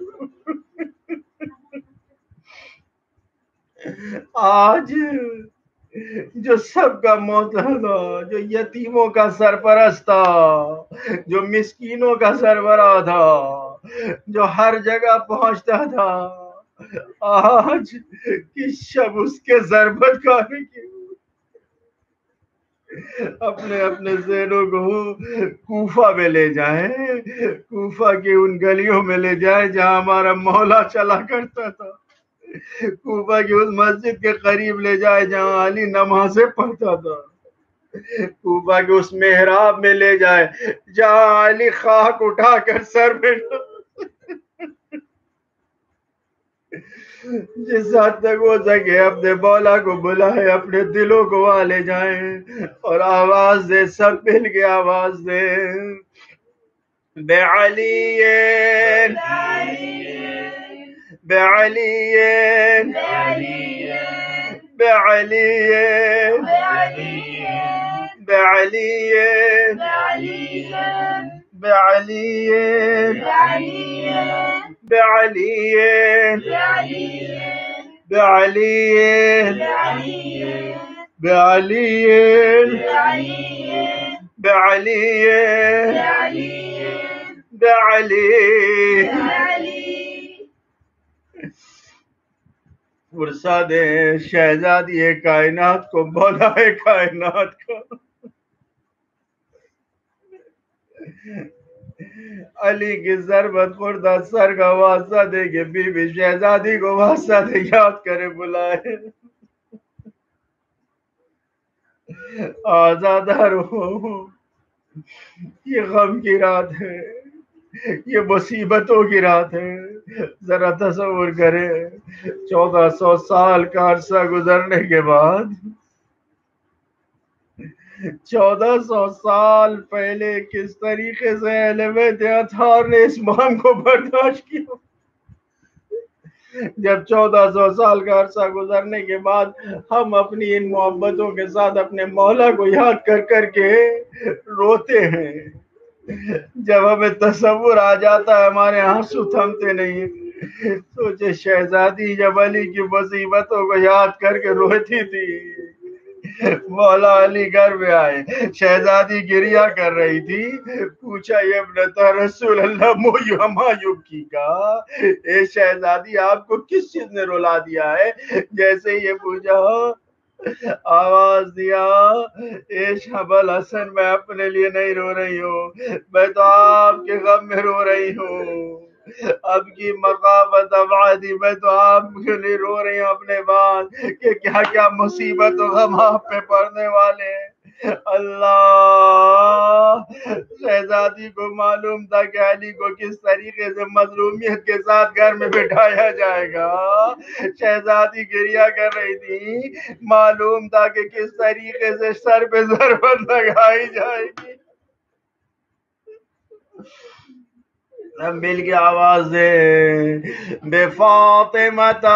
آج جو سب کا محتاج تھا، جو یتیموں کا سرپرست تھا، جو مسکینوں کا سربراہ تھا، جو ہر جگہ پہنچتا تھا، آج کی شب اس کے ضربت کھانے کی. اپنے اپنے ذہنوں کو کوفہ میں لے جائیں، کوفہ کی ان گلیوں میں لے جائیں جہاں ہمارا مولا چلا کرتا تھا. کوفہ کی اس مسجد کے قریب لے جائے جہاں علی نمازیں پڑھتا تھا. کوفہ کے اس محراب میں لے جائے جہاں علی خاک اٹھا کر سر پہ جس حد تک ہو سکے اپنے مولا کو بلائے، اپنے دلوں کو وہاں لے جائیں اور آواز دے، سب مل کے آواز دے بے علی بے علی بے علی بے علی بے علی بے علی بے علی بے علی بے علی بے علی. فرصت دے شہزادی کائنات کو، مولا کائنات کو، علی کی ضربت خوردہ سر کا واسطہ دے کے بی بی شہزادی کو واسطہ دے یاد کرے بلائے. آزادہ رو، یہ غم کی رات ہے، یہ مصیبتوں کی رات ہے. ذرا تصور کرے چودہ سو سال کا عرصہ گزرنے کے بعد چودہ سو سال پہلے کس طریقے سے اہل بیت اطہار نے اس مانگ کو برداشت کیا. جب چودہ سو سال کا عرصہ گزرنے کے بعد ہم اپنی ان محبتوں کے ساتھ اپنے مولا کو یاد کر کر کے روتے ہیں. جب ہمیں تصور آ جاتا ہے ہمارے آنسو تھمتے نہیں. سوچے شہزادی جب علی کی مصیبتوں کو یاد کر کے روتی تھی، مولا علی گھر میں آئے، شہزادی گریا کر رہی تھی. پوچھا یہ ابنتا رسول اللہ مویو مایوب کی کا، اے شہزادی آپ کو کس چیز نے رلا دیا ہے؟ جیسے یہ پوچھا آواز دیا، اے شبل حسن میں اپنے لیے نہیں رو رہی ہوں، میں تو آپ کے غم میں رو رہی ہوں. اب کی مقابت ابعادی، میں تو آپ کے لیے رو رہی ہوں اپنے بعد کہ کیا کیا مصیبت و غم آپ پہ پڑنے والے ہیں. اللہ، شہزادی کو معلوم تھا کہ علی کو کس طریقے سے مظلومیت کے ساتھ گھر میں بٹھایا جائے گا. شہزادی گریا کر رہی تھی، معلوم تھا کہ کس طریقے سے سر پہ ضربت لگائی جائے گی. مل کی آواز دے، بے فاطمتا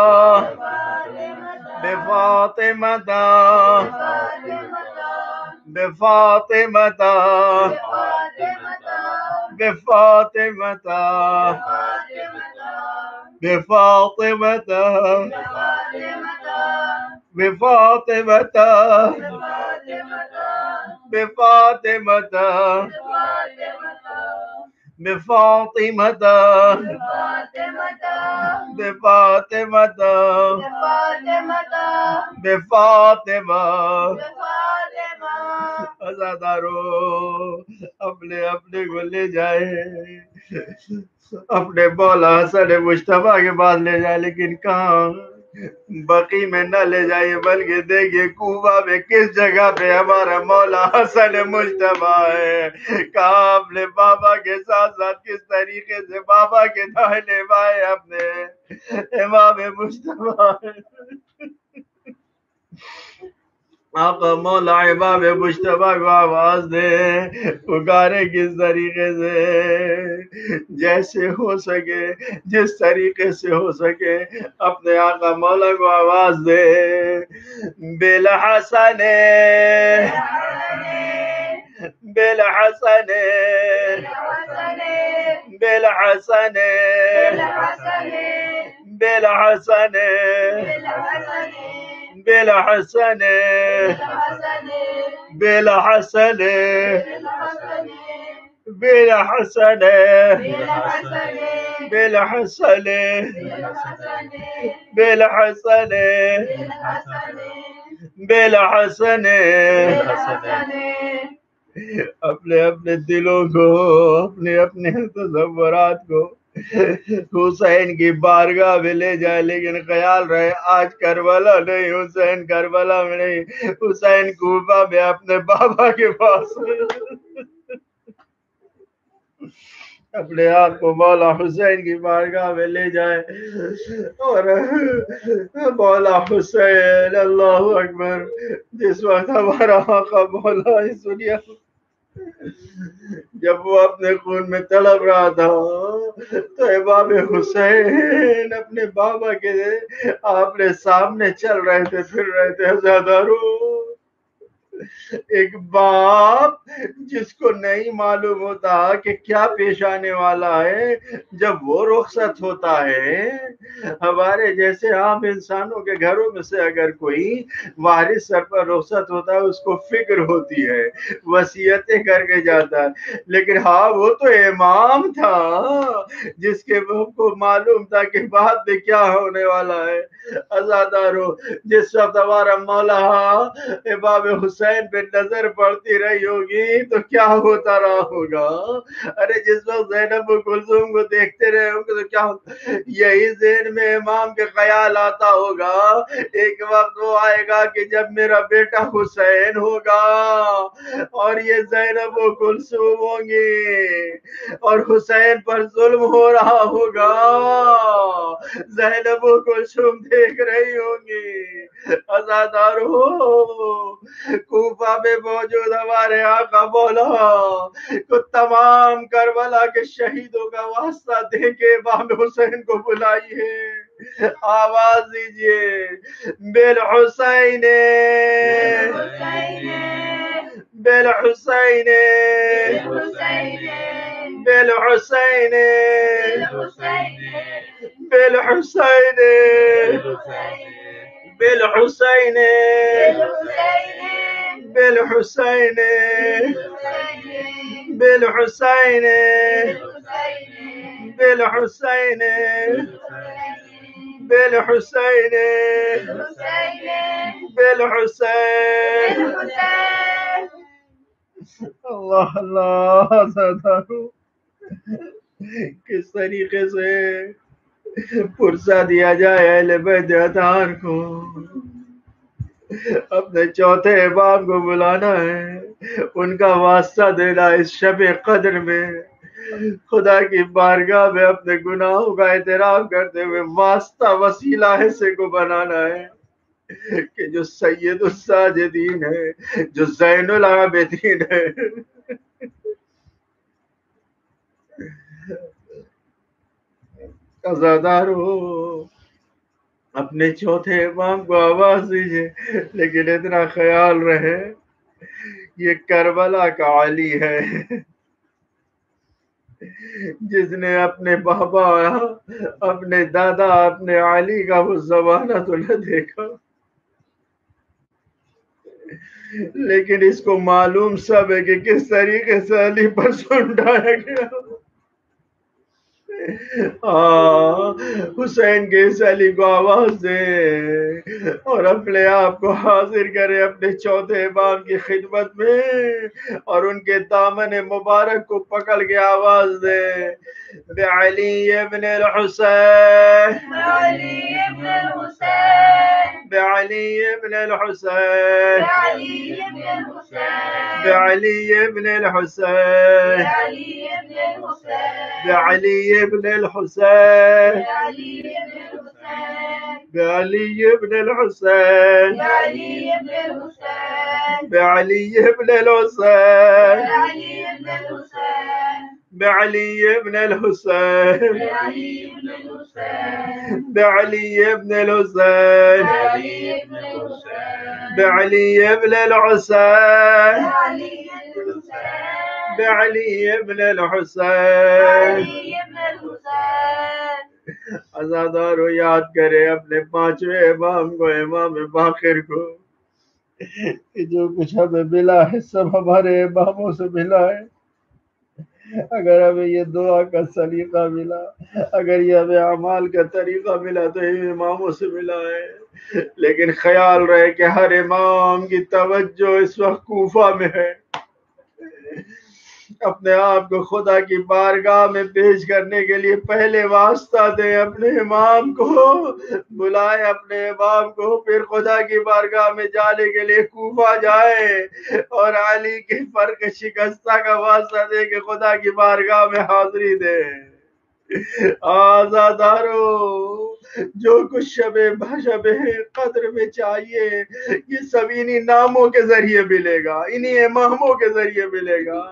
بے فاطمتا بے فاطمتا بے فاطمتا بے فاطمتا بے فاطمتا بے فاطمتا بفاطمة بفاطمة بفاطمة. ازادارو اپنے اپنے کو لے جائے، اپنے مولا حسن مصطفیٰ کے پاس لے جائے، لیکن کہاں بقی میں نہ لے جائیے، بلکہ دیکھیے کوفہ میں کس جگہ پہ ہمارا مولا حسن مصطفیٰ ہے. کہاں اپنے بابا کے ساتھ ساتھ کس طریقے سے بابا کے دائنے بائیں اپنے امام مصطفیٰ ہے. آقا مولا امام مصطفیٰ کو آواز دے، پکارے کس طریقے سے، جیسے ہو سکے، جس طریقے سے ہو سکے اپنے آقا مولا کو آواز دے. بالحسن بالحسن بالحسن بالحسن بالحسن بالحسن بالحسن بالحسن بالحسن بالحسن. اپنے اپنے دلوں کو، اپنے اپنے تصورات کو حسین کی بارگاہ میں لے جائے، لیکن خیال رہے آج کربلا نہیں، حسین کربلا میں نہیں، حسین کوفہ میں اپنے بابا کے پاس. اپنے آپ کو مولا حسین کی بارگاہ میں لے جائے اور مولا حسین، اللہ اکبر. جس وقت ہمارا آقا مولا اس دنیا جب وہ اپنے خون میں تڑپ رہا تھا تو امام حسین اپنے بابا کے اپنے سامنے چل رہے تھے، پھر رہے تھے. ہزادارو، ایک باپ جس کو نہیں معلوم ہوتا کہ کیا پیش آنے والا ہے، جب وہ رخصت ہوتا ہے، ہمارے جیسے عام انسانوں کے گھروں میں سے اگر کوئی وارث سر پر رخصت ہوتا ہے اس کو فکر ہوتی ہے، وصیتیں کر کے جاتا ہے. لیکن ہاں وہ تو امام تھا جس کے کو معلوم تھا کہ بعد میں کیا ہونے والا ہے. عزادارو، جس وقت ہمارا مولا امام حسین پہ نظر پڑتی رہی ہوگی تو کیا ہوتا رہا ہوگا. ارے جس وقت زینب و کلثوم کو دیکھتے رہے ہوں گے تو کیا ہوگا، یہی ذہن میں امام کے خیال آتا ہوگا ایک وقت وہ آئے گا کہ جب میرا بیٹا حسین ہوگا اور یہ زینب و کلثوم ہوں گی اور حسین پر ظلم ہو رہا ہوگا، زینب و کلثوم دیکھ رہی ہوں گی. عزادارو، کوفہ میں موجود ہمارے آقا مولا کو تمام کربلا کے شہیدوں کا واسطہ دے کے امام حسین کو بلائیے. آواز دیجیے بالحسین بالحسین بالحسین بالحسین بالحسین بالحسین بالحسین بالحسین بالحسین بالحسین. اللہ اللہ سردارو کس طریقے سے پرسہ دیا جائے اہل بیت اطہار کو. اپنے چوتھے امام کو بلانا ہے، ان کا واسطہ دینا اس شب قدر میں، خدا کی بارگاہ میں اپنے گناہوں کا اعتراف کرتے ہوئے واسطہ وسیلہ حصے کو بنانا ہے کہ جو سید الساجدین ہے، جو زین العابدین ہے. عزادارو اپنے چوتھے امام کو آواز دیجئے، لیکن اتنا خیال رہے یہ کربلا کا علی ہے جس نے اپنے بابا، اپنے دادا، اپنے علی کا وہ زمانہ تو نہ دیکھا، لیکن اس کو معلوم سب ہے کہ کس طریقے سے علی پر سنڈایا گیا. ہاں حسین کے اس علی کو آواز دے اور اپنے آپ کو حاضر کرے اپنے چوتھے امام کی خدمت میں اور ان کے دامن مبارک کو پکڑ کے آواز دے بعلی ابن الحسین بعلی ابن الحسین بعلی ابن الحسین بعلی ابن الحسین بعلی ابن الحسین بعلی ابن الحسین بعلی ابن الحسین بعلی ابن الحسین بعلی ابن الحسین بعلی ابن الحسین بعلی ابن الحسین. عزادارو یاد کرے اپنے پانچویں امام کو، امام باقر کو، کہ جو کچھ ہمیں ملا ہے سب ہمارے اماموں سے ملا ہے. اگر ہمیں یہ دعا کا سلیقہ ملا، اگر یہ ہمیں اعمال کا طریقہ ملا تو یہ اماموں سے ملا ہے. لیکن خیال رہے کہ ہر امام کی توجہ اس وقت کوفہ میں ہے. اپنے آپ کو خدا کی بارگاہ میں پیش کرنے کے لیے پہلے واسطہ دیں، اپنے امام کو بلائے، اپنے امام کو، پھر خدا کی بارگاہ میں جانے کے لیے کوفہ جائے اور علی کے فرق شکستہ کا واسطہ دے کہ خدا کی بارگاہ میں حاضری دے. آزادارو جو کچھ شب شب قدر میں چاہیے یہ سب انہی ناموں کے ذریعے ملے گا، انہی اماموں کے ذریعے ملے گا.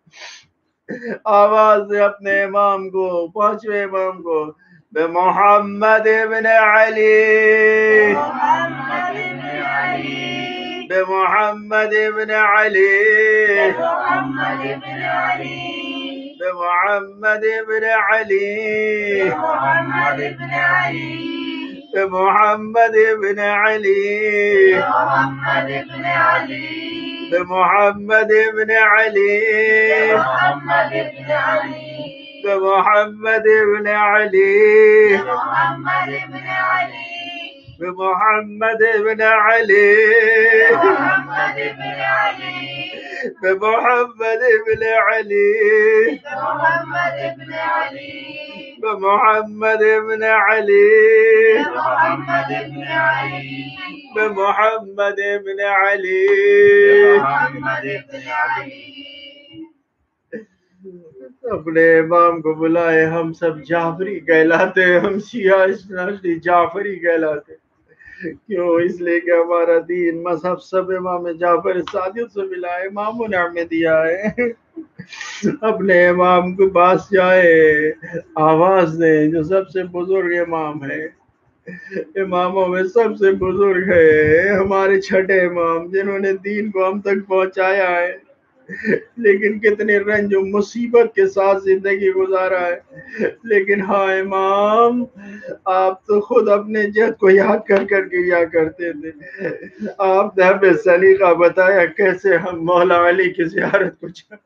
آواز دے اپنے امام کو، پانچویں امام کو، بے محمد ابن علی بے محمد ابن علی بے محمد ابن علی بے محمد ابن علی بے محمد ابن علی بے محمد ابن علی بے محمد ابن علی بے محمد ابن علی بے محمد ابن علی بے محمد ابن علی. اپنے امام کو بلائے. ہم سب جعفری کہلاتے ہیں، ہم شیعہ اسناشی جعفری کہلاتے ہیں. کیوں؟ اس لیے کہ ہمارا دین مذہب سب امام جعفر صادق سے ملا ہے، امام نے ہمیں دیا ہے۔ اپنے امام کے پاس جائے، آواز دیں، جو سب سے بزرگ امام ہے، اماموں میں سب سے بزرگ ہے ہمارے چھٹے امام، جنہوں نے دین کو ہم تک پہنچایا ہے، لیکن کتنے رنج و مصیبت کے ساتھ زندگی گزارا ہے۔ لیکن ہاں امام، آپ تو خود اپنے جد کو یاد کر کر کے یا کرتے تھے۔ آپ نے ہمیں سلیقہ بتایا کیسے ہم مولا علی کی زیارت کو جائیں۔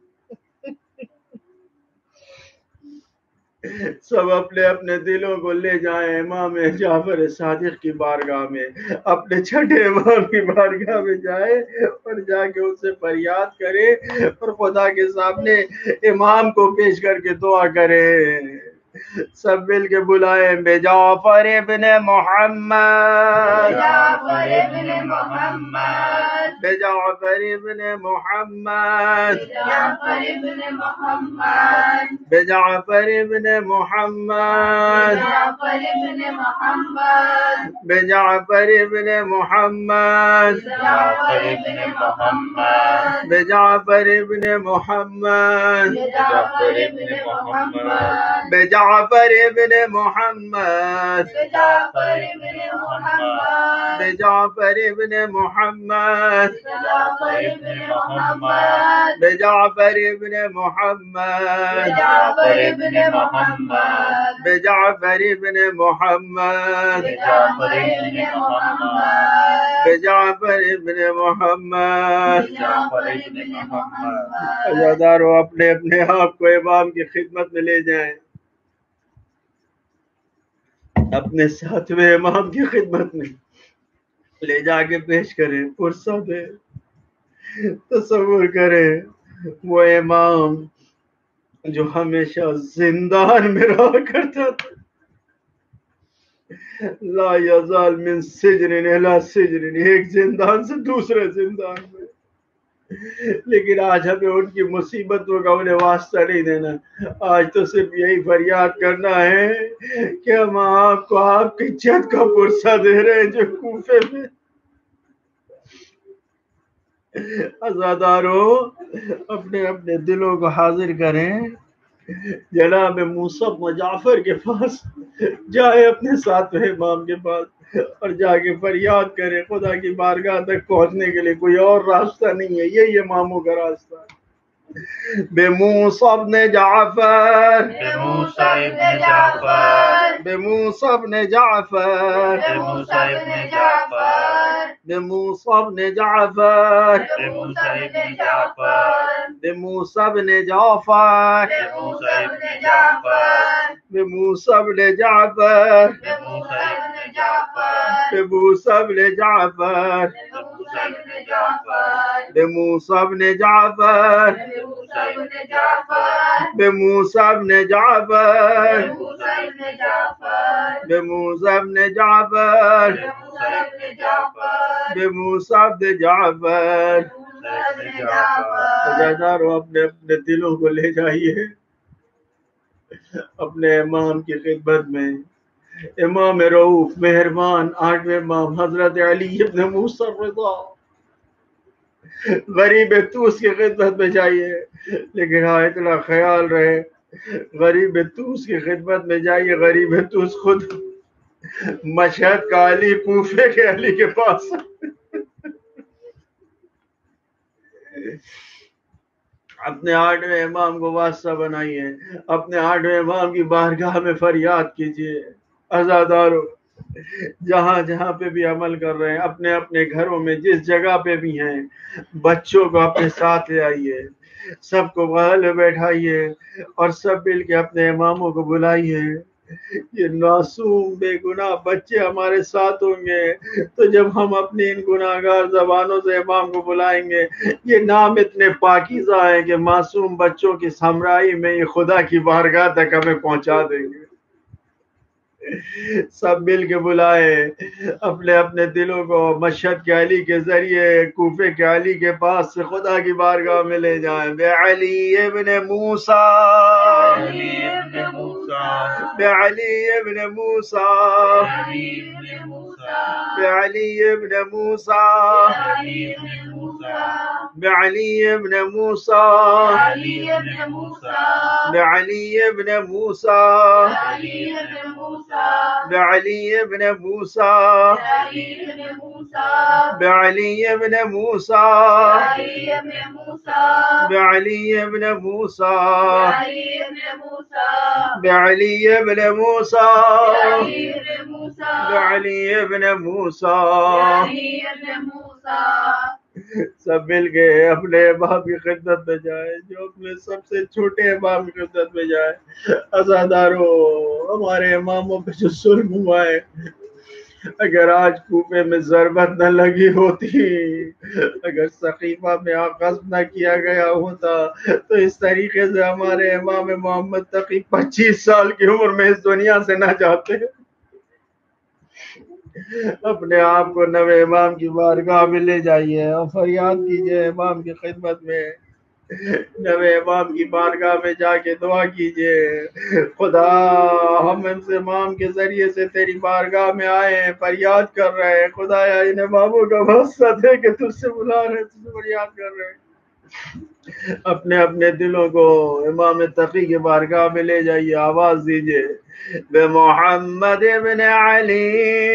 سب اپنے اپنے دلوں کو لے جائیں امام جعفر صادق کی بارگاہ میں، اپنے چھٹے امام کی بارگاہ میں جائے اور جا کے ان سے فریاد کرے اور خدا کے سامنے امام کو پیش کر کے دعا کرے۔ سب مل کے بلائیں بے جعفر ابن محمد، جعفر ابن محمد، بے جعفر ابن محمد، جعفر ابن محمد، بے جعفر ابن محمد، جعفر ابن محمد، بے جعفر ابن محمد، جعفر ابن محمد، بے جعفر ابن محمد، جعفر ابن محمد، بے جعفر ابن محمد، جعفر ابن محمد، بے جعفر ابن محمد، جعفر ابن محمد، بے جعفر ابن محمد، جعفر ابن محمد، بے جعفر ابن محمد، جعفر ابن محمد، بے جعفر ابن محمد۔ جعفر ابن محمد۔ عزادارو اپنے اپنے آپ کو امام کی خدمت میں لے جائیں، اپنے ساتویں امام کی خدمت میں لے جا کے پیش کریں، فرصت ہے، تصور کریں وہ امام جو ہمیشہ زندان میں رہا کرتا تھا، لا یزال من سجن الی سجن، ایک زندان سے دوسرے زندان میں، لیکن آج ہمیں ان کی مصیبتوں کا انہیں واسطہ نہیں دینا، آج تو صرف یہی فریاد کرنا ہے کہ ہم آپ کو آپ کی جد کا پرسہ دے رہے ہیں جو کوفے میں۔ عزادارو اپنے اپنے دلوں کو حاضر کریں، جناب موسیٰ بن جعفر کے پاس جائے، اپنے ساتویں امام کے پاس، اور جا کے فریاد کرے۔ خدا کی بارگاہ تک پہنچنے کے لیے کوئی اور راستہ نہیں ہے، یہی اماموں کا راستہ ہے۔ بے موسیٰ بن جعفر، بے موسیٰ ابن جعفر، بے موسیٰ بن جعفر، بے موسیٰ ابن جعفر، بے موسیٰ بن جعفر، بے موسیٰ ابن جعفر، بے موسیٰ بن جعفر، بے موسیٰ ابن جعفر، بے موسیٰ بن جعفر، بے موسیٰ ابن جعفر، بے موسیٰ بن جعفر، بے موسیٰ ابن جعفر، بے موسیٰ بن جعفر، بے موسیٰ ابن جعفر، بے موسیٰ بن جعفر، بے موسیٰ بن جعفر، بے موسیٰ ابن جعفر۔ عزادارو اپنے اپنے دلوں کو لے جائیے اپنے امام کی خدمت میں، امام رؤوف مہربان آٹھویں امام حضرت علی ابن موسیٰ الرضا، غریب توس کی خدمت میں جائیے، لیکن ہاں اتنا خیال رہے غریب توس کی خدمت میں جائیے، غریب توس خود مشہد کا علی، کوفے کے علی کے پاس۔ اپنے آٹھویں امام کو واسطہ بنائیے، اپنے آٹھویں امام کی بارگاہ میں فریاد کیجیے۔ عزادارو جہاں جہاں پہ بھی عمل کر رہے ہیں، اپنے اپنے گھروں میں جس جگہ پہ بھی ہیں، بچوں کو اپنے ساتھ لے آئیے، سب کو بغل میں بیٹھائیے اور سب مل کے اپنے اماموں کو بلائیے۔ یہ معصوم بے گناہ بچے ہمارے ساتھ ہوں گے تو جب ہم اپنی ان گناہ گار زبانوں سے امام کو بلائیں گے، یہ نام اتنے پاکیزہ ہیں کہ معصوم بچوں کی سامرائی میں یہ خدا کی بارگاہ تک ہمیں پہنچا دیں گے۔ سب مل کے بلائے، اپنے اپنے دلوں کو مشہد کے علی کے ذریعے کوفے کے علی کے پاس سے خدا کی بارگاہ میں لے جائیں۔ بے علی ابن موسیٰ، علی ابن موسیٰ، بے علی ابن موسیٰ، علی ابن موسیٰ، بعلي بن موسى بعلي بن موسى بعلي بن موسى بعلي بن موسى بعلي بن موسى بعلي بن موسى بعلي بن موسى بعلي بن موسى سب مل کے اپنے امام کی خدمت میں جائے، جو اپنے سب سے چھوٹے امام کی خدمت میں جائے۔ عزادارو، ہمارے اماموں پہ جو ظلم ہوا ہے، اگر آج کوفے میں ضربت نہ لگی ہوتی، اگر سقیفہ میں آغاز نہ کیا گیا ہوتا، تو اس طریقے سے ہمارے امام محمد تقی پچیس سال کی عمر میں اس دنیا سے نہ جاتے۔ اپنے آپ کو نوے امام کی بارگاہ میں لے جائیے اور فریاد کیجئے امام کی خدمت میں، نوے امام کی بارگاہ میں جا کے دعا کیجئے، خدا ہم اس امام کے ذریعے سے تیری بارگاہ میں آئے ہیں، فریاد کر رہے ہیں، خدایا ان اماموں کا مقصد ہے کہ تجھ سے بلا رہے ہیں، تجھ سے فریاد کر رہے ہیں۔ اپنے اپنے دلوں کو امام تقی کی بارگاہ میں لے جائیے، آواز دیجئے بمحمد ابن علی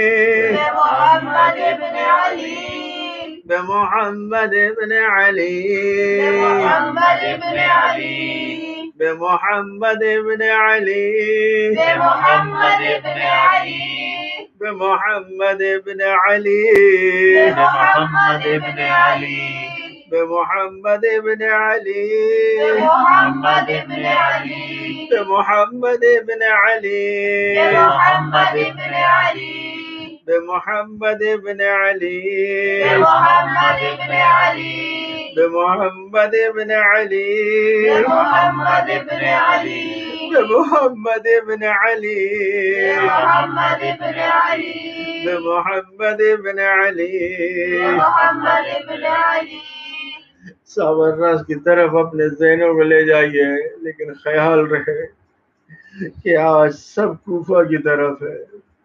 محمد ابن علی بمحمد ابن علی محمد ابن علی بمحمد ابن علی محمد ابن علی بمحمد ابن علی محمد ابن علی بمحمد ابن علی محمد ابن علی بمحمد ابن علی محمد ابن علی بمحمد ابن علی محمد ابن علی بمحمد ابن علی محمد ابن علی بمحمد ابن علی محمد ابن علی بمحمد ابن علی محمد ابن علی سامراج کی طرف اپنے ذہنوں کو لے جائیے، لیکن خیال رہے کہ آج سب کوفہ کی طرف ہے۔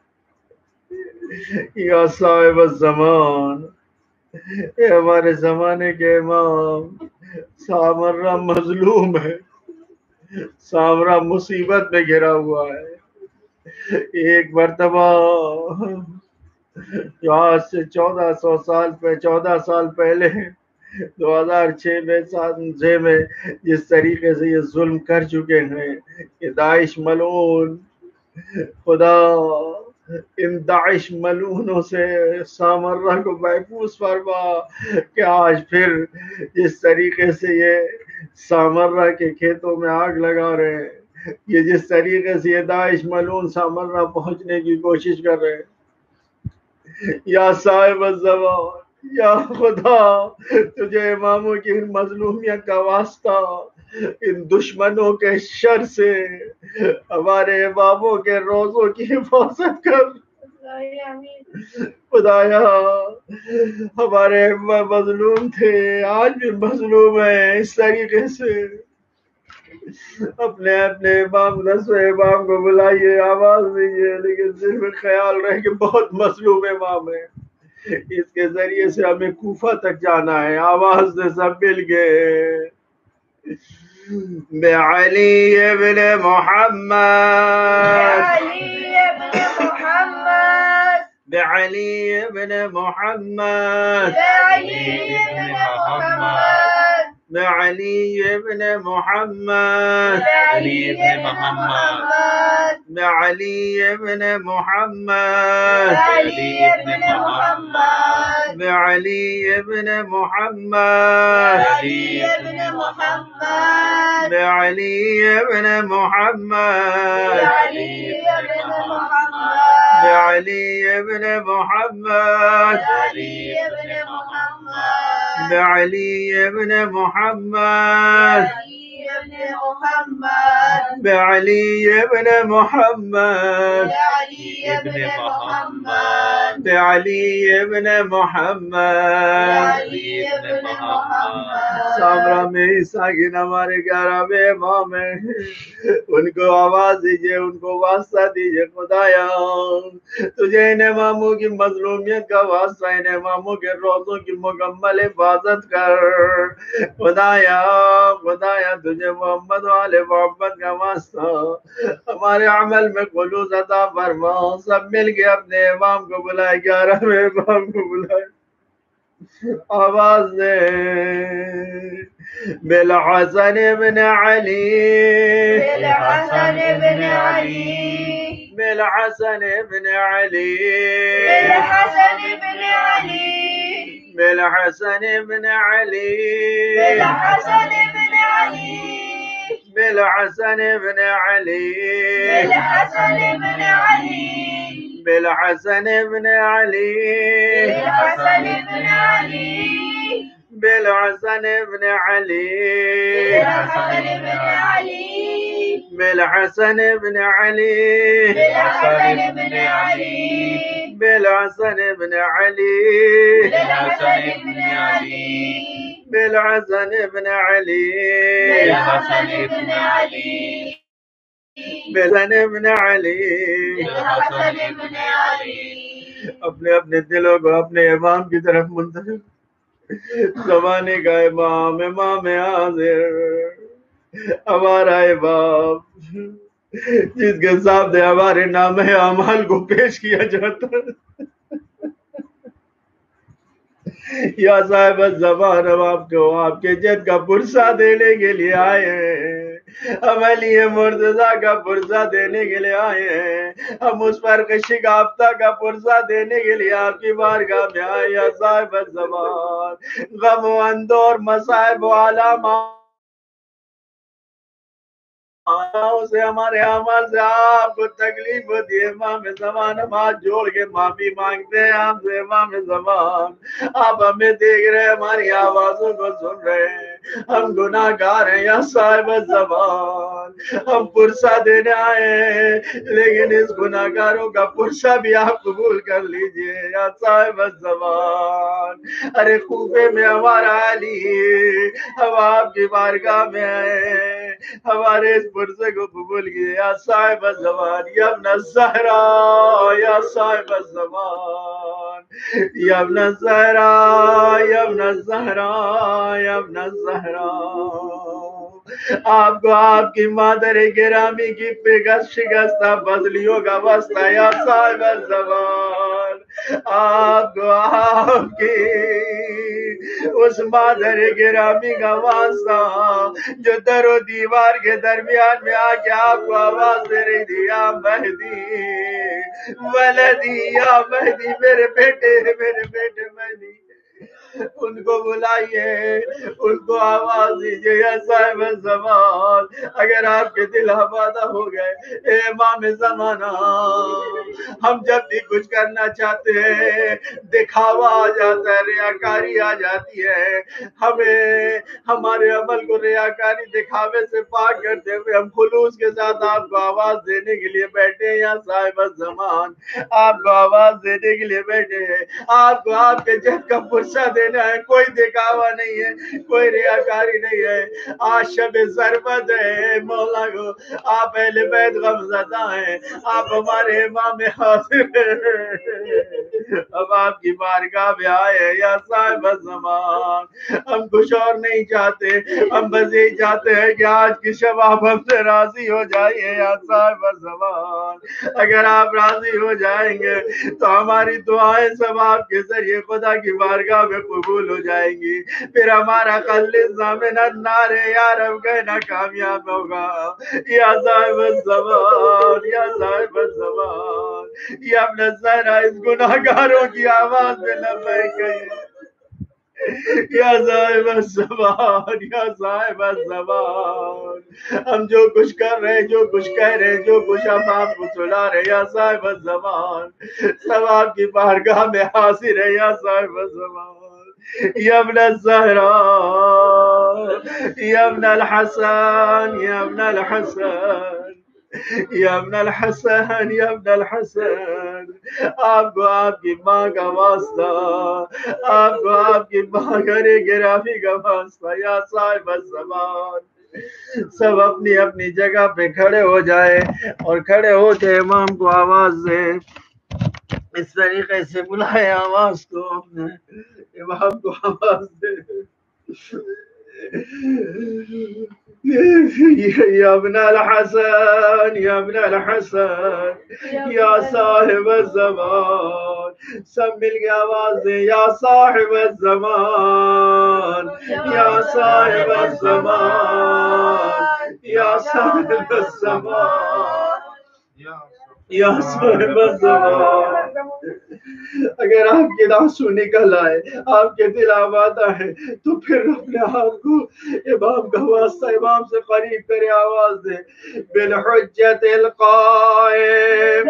یا صاحب الزمان، اے ہمارے زمانے کے امام، سامرہ مظلوم ہے، سامرہ مصیبت میں گھرا ہوا ہے۔ ایک مرتبہ جو آج سے چودہ سو سال پہ چودہ سال پہلے دو ہزار چھ میں چھ میں جس طریقے سے یہ ظلم کر چکے ہیں کہ داعش ملعون، خدا ان داعش ملعونوں سے سامرہ کو محفوظ فرما کہ آج پھر جس طریقے سے یہ سامرہ کے کھیتوں میں آگ لگا رہے ہیں، یہ جس طریقے سے یہ داعش ملعون سامرہ پہنچنے کی کوشش کر رہے ہیں، یا صاحب الزمان، یا خدا تجھے اماموں کی ان مظلومیت کا واسطہ، ان دشمنوں کے شر سے ہمارے اماموں کے روزوں کی حفاظت کر۔ خدایا ہمارے مظلوم تھے، آج بھی مظلوم ہیں، اس طریقے سے اپنے اپنے امام نسو امام کو بلائیے، آواز دیجیے، لیکن دل میں خیال رہے کہ بہت مظلوم امام ہے، اس کے ذریعے سے ہمیں کوفہ تک جانا ہے۔ آواز سے سب مل گئے بعلی ابن محمد بعلی ابن محمد بعلی ابن محمد بعلی ابن محمد بعلی ابن محمد بعلی ابن محمد بعلی ابن محمد بعلی ابن محمد بعلی ابن محمد بعلی ابن محمد بعلی ابن محمد بعلی ابن محمد بعلی ابن محمد محمد سامرا میں ساکن ہمارے گیارہ بے امام ہیں، ان کو آواز دیجئے، ان کو واسطہ دیجئے خدایا، تجھے ان اماموں کی مظلومیت کا واسطہ، ان اماموں کے روزوں کی مکمل حفاظت کر خدایا، خدایا تجھے محمد والے محمد کا واسطہ ہمارے عمل میں خلوص عطا فرما۔ سب مل کے اپنے امام کو بلائے، گیارہ بے امام کو بلائے، آواز دے بالحسن ابن علی، بالحسن ابن علی، بالحسن ابن علی، بالحسن ابن علی، بالحسن ابن علی، بالحسن ابن علی، بالحسن ابن علی، بالحسن ابن علی، بالحسن ابن علی، بالحسن ابن علی، بالحسن ابن علی، بالحسن ابن علی، بالحسن ابن علی، بالحسن ابن علی، بالحسن ابن علی، بالحسن ابن علی، بالحسن ابن علی، بالحسن ابن علی، بالحسن ابن علی، بالحسن ابن علی۔ اپنے اپنے دلوں کو اپنے امام کی طرف منتقل، زمانے کا امام، امام حاضر، ہمارا امام جس کے سامنے ہمارے نام اعمال کو پیش کیا جاتا ہے، یا صاحب الزمان، ہم آپ کو آپ کے جد کا پرسہ دینے کے لیے آئے ہیں، ہم علی مرتضیٰ کا پرسہ دینے کے لیے آئے ہیں، ہم اس پر شگافتہ کا پرسہ دینے کے لیے آپ کی بارگاہ میں آئے، یا صاحب الزمان، غم و اندور مصائب و علامات سے ہمارے اعمال سے آپ کو تکلیف ہوتی ہے، امام زمان، ہم ہاتھ جوڑ کے معافی مانگتے ہیں آپ سے، امام زمان، آپ ہمیں دیکھ رہے ہیں، ہماری آوازوں کو سن رہے ہیں، ہم گناہ گار ہیں، یا صاحب الزمان، ہم پرسہ دینے آئے ہیں، لیکن اس گناہ گاروں کا پرسہ بھی آپ قبول کر لیجئے، یا صاحب الزمان۔ ارے خوفے میں ہمارا علی، ہم آپ کی بارگاہ میں آئے ہیں، ہمارے اس پرسے کو قبول کیے، یا صاحب الزمان، یا ابن الزہرا، یا صاحب الزمان، یا ابن الزہرا، یا ابن الزہرا، یا ابن الزہرا، آپ کو آپ کی مادر گرامی کی پیغست شکستہ بزلیوں کا واسطہ، یا صاحب الزمان، آپ کو آپ کی اس مادر گرامی کا واسطہ جو در و دیوار کے درمیان میں آ کے آپ کو آواز دے رہی تھی، یا مہدی ولدی، یا مہدی میرے بیٹے، میرے بیٹے مہدی، ان کو بلائیے، ان کو آواز دیجیے، یا صاحب الزمان، اگر آپ کے دل آبادہ ہو گئے، اے امام زمانہ، ہم جب بھی کچھ کرنا چاہتے ہیں دکھاوا آ جاتا ہے، ریاکاری آ جاتی ہے، ہمیں ہمارے عمل کو ریاکاری دکھاوے سے پاک کرتے ہوئے ہم خلوص کے ساتھ آپ کو آواز دینے کے لیے بیٹھے ہیں، یا صاحب الزمان، آپ کو آواز دینے کے لیے بیٹھے ہیں، آپ کو آپ کے جد کا پرسہ دینا ہے، کوئی دکھاوا نہیں ہے، کوئی ریاکاری نہیں ہے، آج شب ضربت ہے مولا کو، آپ اہل بیت غمزدہ ہیں، آپ ہمارے امام حاضر ہیں، اب آپ کی بارگاہ میں آئے ہیں، یا صاحب الزمان، ہم کچھ اور نہیں چاہتے، ہم بس یہی چاہتے ہیں کہ آج کی شب آپ ہم سے راضی ہو جائیے، یا صاحب الزمان، اگر آپ راضی ہو جائیں گے تو ہماری دعائیں سب آپ کے ذریعے خدا کی بارگاہ میں قبول ہو جائیں گی، پھر ہمارا خلص من النار یا رب کہنا کامیاب ہوگا، یا صاحب الزمان، یا صاحب الزمان، یا اپنے زہرا اس گناہ گاروں کی آواز میں لبیک کہیے، یا صاحب الزمان، یا صاحب الزمان، ہم جو کچھ کر رہے ہیں، جو کچھ کہہ رہے ہیں، جو کچھ ہم آپ کو سنا رہے ہیں، یا صاحب الزمان، سب آپ کی بارگاہ میں حاضر ہے، یا صاحب الزمان، یا ابن الزہرا، یا ابن الحسن، یا ابن الحسن، یا ابن الحسن یا ابن الحسن، آپ کو آپ کی ماں کا واسطہ، آپ کو آپ کی ماں گھرے گرافی کا واسطہ، یا صاحب الزمان۔ سب اپنی اپنی جگہ پہ کھڑے ہو جائے اور کھڑے ہو کے امام کو آواز دے، اس طریقے سے بلائے آواز کو، اپنے امام کو آواز دے، یا ابن الحسن یا ابن الحسن یا صاحب الزمان۔ سب مل کے آواز دیں، یا صاحب الزمان یا صاحب الزمان یا صاحب الزمان یا صاحب الزمان۔ اگر آپ کے آنسو نکل آئے، آپ کے دل آبادہ ہے، تو پھر اپنے آپ کو امام کا واسطہ امام سے قریب کرے، آواز دے، بالحجت القائم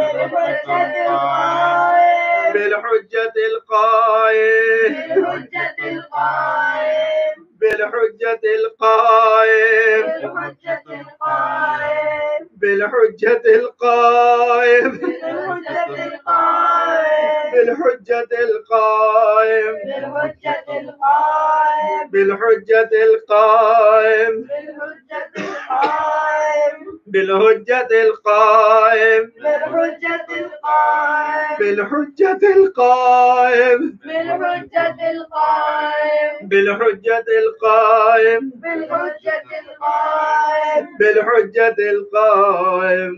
بالحجت القائم بالحجت القائم بالحجت القائم بالحجت القائم بالحجت القائم بالحجت القائم بالحجت القائم بالحجت القائم بالحجت القائم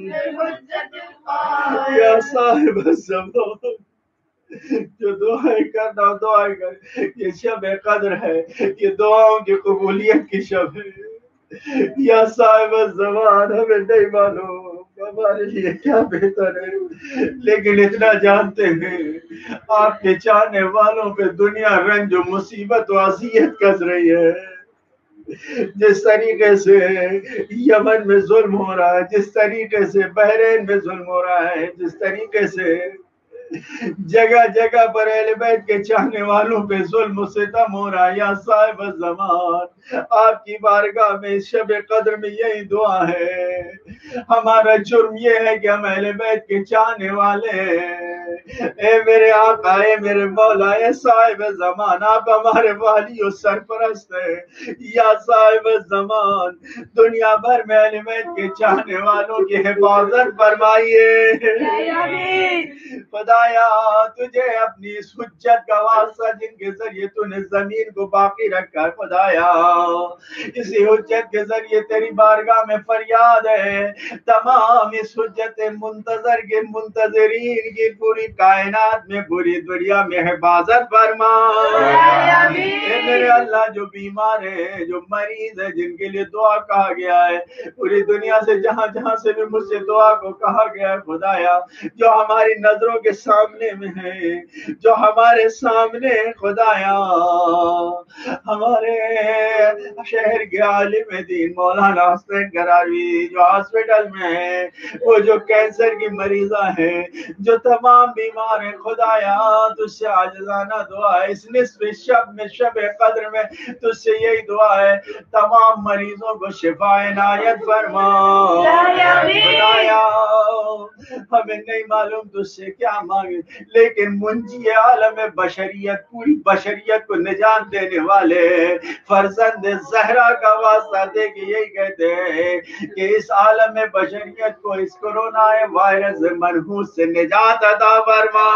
یا صاحب الزمان۔ جو دعائیں کرنا دعائیں کر، یہ شب قدر ہے، یہ دعاؤں کی قبولیت کی شب ہے۔ یا صاحب الزمان، ہمیں نہیں معلوم ہمارے لیے کیا بہتر ہے، لیکن اتنا جانتے ہیں آپ کے چاہنے والوں پہ دنیا رنج و مصیبت و اذیت کر رہی ہے۔ جس طریقے سے یمن میں ظلم ہو رہا ہے، جس طریقے سے بحرین میں ظلم ہو رہا ہے، جس طریقے سے جگہ جگہ پر اہل بیت کے چاہنے والوں پہ ظلم و ستم ہو رہا ہے، یا صاحب الزمان، آپ کی بارگاہ میں اس شب قدر میں یہی دعا ہے۔ ہمارا جرم یہ ہے کہ ہم اہل بیت کے چاہنے والے ہیں۔ اے میرے آقا، اے میرے مولا، اے صاحب الزمان، آپ ہمارے والی و سرپرست ہیں۔ یا صاحب الزمان، دنیا بھر میں اہل بیت کے چاہنے والوں کی حفاظت فرمائیے۔ خدایا، تجھے اپنی اس حجت کا واسطہ جن کے ذریعے تو نے زمین کو باقی رکھا ہے، خدایا اسی حجت کے ذریعے تیری بارگاہ میں فریاد ہے، تمام اس حجت منتظر کے منتظرین کی پوری کائنات میں، پوری دنیا میں حفاظت فرما۔ اے میرے اللہ، جو بیمار ہے، جو مریض ہے، جن کے لیے دعا کہا گیا ہے، پوری دنیا سے جہاں جہاں سے بھی مجھ سے دعا کو کہا گیا ہے، خدایا جو ہماری نظروں کے سامنے میں ہے، جو ہمارے سامنے، خدایا ہمارے شہر کے عالم دین مولانا حسین قراروی جو ہاسپٹل میں ہے، وہ جو کینسر کی مریضہ ہے، جو تمام بیمار ہیں، خدایا تجھ سے عاجزانہ دعا ہے، اس نصف شب میں، شب قدر میں تجھ سے یہی دعا ہے، تمام مریضوں کو شفا عنایت فرما۔ خدایا ہمیں نہیں معلوم تجھ سے کیا مانگے، لیکن منجی عالم بشریت، پوری بشریت کو نجات دینے والے فرزند زہرا کا واسطہ دے کے یہی کہتے ہیں کہ اس عالم بشریت کو اس کورونا وائرس منحوس سے نجات عطا فرما۔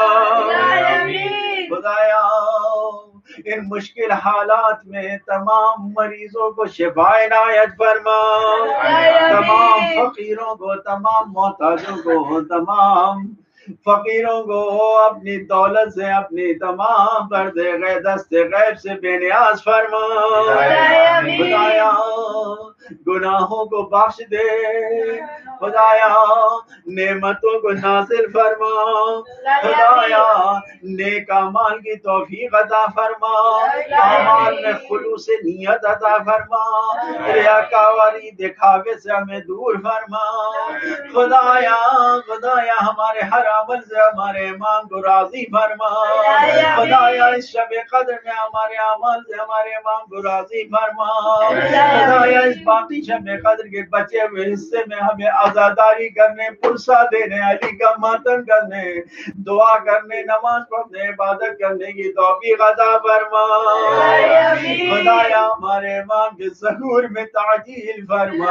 خدایا ان مشکل حالات میں تمام مریضوں کو شفا عنایت فرما، تمام فقیروں کو، تمام محتاجوں کو، تمام فقیروں کو اپنی دولت سے، اپنی تمام قرض غیر دست غیب سے بے نیاز فرما۔ خدایا گناہوں کو بخش دے، خدایا نعمتوں کو نازل فرما، خدایا نیک اعمال کی توفیق عطا فرما، اعمال میں خلوص نیت عطا فرما، ریاکاری دکھاوے سے ہمیں دور فرما خدایا خدایا ہمارے ہر عمل سے ہمارے امام کو راضی فرما خدایا اس شب قدر میں ہمارے عمل سے ہمارے امام کو راضی فرما خدایا اس باقی شب قدر کے بچے ہوئے حصے میں ہمیں عزاداری کرنے پرسہ دینے علی کا ماتم کرنے دعا کرنے نماز پڑھنے عبادت کرنے کی توفیق عطا فرما خدایا ہمارے امام کے ظہور میں تعجیل فرما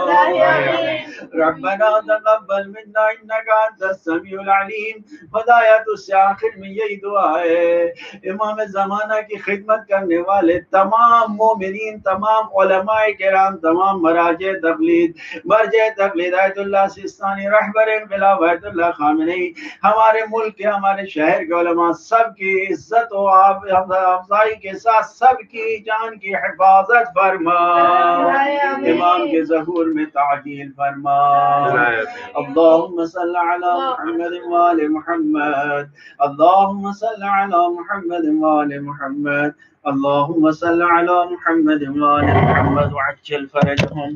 ربنا تقبل منا انك انت السميع العليم خدایا تجھ سے آخر میں یہی دعا ہے امام زمانہ کی خدمت کرنے والے تمام مومنین تمام علماء کرام تمام مراجع تبلیغ مرجع تبلیغ آیت اللہ سستانی رہبر انقلاب آیت اللہ خامنئی ہمارے ملک کے ہمارے شہر کے علماء سب کی عزت و افضائی کے ساتھ سب کی جان کی حفاظت فرما امام کے ظہور میں تعجیل فرما اللہم صل علی محمد وآل محمد اللہم صل علی محمد وآل محمد اللہم صل علی محمد وآل محمد وعجل فرجہم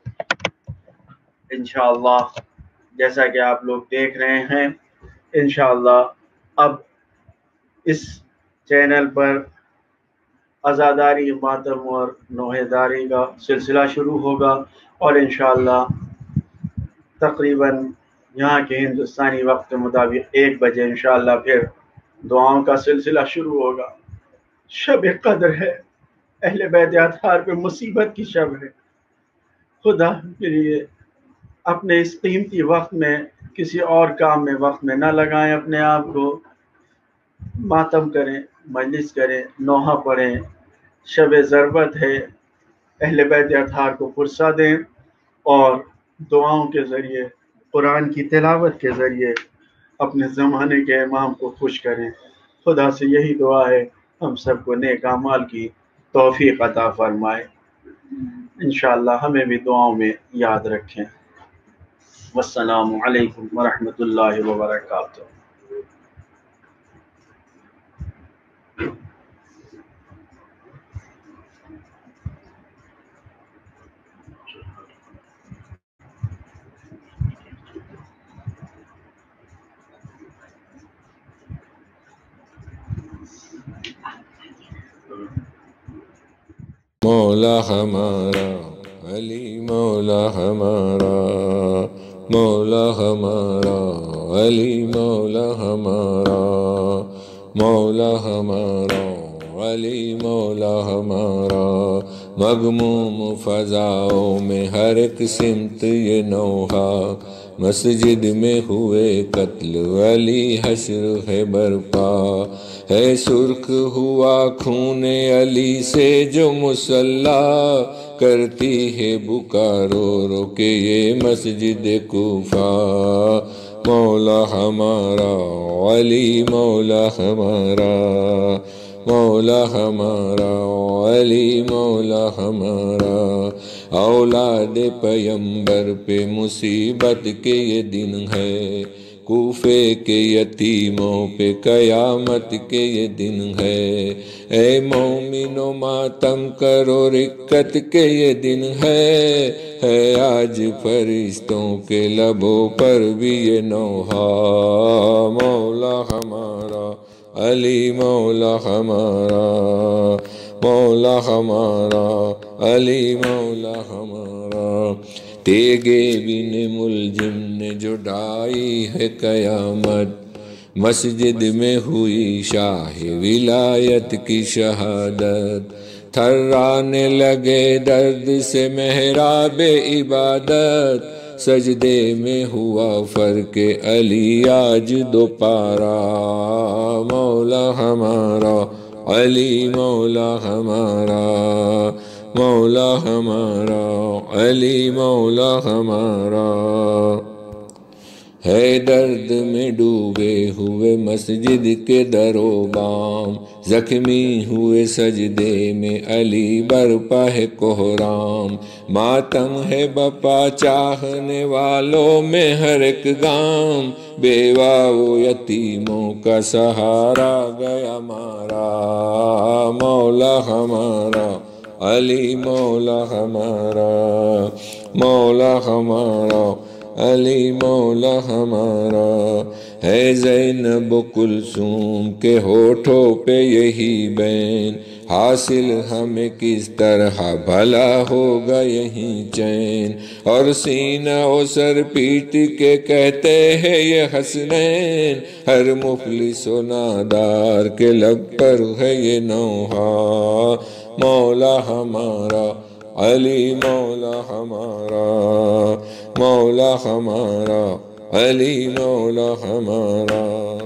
انشاءاللہ جیسا کہ آپ لوگ دیکھ رہے ہیں انشاءاللہ اب اس چینل پر عزاداری ماتم اور نوحہ داری کا سلسلہ شروع ہوگا اور انشاءاللہ تقریباً یہاں کے ہندوستانی وقت کے مطابق ایک بجے انشاءاللہ پھر دعاؤں کا سلسلہ شروع ہوگا شب قدر ہے اہل بیت اطہار پہ مصیبت کی شب ہے خدا کے لیے اپنے اس قیمتی وقت میں کسی اور کام میں وقت میں نہ لگائیں اپنے آپ کو ماتم کریں مجلس کریں نوحہ پڑھیں شب ضربت ہے اہل بیت اطہار کو فرصہ دیں اور دعاؤں کے ذریعے قرآن کی تلاوت کے ذریعے اپنے زمانے کے امام کو خوش کریں خدا سے یہی دعا ہے ہم سب کو نیک اعمال کی توفیق عطا فرمائے انشاءاللہ ہمیں بھی دعاؤں میں یاد رکھیں والسلام علیکم ورحمۃ اللہ وبرکاتہ مولا ہمارا علی مولا ہمارا مولا ہمارا علی مولا ہمارا مولا ہمارا علی مولا ہمارا مغموم فضاؤں میں ہر ایک سمت یہ نوحہ مسجد میں ہوئے قتل علی حشر ہے برپا ہے سرخ ہوا خون علی سے جو مسلح کرتی ہے بکا رو رو کے یہ مسجد کوفہ مولا ہمارا علی مولا ہمارا مولا ہمارا علی مولا ہمارا اولاد پیمبر پہ مصیبت کے یہ دن ہے کوفے کے یتیموں پہ قیامت کے یہ دن ہے اے مومنو ماتم کرو رکت کے یہ دن ہے ہے آج فرشتوں کے لبوں پر بھی یہ نوحہ مولا ہمارا علی مولا ہمارا مولا ہمارا علی مولا ہمارا تیگے بن ملجم نے جو ڈائی ہے قیامت مسجد میں ہوئی شاہ ولایت کی شہادت تھرانے لگے درد سے محراب عبادت سجدے میں ہوا فرق علی آج دوپارا مولا ہمارا علی مولا ہمارا مولا ہمارا علی مولا ہمارا ہے درد میں ڈوبے ہوئے مسجد کے در و بام زخمی ہوئے سجدے میں علی برپا ہے کوہرام ماتم ہے بپا چاہنے والوں میں ہر ایک گام بیوہ و یتیموں کا سہارا گیا ہمارا مولا ہمارا علی مولا ہمارا، مولا ہمارا علی مولا ہمارا، ہے زینب و کلثوم کے ہونٹوں پہ یہی بین، حاصل ہمیں کس طرح بھلا ہوگا یہیں چین، اور سینہ و سر پیٹ کے کہتے ہیں یہ حسنین، ہر مفلس و نادار کے لب پر ہے یہ نوحہ، مولا ہمارا علی مولا ہمارا، مولا ہمارا علی مولا ہمارا۔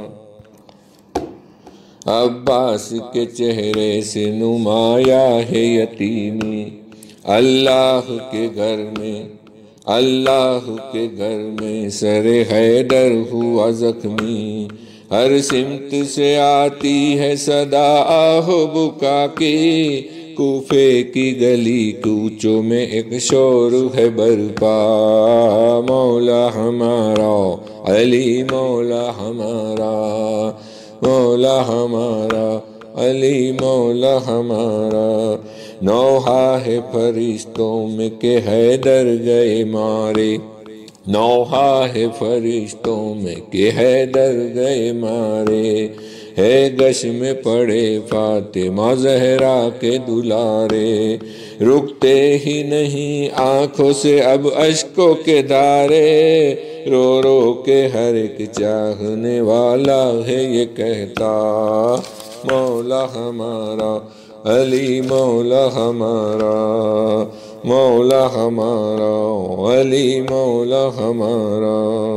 عباس کے چہرے سے نمایاں ہے یتیمی، اللہ کے گھر میں، اللہ کے گھر میں سر حیدر ہوا زخمی، ہر سمت سے آتی ہے صدا آہ بکا کی، کوفے کی گلی کوچوں میں ایک شور ہے برپا، مولا ہمارا علی مولا ہمارا، مولا ہمارا علی مولا ہمارا، نوحہ ہے فرشتوں میں کہ حیدر گئے مارے، نوحہ ہے فرشتوں میں کہ حیدر گئے مارے، ہے گش میں پڑے فاطمہ زہرا کے دلارے، رکتے ہی نہیں آنکھوں سے اب اشکوں کے دھارے، رو رو کے ہر ایک چاہنے والا ہے یہ کہتا، مولا ہمارا علی مولا ہمارا، مولا ہمارا علی مولا ہمارا۔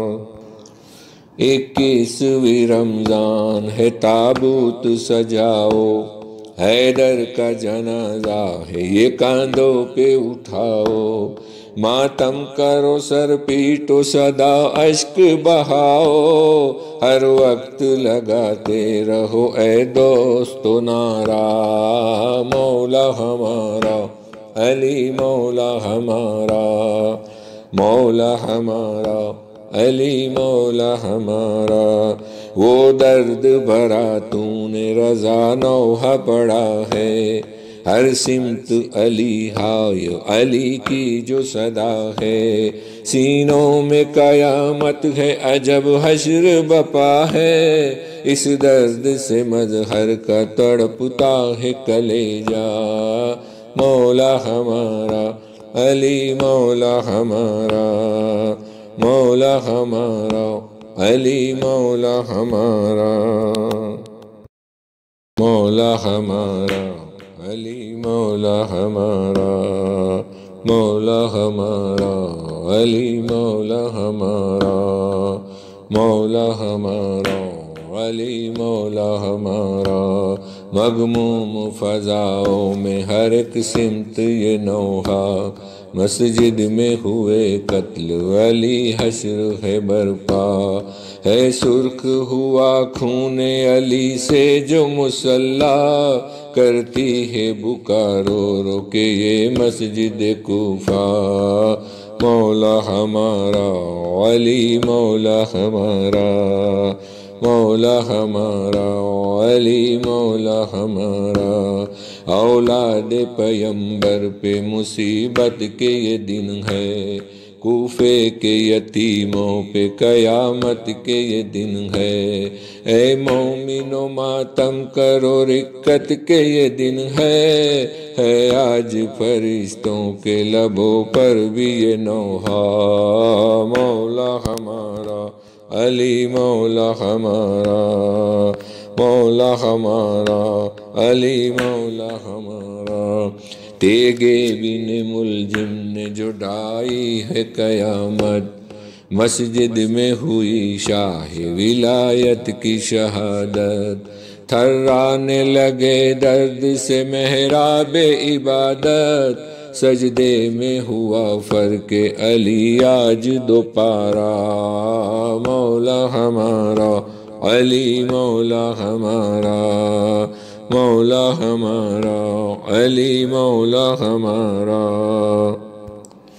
اکیسویں رمضان ہے تابوت سجاؤ، حیدر کا جنازہ ہے یہ کاندھوں پہ اٹھاؤ، ماتم کرو سر پیٹو صدا اشک بہاؤ، ہر وقت لگاتے رہو اے دوستو نعرہ، مولا ہمارا علی مولا ہمارا، مولا ہمارا علی مولا ہمارا، وہ درد بھرا تو نے رضا نوحہ پڑا ہے، ہر سمت علی ہائے علی کی جو صدا ہے، سینوں میں قیامت ہے عجب حشر بپا ہے، اس درد سے مظہر کا تڑپتا ہے کلیجا، مولا ہمارا علی مولا ہمارا، مولا ہمارا علی مولا ہمارا، مولا ہمارا علی مولا ہمارا، مولا ہمارا علی مولا ہمارا، مولا ہمارا علی مولا ہمارا، مغموم فضاؤں میں ہر ایک سمت یہ نوحہ، مسجد میں ہوئے قتل علی حشر ہے برپا، ہے سرخ ہوا خون علی سے جو مسلح، کرتی ہے بکا رو رو کے یہ مسجد کوفہ، مولا ہمارا علی مولا ہمارا، مولا ہمارا علی مولا ہمارا، اولاد پیمبر پہ مصیبت کے یہ دن ہے، کوفے کے یتیموں پہ قیامت کے یہ دن ہے، اے مومنو ماتم کرو رکت کے یہ دن ہے، ہے آج فرشتوں کے لبوں پر بھی یہ نوحہ، مولا ہمارا علی مولا ہمارا، مولا ہمارا علی مولا ہمارا، تیگے بن ملجم نے جو ڈائی ہے قیامت، مسجد میں ہوئی شاہ ولایت کی شہادت، تھرانے لگے درد سے محراب عبادت، سجدے میں ہوا فرق علی آج دوپارا، مولا ہمارا علی مولا ہمارا، مولا ہمارا علی مولا ہمارا،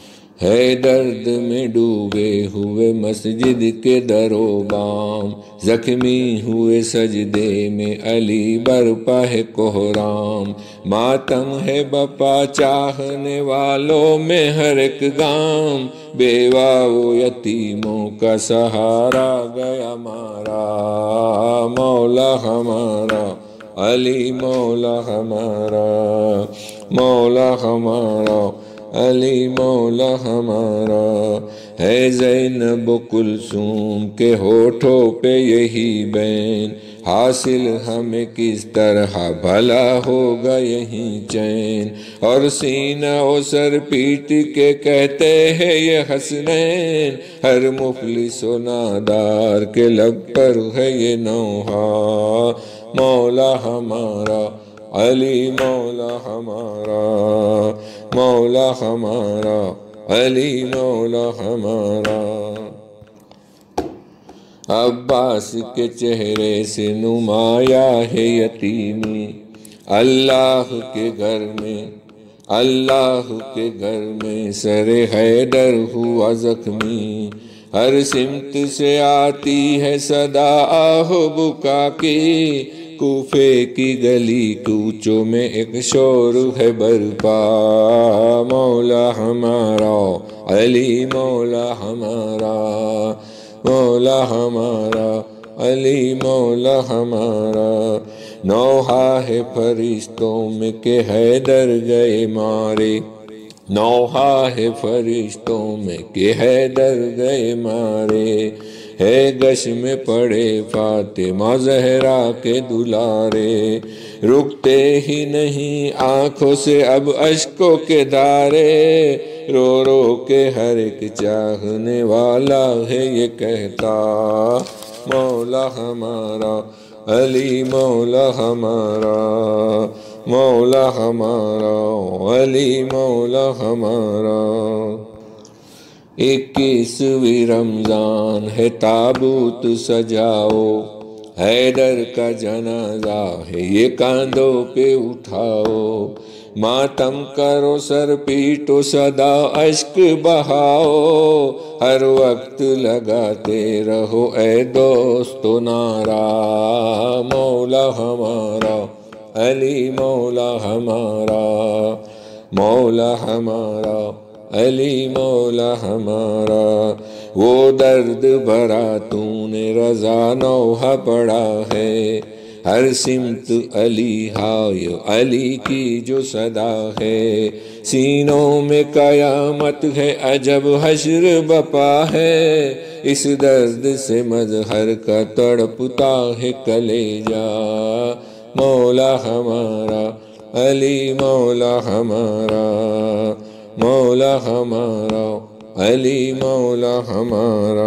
ہے درد میں ڈوبے ہوئے مسجد کے در و بام، زخمی ہوئے سجدے میں علی برپا ہے کوہرام، ماتم ہے بپا چاہنے والوں میں ہر ایک گام، بیوہ و یتیموں کا سہارا گیا مارا، مولا ہمارا علی مولا ہمارا، مولا ہمارا علی مولا ہمارا، ہے زینب و کلثوم کے ہونٹوں پہ یہی بین، حاصل ہمیں کس طرح بھلا ہوگا یہیں چین، اور سینہ و سر پیٹ کے کہتے ہیں یہ حسنین، ہر مفلس و نادار کے لب پر ہے یہ نوحہ، مولا ہمارا علی مولا ہمارا، مولا ہمارا علی مولا ہمارا۔ عباس کے چہرے سے نمایاں ہے یتیمی، اللہ کے گھر میں اللہ کے گھر میں سر حیدر ہوا زخمی، ہر سمت سے آتی ہے صدا آہ بکا کی، کوفے کی گلی کوچوں میں ایک شور ہے برپا، مولا ہمارا علی مولا ہمارا، مولا ہمارا علی مولا ہمارا، نوحہ ہے فرشتوں میں کہ حیدر گئے مارے، نوحہ ہے فرشتوں میں کہ حیدر گئے مارے، ہے گش میں پڑے فاطمہ زہرا کے دلارے، رکتے ہی نہیں آنکھوں سے اب اشکوں کے دارے، رو رو کے ہر ایک چاہنے والا ہے یہ کہتا، مولا ہمارا علی مولا ہمارا، مولا ہمارا علی مولا ہمارا۔ اکیسویں رمضان ہے تابوت سجاؤ، حیدر کا جنازہ ہے یہ کاندھوں پہ اٹھاؤ، ماتم کرو سر پیٹو صدا اشک بہاؤ، ہر وقت لگاتے رہو اے دوستو نعرہ، مولا ہمارا علی مولا ہمارا، مولا ہمارا علی مولا ہمارا، وہ درد بھرا تو نے رضا نوحہ پڑا ہے، ہر سمت علی ہائے علی کی جو صدا ہے، سینوں میں قیامت ہے عجب حشر بپا ہے، اس درد سے مظہر کا تڑپتا ہے کلیجا، مولا ہمارا علی مولا ہمارا، مولا ہمارا علی مولا ہمارا،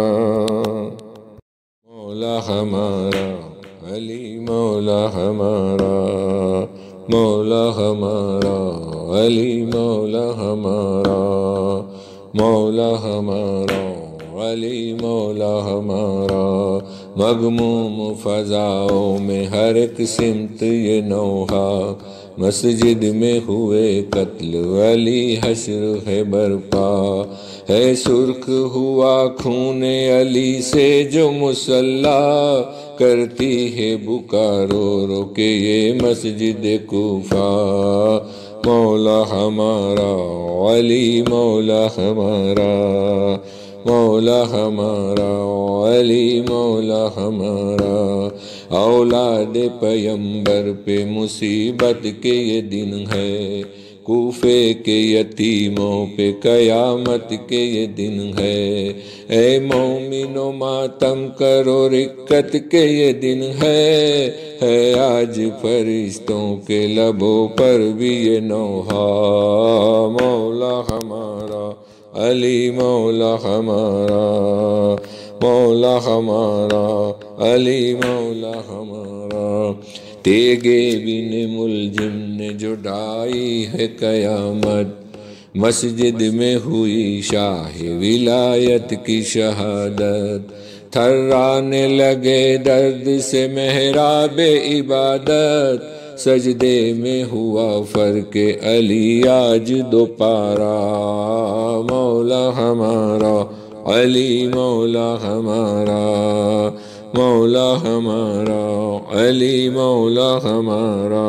مولا ہمارا علی مولا ہمارا، مولا ہمارا علی مولا ہمارا، مولا ہمارا علی مولا ہمارا، مغموم فضاؤں میں ہر ایک سمت یہ نوحہ، مسجد میں ہوئے قتل علی حشر ہے برپا، ہے سرخ ہوا خون علی سے جو مسلح، کرتی ہے بکا رو رو کے یہ مسجد کوفہ، مولا ہمارا علی مولا ہمارا، مولا ہمارا علی مولا ہمارا، اولاد پیمبر پہ مصیبت کے یہ دن ہے، کوفے کے یتیموں پہ قیامت کے یہ دن ہے، اے مومنو ماتم کرو رکت کے یہ دن ہے، ہے آج فرشتوں کے لبوں پر بھی یہ نوحہ، مولا ہمارا علی مولا ہمارا، مولا ہمارا علی مولا ہمارا، تیگے بن ملجم نے جو ڈائی ہے قیامت، مسجد میں ہوئی شاہ ولایت کی شہادت، تھرانے لگے درد سے محراب عبادت، سجدے میں ہوا فرق علی آج دوپارا، مولا ہمارا علی مولا ہمارا، مولا ہمارا علی مولا ہمارا۔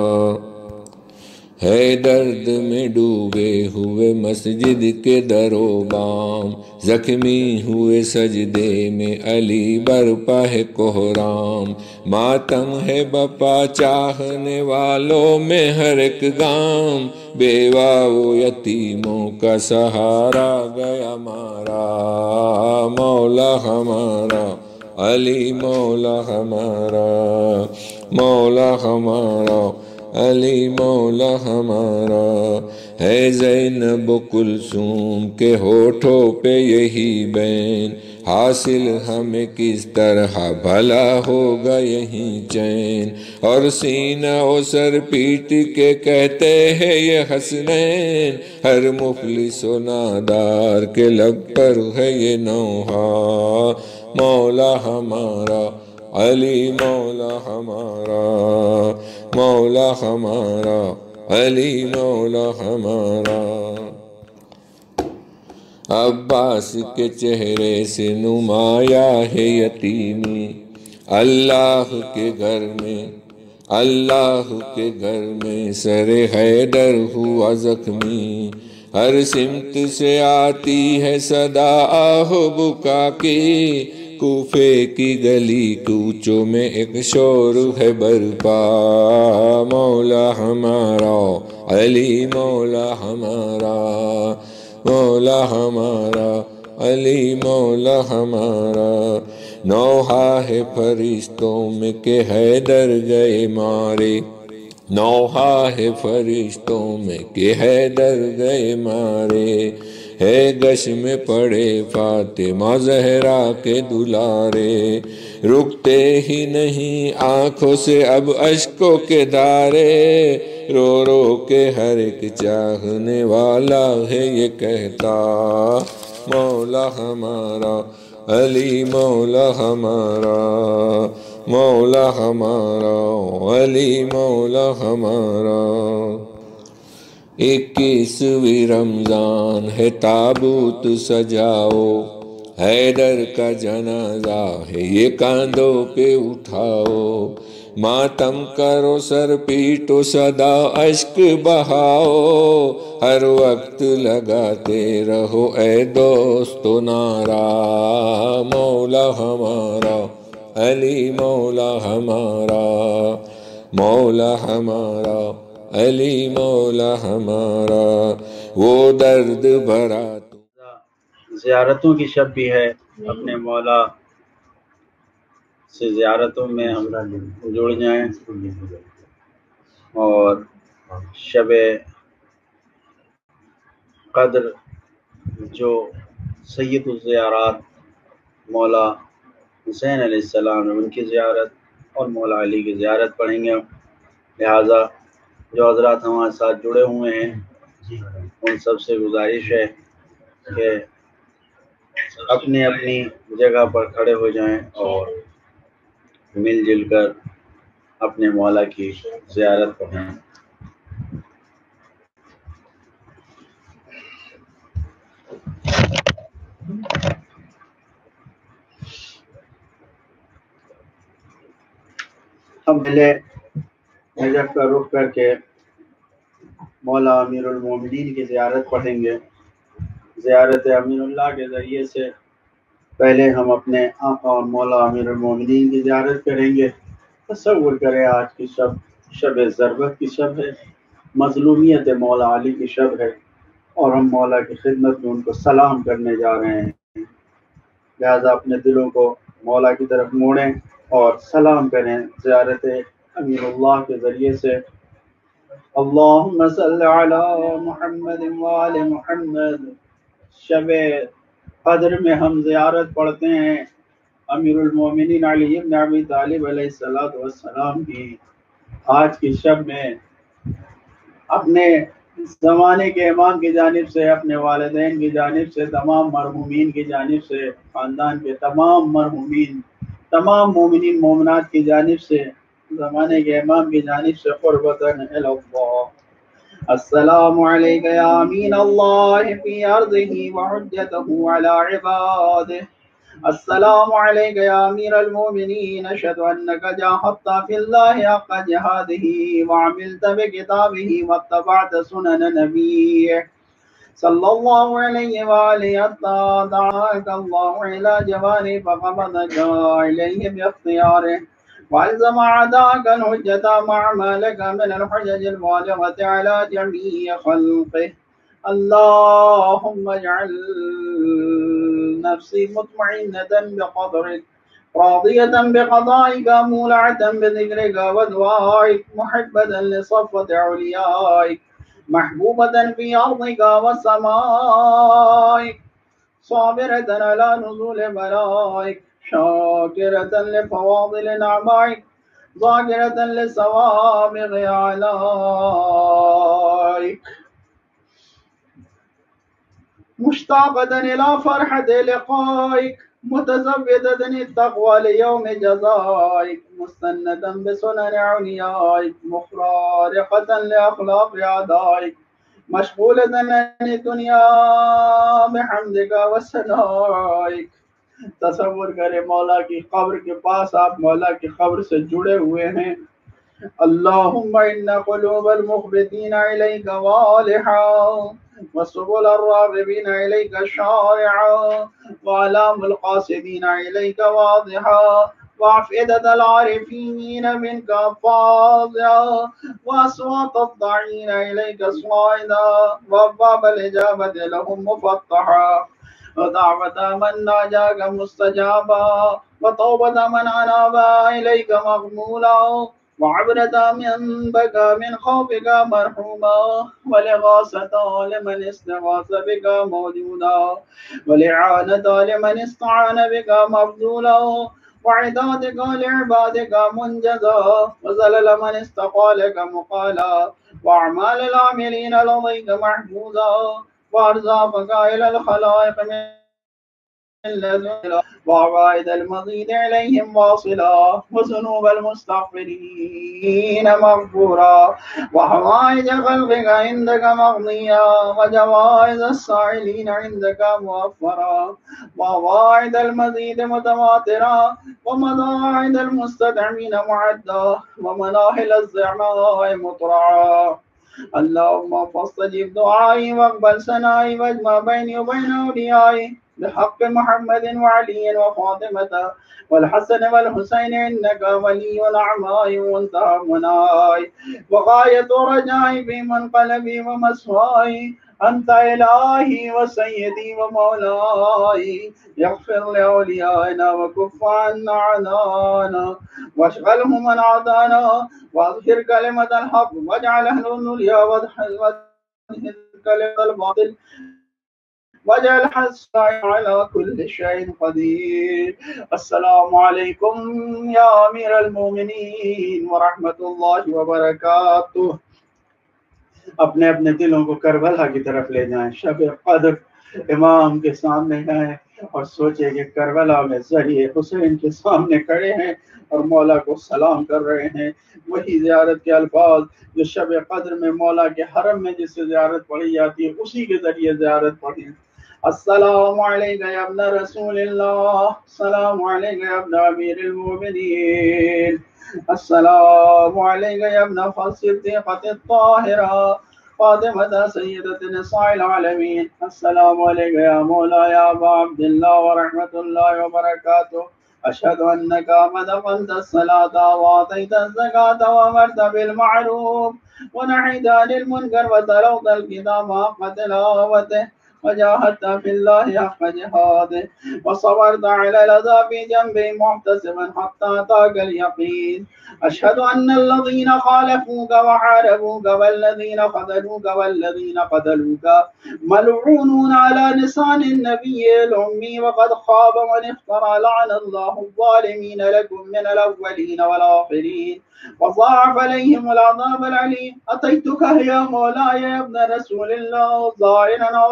ہے درد میں ڈوبے ہوئے مسجد کے در و بام، زخمی ہوئے سجدے میں علی برپا ہے کوہرام، ماتم ہے بپا چاہنے والوں میں ہر ایک گام، بیوہ و یتیموں کا سہارا گیا ہمارا، مولا ہمارا علی مولا ہمارا، مولا ہمارا علی مولا ہمارا۔ ہے زینب و کلثوم کے ہونٹوں پہ یہی بین، حاصل ہمیں کس طرح بھلا ہوگا یہیں چین، اور سینہ و سر پیٹ کے کہتے ہیں یہ حسنین، ہر مفلس و نادار کے لب پر ہے یہ نوحہ، مولا ہمارا علی مولا ہمارا، مولا ہمارا علی مولا ہمارا۔ عباس کے چہرے سے نمایاں ہے یتیمی، اللہ کے گھر میں اللہ کے گھر میں سر حیدر ہوا زخمی، ہر سمت سے آتی ہے صدا آہ بکا کی، کوفے کی گلی کوچوں میں ایک شور ہے برپا، مولا ہمارا علی مولا ہمارا، مولا ہمارا علی مولا ہمارا۔ نوحہ ہے فرشتوں میں کہ حیدر گئے مارے، نوحہ ہے فرشتوں میں کہ حیدر گئے مارے، ہے گش میں پڑے فاطمہ زہرا کے دلارے، رکتے ہی نہیں آنکھوں سے اب اشکوں کے دھارے، رو رو کے ہر ایک چاہنے والا ہے یہ کہتا، مولا ہمارا علی مولا ہمارا، مولا ہمارا علی مولا ہمارا۔ اکیسویں رمضان ہے تابوت سجاؤ، حیدر کا جنازہ ہے یہ کاندھوں پہ اٹھاؤ، ماتم کرو سر پیٹو صدا اشک بہاؤ، ہر وقت لگاتے رہو اے دوستو نعرہ، مولا ہمارا علی مولا ہمارا، مولا ہمارا علی مولا ہمارا۔ وہ درد بھرا زیارتوں کی شب بھی ہے، اپنے مولا سے زیارتوں میں ہم جڑ جائیں، اور شب قدر جو سید الزیارات مولا حسین علیہ السلام ان کی زیارت اور مولا علی کی زیارت پڑھیں گے، لہٰذا جو حضرات ہمارے ساتھ جڑے ہوئے ہیں ان سب سے گزارش ہے کہ اپنی اپنی جگہ پر کھڑے ہو جائیں اور مل جل کر اپنے مولا کی زیارت پڑھیں۔ ہم پہلے نجف کا رخ کر کے مولا امیر المومنین کی زیارت پڑھیں گے۔ زیارت امین اللہ کے ذریعے سے پہلے ہم اپنے آقا اور مولا امیر المومنین کی زیارت کریں گے۔ تصور کریں آج کی شب شب ضربت کی شب ہے، مظلومیت مولا علی کی شب ہے، اور ہم مولا کی خدمت میں ان کو سلام کرنے جا رہے ہیں، لہذا اپنے دلوں کو مولا کی طرف موڑیں اور سلام کریں زیارت امین اللہ کے ذریعے سے۔ اللہم صل علی محمد وآل محمد۔ شب قدر میں ہم زیارت پڑھتے ہیں امیر المومنین علی بن ابی طالب علیہ الصلوۃ والسلام کی۔ آج کی شب میں اپنے زمانے کے امام کی جانب سے، اپنے والدین کی جانب سے، تمام مرحومین کی جانب سے، خاندان کے تمام مرحومین، تمام مومنین مومنات کی جانب سے زمانے کے امام کی جانب سے قربتاً الی اللہ. السلام علیک یا امین اللہ فی ارضہ وحجتہ علی عبادہ. السلام علیک یا امیر المومنین اشہد انک جاہدت فی اللہ حق جہادہ وعملت بکتابہ واتبعت سنن نبیہ صلی اللہ علیہ وآلہ حتی دعاک اللہ الی جوانہ فقبض الیہ باختیارہ وَأَلْزَمَ عَدَاكَ الْحُجَّةَ مَعَ مَا لَكَ مِنَ الْحُجَجِ الْبَالِغَةِ عَلَى جَمِيعِ خَلْقِهِ. اللهم اجعل نفسي مطمئنة بقدرك راضية بقضائك مولعة بذكرك ودعائك محبة لصفة عليائك محبوبة في أرضك وسمائك صابرة على نزول بلائك شاكرة لفواضل نعمائك ذاكرة لسوابغ آلائك مشتاقة إلى فرحة لقائك متزودة التقوى ليوم جزائك مستنة بسنن عليائك مخارقة لأخلاق أعدائك مشغولة عن الدنيا بحمدك وثنائك. تصور کرے مولا کی قبر کے پاس آپ مولا کی قبر سے جڑے ہوئے ہیں. اللہم ان قلوب المخبتین الیک والحا وسبل الراغبین الیک شارعا وعلام القاصدین الیک واضحا وافئدة العارفین منک فاضعا واصوات الضعین الیک صاعدا وابواب الاجابة لهم مفتحا ودعوة من ناجاك مستجابا وتوبة من أناب إليك مغمولا وعبرة من بكى من خوفك مرحوما ولغاصة لمن استغاث بك موجودا ولعانة لمن استعان بك مفضولا وعدادك لعبادك منجزا وزلل من استقالك مقالا وأعمال العاملين لديك محفوظا وارزاقك إلى الخلائق من لدن وعوائد المزيد عليهم واصلا وذنوب المستغفرين مغفورا وحوائج خلقك عندك مغنيا وجوائز السائلين عندك موفرا وواعد المزيد متواترا ومضاعد المستدعمين معدا ومناهل الزعماء مطرعا. اللهم فاستجب دعائي واقبل ثنائي واجمع بيني وبين أوليائي بحق محمد وعلي وفاطمة والحسن والحسين إنك ولي الأعماء وانتهى مناي وغاية رجائي في منقلبي ومسواي أنت إلهي وسيدي ومولاي. يغفر لأوليائنا وكف عنا أعداءنا واشغلهم من عادانا واظهر كلمة الحق واجعل أهل الدنيا واذهب كلمة الباطل واجعل حسنا على كل شيء قدير. السلام علیکم یا امیر المومنین ورحمۃ اللہ وبرکاتہ. اپنے اپنے دلوں کو کربلا کی طرف لے جائیں. شب قدر امام کے سامنے جائیں اور سوچے کہ کربلا میں ذریعے حسین کے سامنے کھڑے ہیں اور مولا کو سلام کر رہے ہیں. وہی زیارت کے الفاظ جو شب قدر میں مولا کے حرم میں جس سے زیارت پڑھی جاتی ہے اسی کے ذریعے زیارت پڑھی. السلام علیکم یا ابن رسول اللہ، السلام علیکم یا ابن امیر المومنین، السلام علیکم یا ابن صدیقۃ الطاہرہ فاطمہ سیدۃ نساء العالمین، السلام علیکم یا مولا یا ابا عبداللہ ورحمۃ اللہ وبرکاتہ. اشہد انک منعت الصلاۃ وآتیت الزکاۃ وامرت بالمعروف ونہیت عن المنکر وتلوت الکتاب حق تلاوتہ وجاهدت في الله حق جهاده وصبرت على الأذى في جنبه محتسبا حتى أتاك اليقين. أشهد أن الذين خالفوك وحاربوك والذين خذلوك والذين قتلوك ملعونون على لسان النبي الأمي وقد خاب من افترى لعن الله الظالمين لكم من الأولين والآخرين وضاعف عليهم العذاب العليم. أتيتك يا مولاي يا ابن رسول الله ظاهرا عارفا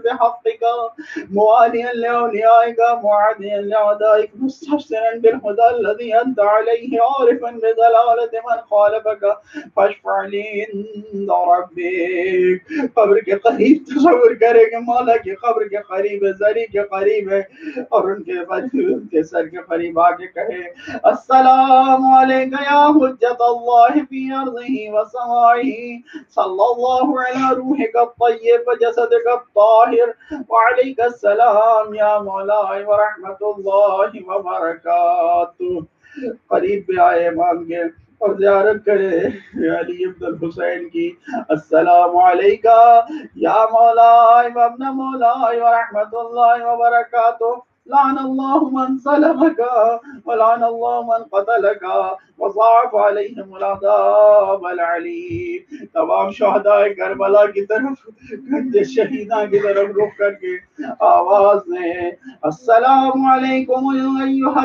بحقك مواليا لأوليائك معاديا لأعدائك مستحسنا بالهدى الذي أنت عليه عارفا بدلالة من خالفك فاشفع لي عند ربك. قبر کے قریب تصور کرے کہ مولا کی قبر کے قریب ہے، زری کے قریب ہے، اور ان کے ان کے سر کے قریب آگے کہے السلام علیکہ یا حجت اللہ فی ارضہ وسمائہ صلی اللہ علی روحک الطیب وجسدک الطاہر وعلیکہ السلام یا مولائی ورحمت اللہ وبرکاتہ. قریب بھی آئے امام کے اور زیارت کرے علی ابن الحسین کی. السلام علیکہ یا مولائی وابن مولائی ورحمت اللہ وبرکاتہ. لعن اللہ من ظلمک ولعن اللہ من قتلک وضاعف علیہم العذاب العلیم. تمام شہداء کربلا کی طرف گنج شہیداں کی طرف رخ کر کے آواز دیں السلام علیکم ایھا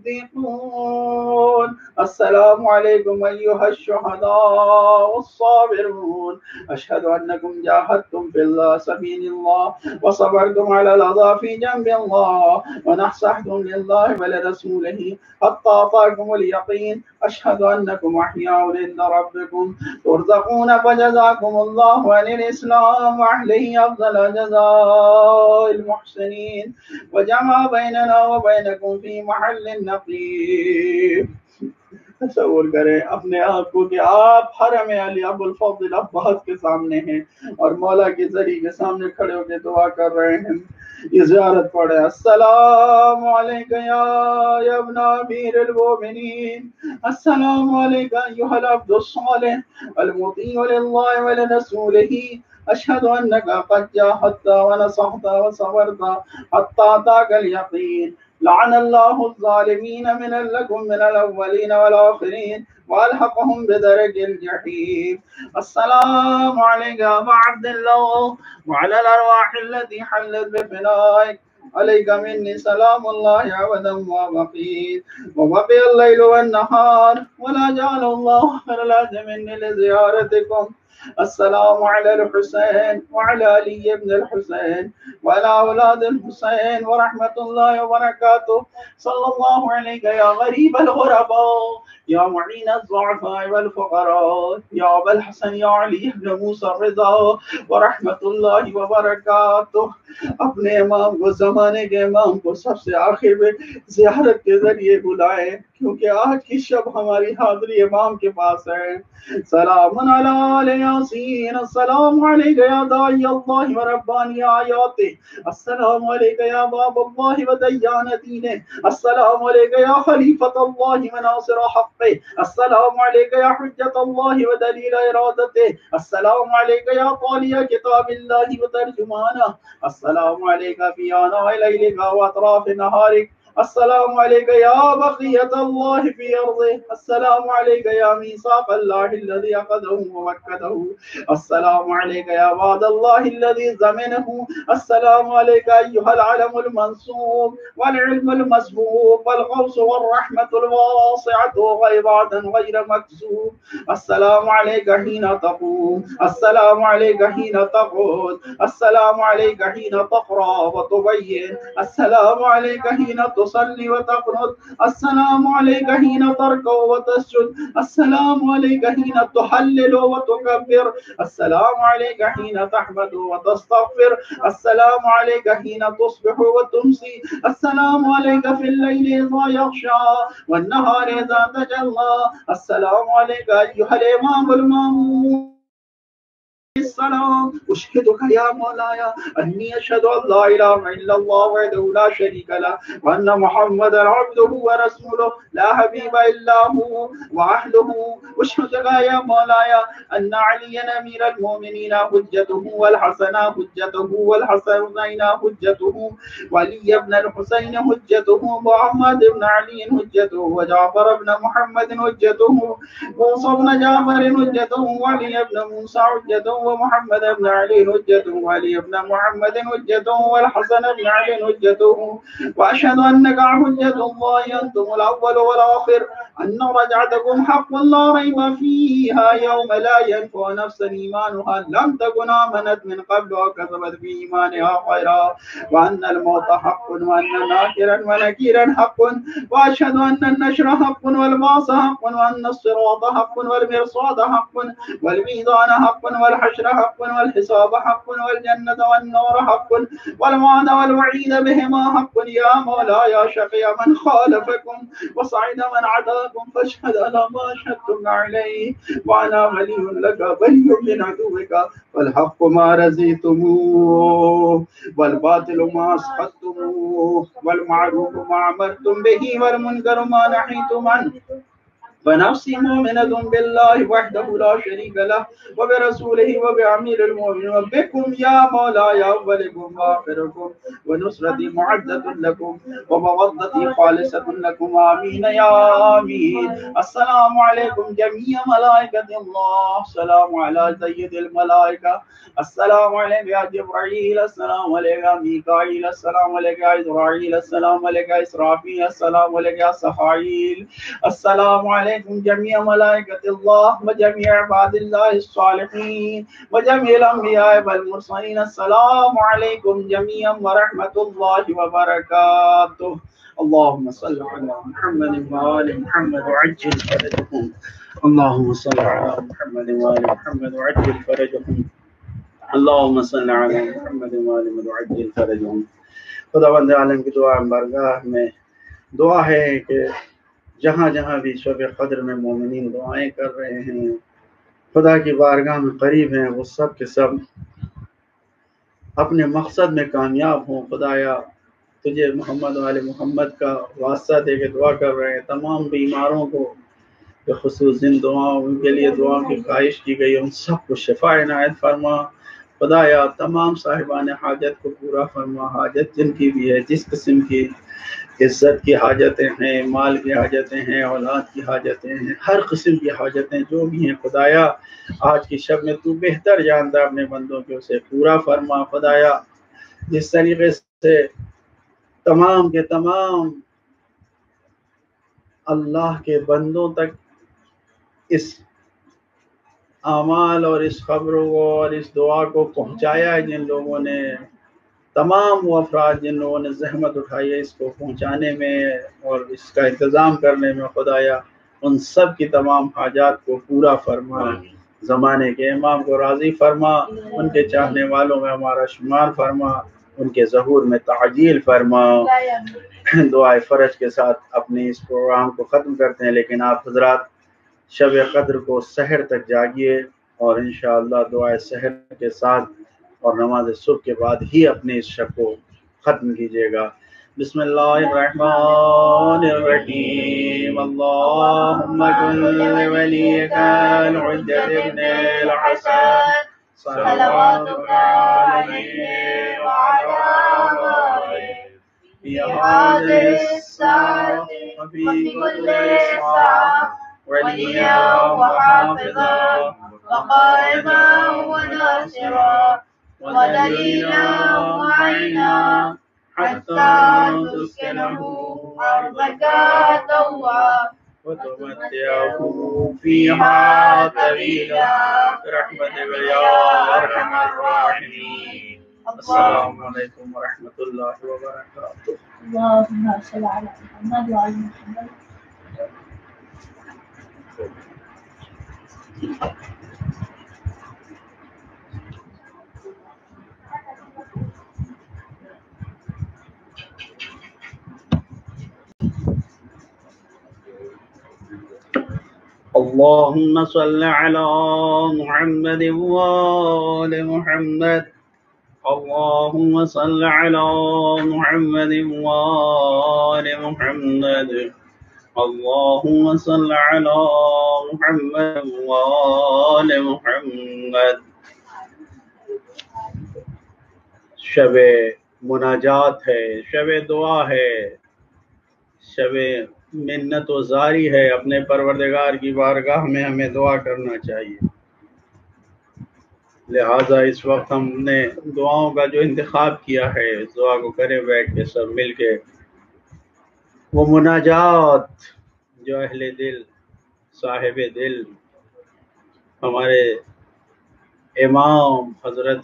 الصدیقون، السلام علیکم ایھا الشہداء الصابرون، اشہد انکم جاہدتم فی اللہ سبیل اللہ وصبرتم علی الاذى فی جنب اللہ ونصحتم للہ ولرسولہ حتی أتاکم الیقین. اشہد انکم احیاء عند ربکم ترزقون فجزاکم اللہ عن الاسلام واہلہ افضل جزاء المحسنین وجمع بیننا وبینکم فی محل نقیب. تصور کریں اپنے آپ کو کہ آپ حرم علی ابو الفضل عباس کے سامنے ہیں اور مولا کے ذریعے کے سامنے کھڑے ہو کے دعا کر رہے ہیں. یہ زیارت پڑھے السلام علیکہ یا ابن امیر المومنین، السلام علیکہ ایھا العبد الصالح المطیع للہ ولرسولہ، اشہد انک قد جاہدت ونصحت وصبرت حتی اتاک الیقین. لعن اللہ الظالمین من لکم من الاولین والآخرین والحقهم بدرج الجحیم. السلام علیکہ ابا عبد اللہ وعلی الارواح التي حلت بفنائک، علیک منی سلام اللہ عبدا وبقیت وبقی اللیل والنہار ولا جعل اللہ خیر العظم لزیارتکم. السلام علی الحسین وعلی علی ابن الحسین وعلی اولاد الحسین ورحمت اللہ وبرکاتہ. صلی اللہ علیہ یا غریب الغرباء یا معین الضعفاء والفقراء یا ابا الحسن یا علی ابن موسیٰ الرضا ورحمت اللہ وبرکاتہ. اپنے امام کو، زمانے کے امام کو سب سے آخر میں زیارت کے ذریعے بلائیں کیونکہ آج کی شب ہماری حاضری امام کے پاس ہے. سلام علی آل یاسین، السلام علیکہ یا داعی اللہ وربانی آیاتہ، السلام علیکہ یا باب اللہ ودیان دینہ، السلام علیکہ یا خلیفۃ اللہ وناصر حقہ، السلام علیکہ یا حجت اللہ ودلیل ارادتہ، السلام علیکہ یا طالیہ کتاب اللہ وترجمانہ، السلام علیکہ فی آناء لیلک واطراف نہارک، السلام علیکہ یا بقیت اللہ فی ارضہ، السلام علیکہ یا میثاق اللہ الذی عقدہ ووکدہ، السلام علیکہ یا وعد اللہ الذی ضمنہ، السلام علیکہ ایھا العلم المنصوب والعلم المسبوق والغوث والرحمۃ الواسعۃ غیبعدا غیر مکذوب. السلام علیکہ حین تقوم، السلام علیکہ حین تقعد، السلام علیکہ حین تقرأ وتبین، السلام علیکہ حین تصلی وتقنط، السلام علیکہ حین ترکع وتسجد، السلام علیکہ حین تحلل وتکبر، السلام علیکہ حین تحمد وتستغفر، السلام علیکہ حین تصبح وتمسی، السلام علیکہ فی اللیل اذا یغشی والنہار اذا تجلی، السلام علیکہ ایھا الامام المامون. السلام اشهدك يا مولاي اني اشهد ان لا اله الا الله وحده لا شريك له وان محمدا عبده ورسوله لا حبيب الا هو واهله. اشهدك يا مولاي ان عليا امير المؤمنين حجته والحسن حجته والحسن حجته وعلي بن الحسين حجته محمد بن علي حجته وجعفر بن محمد حجته موسى بن جعفر حجته وعلي بن موسى حجته محمد بن علي حجته وعلي بن محمد حجته والحسن بن علي حجته وأشهد أنك حجة الله أنتم الأول والآخر أن رجعتكم حق لا ريب فيها يوم لا ينفع نفسا إيمانها لم تكن آمنت من قبل وكسبت في إيمانها خيرا وأن الموت حق وأن ناكرا ونكيرا حق وأشهد أن النشر حق والبعث حق وأن الصراط حق والمرصاد حق والميزان حق والحشر حق والحساب حق والجنة والنار حق والوعد والوعيد بهما حق يا مولاي شقي من خالفكم وصعد من عداكم فاشهد على ما أشهدتم عليه وأنا ولي لك ولي من عدوك والحق ما رزيتموه والباطل ما أسخطتموه والمعروف ما أمرتم به والمنكر ما نهيتم عنه فنفسي مؤمنة بالله وحده لا شريك له وبرسوله وبأمير المؤمنين وبكم يا مولاي أولكم وآخركم ونصرتي معدة لكم ومودتي خالصة لكم آمين يا آمين. السلام عليكم جميع ملائكة الله. السلام على سيد الملائكة. السلام عليك يا جبرائيل. السلام عليك يا ميكائيل. السلام عليك يا إسرائيل. السلام عليك يا إسرافيل. السلام عليك يا سخائيل. السلام عليكم جميع ملائكة الله وجميع عباد الله الصالحين وجميع الأنبياء والمرسلين. السلام عليكم جميعا ورحمة الله وبركاته. اللهم صل على محمد وآل محمد وعجل فرجهم. اللهم صل على محمد وآل محمد وعجل فرجهم. اللهم صل على محمد وآل محمد وعجل فرجهم. خداوند عالم کی دعا بارگاہ میں دعا ہے کہ جہاں جہاں بھی شب قدر میں مومنین دعائیں کر رہے ہیں خدا کی بارگاہ میں قریب ہیں وہ سب کے سب اپنے مقصد میں کامیاب ہوں. خدایا تجھے محمد والے محمد کا واسطہ دے کے دعا کر رہے ہیں. تمام بیماروں کو بخصوص جن دعاؤں ان کے لیے دعا کی خواہش کی گئی ان سب کو شفا عنایت فرما. خدایا تمام صاحبان حاجت کو پورا فرما. حاجت جن کی بھی ہے جس قسم کی عزت کی حاجتیں ہیں مال کی حاجتیں ہیں اولاد کی حاجتیں ہیں ہر قسم کی حاجتیں جو بھی ہیں خدایا آج کی شب میں تو بہتر جانتا اپنے بندوں کے اسے پورا فرما. خدایا جس طریقے سے تمام کے تمام اللہ کے بندوں تک اس اعمال اور اس خبروں کو اور اس دعا کو پہنچایا ہے جن لوگوں نے تمام وہ افراد جن لوگوں نے زحمت اٹھائی ہے اس کو پہنچانے میں اور اس کا انتظام کرنے میں خدایا ان سب کی تمام حاجات کو پورا فرما. زمانے کے امام کو راضی فرما. ان کے چاہنے والوں میں ہمارا شمار فرما. ان کے ظہور میں تعجیل فرما. دعائے فرج کے ساتھ اپنے اس پروگرام کو ختم کرتے ہیں لیکن آپ حضرات شب قدر کو سحر تک جاگیے اور انشاءاللہ دعائے سحر کے ساتھ اور نماز صبح کے بعد ہی اپنے اس شب کو ختم کیجیے گا. بسم اللہ الرحمن الرحیم. اللہم کن ولیک الحجۃ ابن الحسن صلواتک علیہ وعلی آلہ فی هذه الساعة وفی كل ساعة ولیا وحافظا وقائما وناصرا ودليلا وعينا حتى تسكنه أرضك طوعا وتمتعه فيها طويلا برحمتك يا أرحم الراحمين. السلام عليكم ورحمة الله وبركاته. اللهم صل على محمد وعلى محمد. اللهم صل على محمد وآل محمد. اللهم صل على محمد وآل محمد. اللهم صل على محمد وآل محمد. شب مناجات ہے، شب دعا ہے، شب منت و زاری ہے. اپنے پروردگار کی بارگاہ میں ہمیں دعا کرنا چاہیے. لہٰذا اس وقت ہم نے دعاؤں کا جو انتخاب کیا ہے اس دعا کو کریں بیٹھ کے سب مل کے، وہ مناجات جو اہل دل صاحب دل ہمارے امام حضرت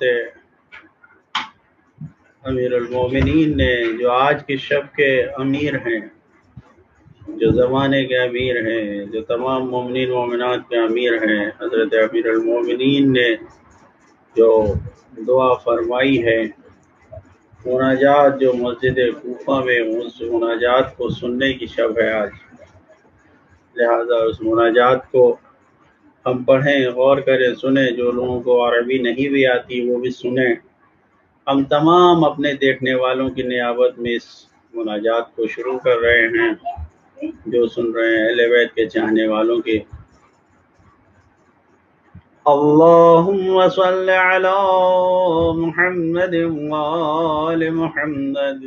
امیر المومنین نے، جو آج کے شب کے امیر ہیں، جو زمانے کے امیر ہیں، جو تمام مومنین مومنات کے امیر ہیں، حضرت امیر المومنین نے جو دعا فرمائی ہے، مناجات جو مسجد کوفہ میں اس مناجات کو سننے کی شب ہے آج، لہذا اس مناجات کو ہم پڑھیں، غور کریں، سنیں، جو لوگوں کو عربی نہیں بھی آتی وہ بھی سنیں۔ ہم تمام اپنے دیکھنے والوں کی نیابت میں اس مناجات کو شروع کر رہے ہیں، جو سن رہے ہیں اہل بیت کے چاہنے والوں کی۔ اللہم صل علی محمد وآل محمد،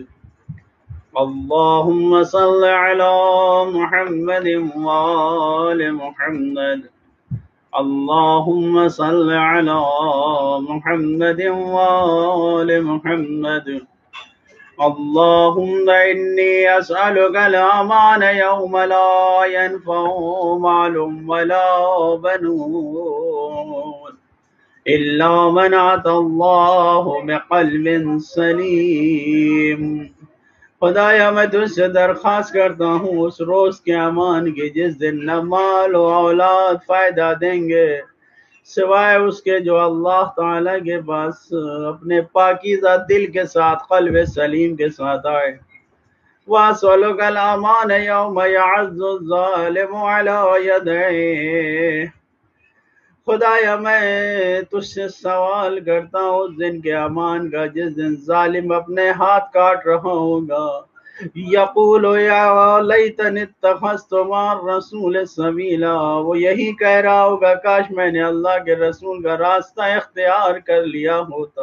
اللہم صل علی محمد وآل محمد، اللہم صل علی محمد وآل محمد، اللہم انی اسألک الامان یوم لا ینفع مال ولا بنون الا من اتی اللہ بقلب سلیم۔ خدایا میں تجھ سے درخواست کرتا ہوں اس روز کے امان کی جس دن نہ مال و اولاد فائدہ دیں گے سوائے اس کے جو اللہ تعالیٰ کے پاس اپنے پاکیزہ دل کے ساتھ قلب سلیم کے ساتھ آئے۔ وَأَسْأَلُكَ الْأَمَانَ يَوْمَ يَعَضُّ الظَّالِمُ عَلَىٰ يَدَيْهِ۔ خدایا میں تجھ سے سوال کرتا ہوں اس دن کے امان کا جس دن ظالم اپنے ہاتھ کاٹ رہا ہوگا، یقول یا لیتنی اتخذت مع الرسول سبیلا، وہ یہی کہہ رہا ہوگا کاش میں نے اللہ کے رسول کا راستہ اختیار کر لیا ہوتا۔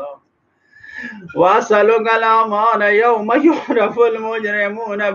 وَأَسْأَلُكَ الْأَمَانَ يَوْمَ يُعْرَفُ الْمُجْرِمُونَ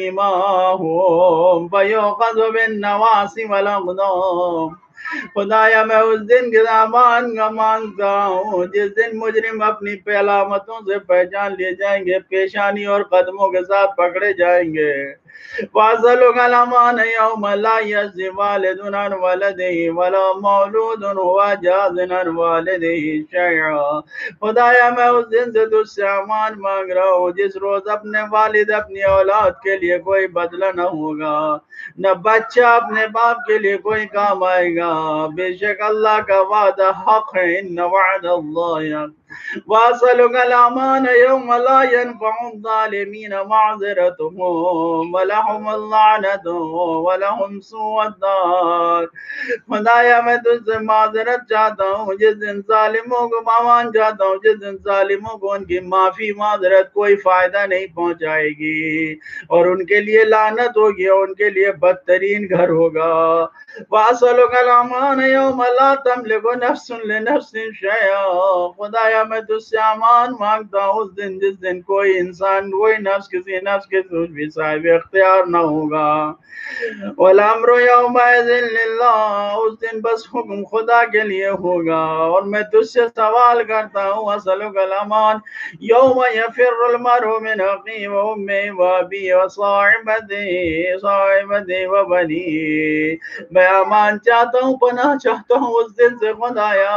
بِسِيمَاهُمْ فَيُؤْخَذُ بِالنَّوَاصِي وَالْأَقْدَامِ۔ خدایا میں اس دن کے امان کا مانگتا ہوں جس دن مجرم اپنی علامتوں سے پہچان لیے جائیں گے، پیشانی اور قدموں کے ساتھ پکڑے جائیں گے۔ وَأَسْأَلُكَ الْأَمَانَ يَوْمَ لَا يَجْزِي وَالِدٌ عَنْ وَلَدِهِ وَلَا مَوْلُودٌ هُوَ جَازٍ عَنْ وَالِدِهِ شَيْئًا۔ خدایا میں اس دن سے تجھ سے امان مانگ رہا ہوں جس روز اپنے والد اپنی اولاد کے لیے کوئی بدلہ نہ ہوگا، نہ بچہ اپنے باپ کے لیے کوئی کام آئے گا۔ بے شک اللہ کا وعدہ حق ہے، ان وعد اللہ حق۔ وَأَسْأَلُكَ الْأَمَانَ يَوْمَ لَا يَنفَعُ الظَّالِمِينَ مَعْذِرَتُهُمْ وَلَهُمُ اللَّعْنَةُ وَلَهُمْ سُوءُ الدَّارِ۔ خدایا میں تجھ سے معذرت چاہتا ہوں جس دن ظالموں کو امان چاہتا ہوں جس دن ظالموں کو ان کی معافی معذرت کوئی فائدہ نہیں پہنچائے گی اور ان کے لیے لعنت ہوگی اور ان کے لیے بدترین گھر ہوگا۔ وَأَسْأَلُكَ الْأَمَانَ يَوْمَ لَا تَمْلِكُ نَفْسٌ لِنَفْسٍ شَيْئًا۔ خدایا میں تجھ سے امان مانگتا ہوں اس دن جس دن کوئی انسان کوئی نفس کسی نفس کے کچھ بھی صاحب اختیار نہ ہوگا۔ وَالْأَمْرُ يَوْمَئِذٍ لِلَّهِ، اس دن بس حکم خدا کے لیے ہوگا۔ اور میں تجھ سے سوال کرتا ہوں وَأَسْأَلُكَ الْأَمَانَ يَوْمَ يَفِرُّ الْمَرْءُ مِنْ أَخِيهِ وَأُمِّهِ وَأَبِيهِ وَصَاحِبَتِهِ صَاحِبَتِهِ وَبَنِيهِ۔ میں امان چاہتا ہوں، پناہ چاہتا ہوں اس دن سے خدایا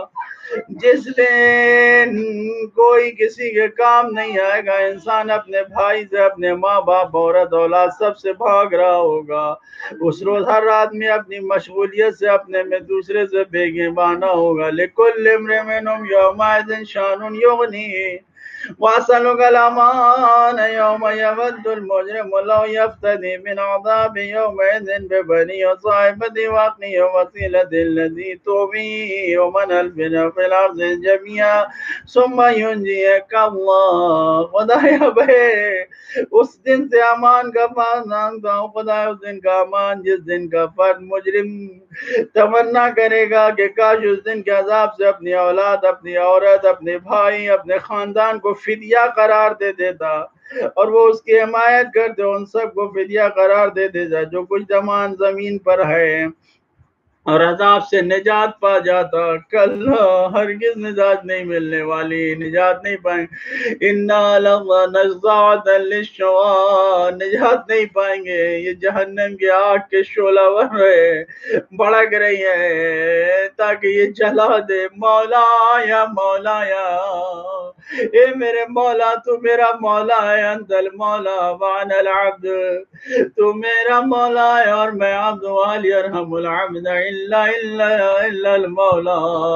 جس دن کوئی کسی کے کام نہیں آئے گا، انسان اپنے بھائی سے، اپنے ماں باپ، عورت اولاد سب سے بھاگ رہا ہوگا۔ اس روز ہر آدمی اپنی مشغولیت سے اپنے میں دوسرے سے بے گیبانہ ہوگا۔ لِكُلِّ امْرِئٍ مِّنْهُمْ يَوْمَئِذٍ شَأْنٌ يُغْنِيهِ۔ وَأَسْأَلُكَ الْأَمَانَ يَوْمَ يَوَدُّ الْمُجْرِمُ لَوْ يَفْتَدِي مِنْ عَذَابِ يَوْمَئِذٍ بِبَنِيهِ وَصَاحِبَتِهِ وَأَخِيهِ وَفَصِيلَتِهِ الَّتِي تُؤْوِيهِ وَمَنْ فِي الْأَرْضِ جَمِيعًا ثُمَّ يُنْجِيَكَ اللَّهُ۔ خدایا میں اس دن سے امان کا مانگتا ہوں، خدایا اس دن کا امان جس دن کا فرد مجرم تمنا کرے گا کہ کاش اس دن کے عذاب سے اپنی اولاد، اپنی عورت، اپنے بھائی، اپنے خاندان کو فدیہ قرار دے دیتا اور وہ اس کی حمایت کرتے، ان سب کو فدیہ قرار دے دیتا جو کچھ زمان زمین پر ہے۔ اور عذاب سے نجات پا جاتا. کلا ہرگز نجات نہیں ملنے والی، نجات نہیں پائیں. انا لنزاعۃ للشوا، نجات نہیں پائیں گے. یہ جہنم کی آگ کے شعلہ ور ہے، بھڑک رہی ہے تاکہ یہ جلا دے. مولا یا مولا یا، اے میرے مولا تو میرا مولا ہے. انت المولا وانا العبد، تو میرا مولا ہے اور میں عبد. وهل يرحم العبد الا الا الا المولا.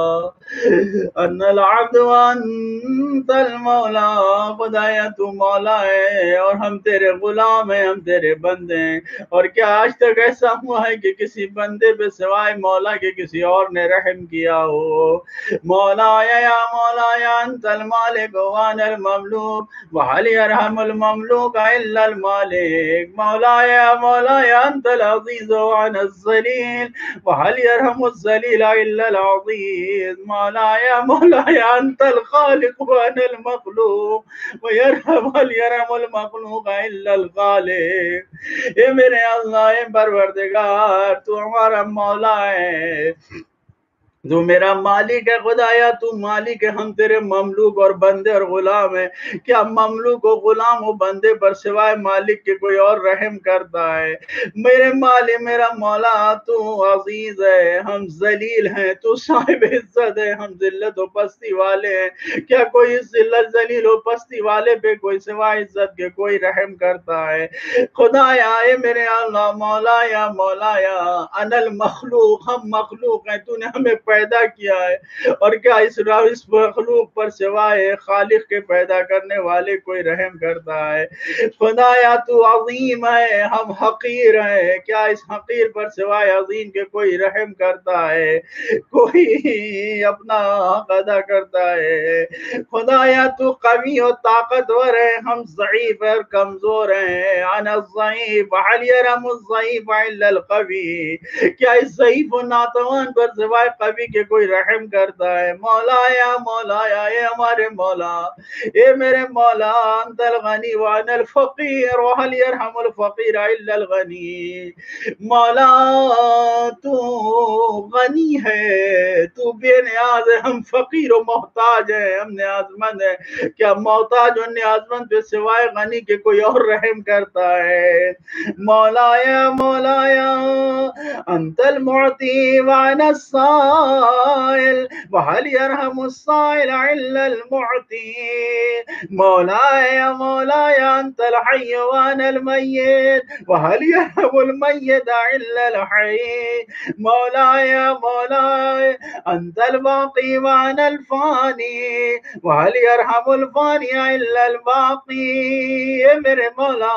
ان العبد وانت المولا، خدایا تو مولا ہے اور ہم تیرے غلام ہیں، ہم تیرے بندے ہیں. اور کیا آج تک ایسا ہوا ہے کہ کسی بندے پہ سوائے مولا کے کسی اور نے رحم کیا ہو؟ مولا یا مولا یا انت المالک وانا المملوک وهل يرحم المملوک الا المالک. مولا یا مولا یا انت العزیز وانا الذلیل وهل يرحم الذلیل الا العزیز. مولا یا مولا یا انت الخالق وانا المخلوق ويرحم هل يرحم المخلوق الا الخالق. اے میرے اللہ، اے پروردگار، تو ہمارا مولا ہے، تو میرا مالک ہے. خدایا تو مالک ہے، ہم تیرے مملوک اور بندے اور غلام ہیں. کیا مملوک و غلام و بندے پر سوائے مالک کے کوئی اور رحم کرتا ہے؟ میرے مالک، میرا مولا تو عزیز ہے، ہم ذلیل ہیں. تو صاحب عزت ہے، ہم ذلت و پستی والے ہیں. کیا کوئی ذلت ذلیل و پستی والے پہ کوئی سوائے عزت کے کوئی رحم کرتا ہے؟ خدایا اے میرے اللہ، مولا یا مولا یا، انا المخلوق، ہم مخلوق ہیں، تو نے ہمیں پیدا کیا ہے. اور کیا اس اس مخلوق پر سوائے خالق کے پیدا کرنے والے کوئی رحم کرتا ہے؟ خدایا تو عظیم ہے، ہم حقیر ہیں. کیا اس حقیر پر سوائے عظیم کے کوئی رحم کرتا ہے، کوئی اپنا حق ادا کرتا ہے؟ خدایا تو قوی و طاقتور ہے، ہم ضعیف اور کمزور ہیں. انا الضعیف هل يرحم الضعیف الا القوی. کیا اس ضعیف و ناتوان پر سوائے قوی کے کوئی رحم کرتا ہے؟ مولا یا مولا یا، اے ہمارے مولا، اے میرے مولا، انت الغنی وانا الفقیر وهل يرحم الفقیر الا الغنی. مولا تو غنی ہے، تو بے نیاز ہے، ہم فقیر و محتاج ہیں، ہم نیاز مند ہیں. کیا محتاج و نیاز مند پہ سوائے غنی کے کوئی اور رحم کرتا ہے؟ مولا یا مولا یا، انت المعطی وانا السائل وهل يرحم السائل الا المعطی. مولا یا مولا یا، انت الحی وانا المیت وهل يرحم المیت الا الحی. مولا یا مولا، انت الباقی وانا الفانی وهل يرحم الفانی الا الباقی. اے میرے مولا،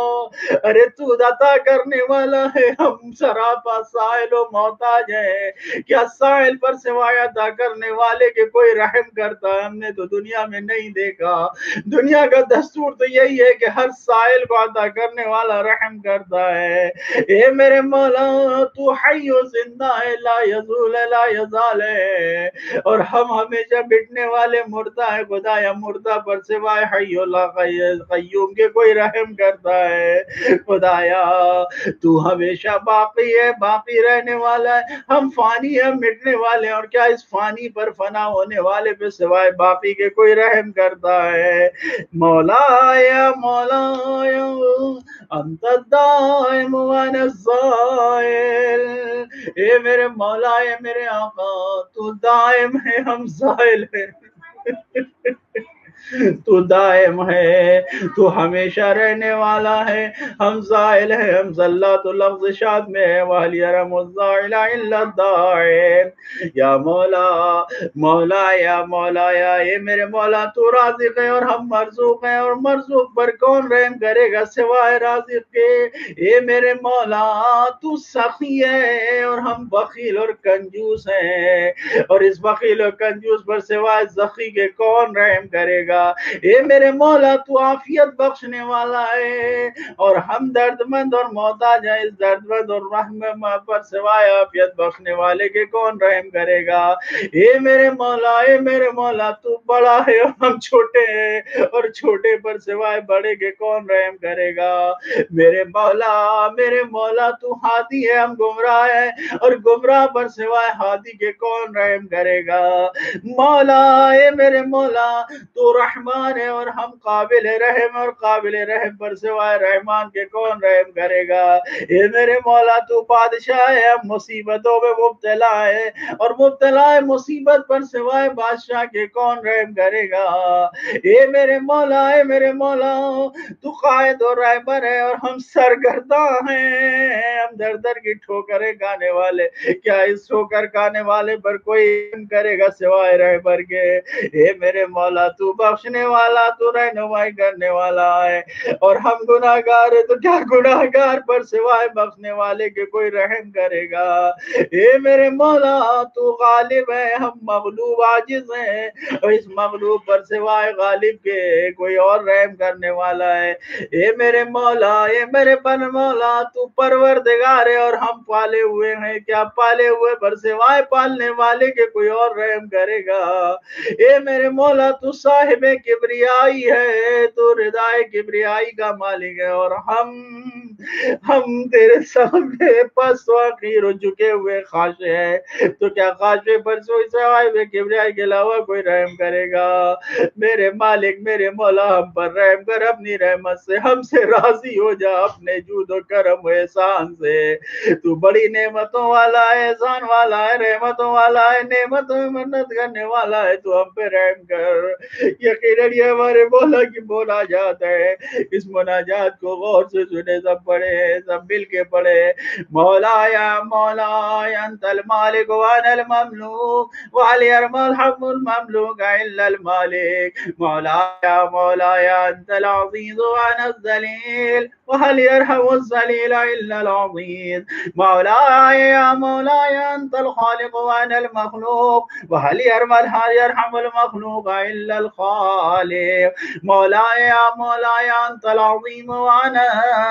ارے تو عطا کرنے والا ہے، ہم سراپا سائل و محتاج ہے. کیا سائل پر سوائے عطا کرنے والے کے کوئی رحم کرتا ہے؟ ہم نے تو دنیا میں نہیں دیکھا. دنیا کا دستور تو یہی ہے کہ ہر سائل کو عطا کرنے والا رحم کرتا ہے. اے میرے مولا، تو حی و زندہ ہے، لا یزول لا یزال ہے، اور ہم ہمیشہ مٹنے والے مردہ ہے. خدایا مردہ پر سوائے حی و لا قیوم کے کوئی رحم کرتا ہے؟ خدایا تو ہمیشہ باقی ہے، باقی رہنے والا ہے. ہم فانی ہیں، مٹنے والے ہیں، اور کیا اس فانی پر فنا ہونے والے پہ سوائے باقی کے کوئی رحم کرتا ہے؟ مولا یا مولا یا، انت الدائم وانا الزائل. اے میرے مولا، اے میرے آقا، تو دائم ہے، ہم زائل ہیں. تو دائم ہے، تو ہمیشہ رہنے والا ہے، ہم زائل ہیں، ہم زلات و لغزشات میں ہے. وَهَلْ يَرَحْمُ الزَّائِلَ إِلَّا الدَّائِمُ. یا مولا، مولا یا مولا یا، اے میرے مولا، تو رازق ہے اور ہم مرزوق ہیں، اور مرزوق پر کون رحم کرے گا سوائے رازق کے؟ اے میرے مولا، تو سخی ہے اور ہم بخیل اور کنجوس ہیں، اور اس بخیل اور کنجوس پر سوائے سخی کے کون رحم کرے گا؟ اے میرے مولا تو عافیت بخشنے والا ہے اور ہم درد مند اور محتاج ہیں، اس درد مند اور رحم پر سوائے عافیت بخشنے والے کے کون رحم کرے گا؟ اے میرے مولا اے میرے مولا تو بڑا ہے اور ہم چھوٹے ہیں، اور چھوٹے پر سوائے بڑے کے کون رحم کرے گا؟ میرے مولا میرے مولا تو ہادی ہے، ہم گمراہ ہیں، اور گمراہ پر سوائے ہادی کے کون رحم کرے گا؟ مولا اے میرے مولا تو رحمان ہے اور ہم قابل رحم، اور قابل رحم پر سوائے رحمان کے کون رحم کرے گا؟ اے میرے مولا تو بادشاہ ہے، ہم مصیبتوں میں مبتلا ہے، اور مبتلا ہے مصیبت پر سوائے بادشاہ کے کون رحم کرے گا؟ اے میرے مولا اے میرے مولا تو قائد اور رہبر ہے اور ہم سرگرداں ہیں، ہم در در کی ٹھوکریں کھانے والے، کیا اس ٹھوکر کھانے والے پر کوئی رحم کرے گا سوائے رہبر کے؟ اے میرے مولا تو بخشنے والا تو رہنمائی کرنے والا ہے، اور ہم گناہگار ہیں، تو کیا گناہگار پر سوائے بخشنے والے کے کوئی رحم کرے گا؟ اے میرے مولا تو غالب ہے، ہم مغلوب عاجز ہیں، اور اس مغلوب پر سوائے غالب کے کوئی اور رحم کرنے والا ہے۔ اے میرے مولا اے میرے پر مولا تو پروردگار ہے اور ہم پالے ہوئے ہیں، کیا پالے ہوئے پر سوائے پالنے والے کے کوئی اور رحم کرے گا؟ اے میرے مولا تو صاحب کبریائی ہے، تو ردائے کبریائی کا مالک ہے، اور ہم ہم تیرے سامنے پس واقعی رو چکے ہوئے خاشع ہیں، تو کیا خاشع پر سوائے کبریائی کے علاوہ کوئی رحم کرے گا؟ میرے مالک میرے مولا ہم پر رحم کر، اپنی رحمت سے ہم سے راضی ہو جا، اپنے جود و کرم و احسان سے تو بڑی نعمتوں والا ہے، احسان والا ہے، رحمتوں والا ہے، نعمتوں میں منت کرنے والا ہے، تو ہم پہ رحم کر۔ یقیناً یہ ہمارے مولا کی مناجات ہے، اس مناجات کو غور سے سنے، سب پڑھے سب مل کے پڑھے۔ مولا یا مولا یا انت المالک وانا المملوک وهل يرمى الحق المملوك الا المالك، مولا یا مولا یا انت العزیز وانا الذلیل وهل يرحم الذلیل الا العزیز، مولا یا مولا یا انت الخالق وانا المخلوق وهل يرحم المخلوق الا الخالق، مولا یا مولا یا انت العظیم وانا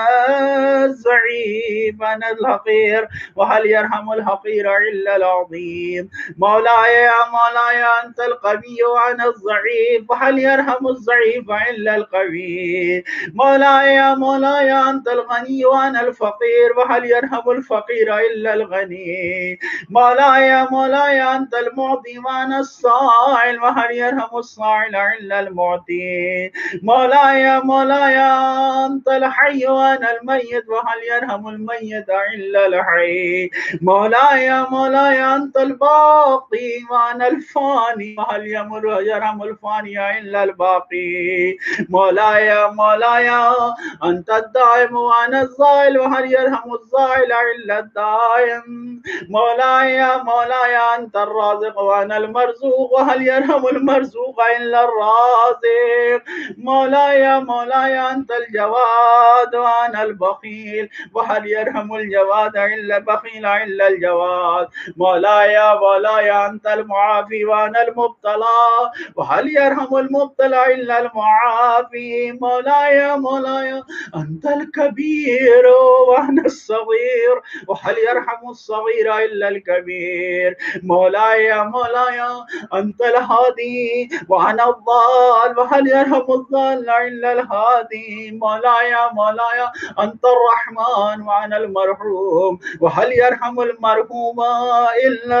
الضعیف وانا الحقیر وهل يرحم الحقیر الا العظیم، مولا یا مولا یا انت القوی وانا الضعیف وهل يرحم الضعیف الا القوی، مولا یا مولا یا انت الغنی وانا الفقیر وهل يرحم الفقیر الا الغنی، مولا یا مولا یا انت المعطی وانا السائل وهل يرحم السائل الا المعطی، مولا یا مولا یا انت الحی وانا المیت وهل يرحم المیت الا الحی، مولا یا مولا یا انت الباقی وانا الفانی وهل يرحم الفانی الا الباقی، مولا یا مولا یا انت الدائم وانا الزائل وهل يرحم الزائل الا الدائم، مولا یا مولا یا انت الرازق وانا المرزوق وهل يرحم المرزوق الا الرازق، مولا یا مولا یا انت الجواد وانا البخیل وهل يرحم الجواد الا البخیل الا الجواد، مولا یا مولا یا انت المعافی وانا المبتلا وهل يرحم المبتلا الا المعافی، مولا یا مولا یا انت الكبیر وانا الصغیر وهل يرحم الصغیر الا الكبیر، مولا یا مولا یا انت الہادی وانا الضال وهل يرحم الضال الا الہادی، مولا یا مولا یا انت الرحمن وانا المرحوم وهل يرحم المرحوم الا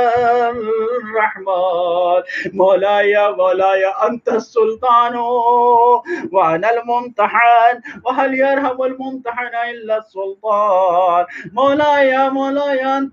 الرحمن، مولا یا مولا یا انت السلطان وانا الممتحن وهل يرحم الممتحن الا السلطان، مولا یا مولا یا انت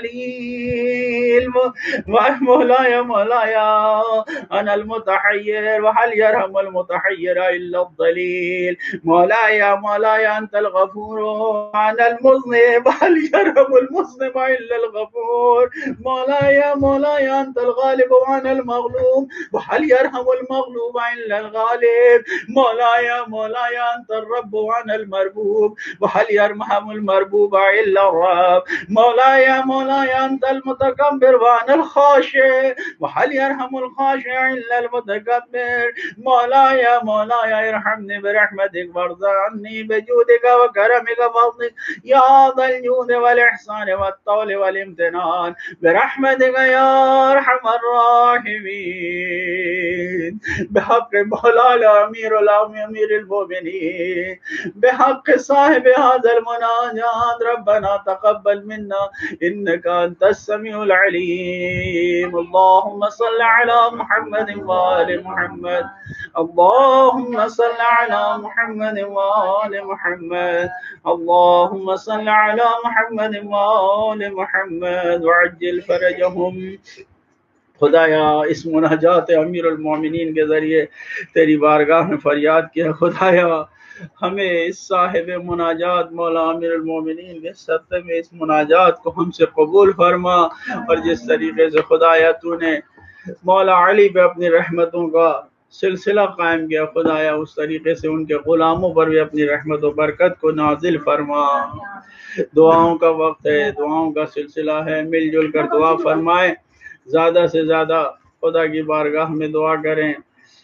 الدلیل مولا یا مولا یا انا المتحیر وهل يرحم المتحیر الا الضلیل، مولا یا مولا یا انت الغفور وانا المذنب وهل يرحم المذنب الا الغفور، مولا یا مولا یا انت الغالب وانا المغلوب وهل يرحم المغلوب الا الغالب، مولا یا مولا یا انت الرب وانا المربوب وهل يرحم المربوب الا الرب، مولا یا مولا یا انت المتکبر وانا الخاشع وهل يرحم الخاشع الا المتکبر، مولایا مولایا ارحمنی برحمتک وارض عنی بجودک وکرمک وفضلک یا ذا الجود والاحسان والطول والامتنان برحمتک یا ارحم الراحمین بحق مولانا امیر الامین امیر المؤمنین بحق صاحب هذا المناجات ربنا تقبل منا انك انت السميع العليم اللهم صل على محمد وآل محمد اللهم صل على محمد وآل محمد اللهم صل على محمد وآل محمد وعجل فرجهم خدایا اس مناجات امیر المومنین کے ذریعے تیری بارگاہ میں فریاد کیا خدایا ہمیں اس صاحب مناجات مولا امیر المومنین کے صدقے میں اس مناجات کو ہم سے قبول فرما اور جس طریقے سے خدایا تو نے مولا علی پہ اپنی رحمتوں کا سلسلہ قائم کیا خدایا اس طریقے سے ان کے غلاموں پر بھی اپنی رحمت و برکت کو نازل فرما دعاؤں کا وقت ہے دعاؤں کا سلسلہ ہے مل جل کر دعا فرمائے زیادہ سے زیادہ خدا کی بارگاہ میں دعا کریں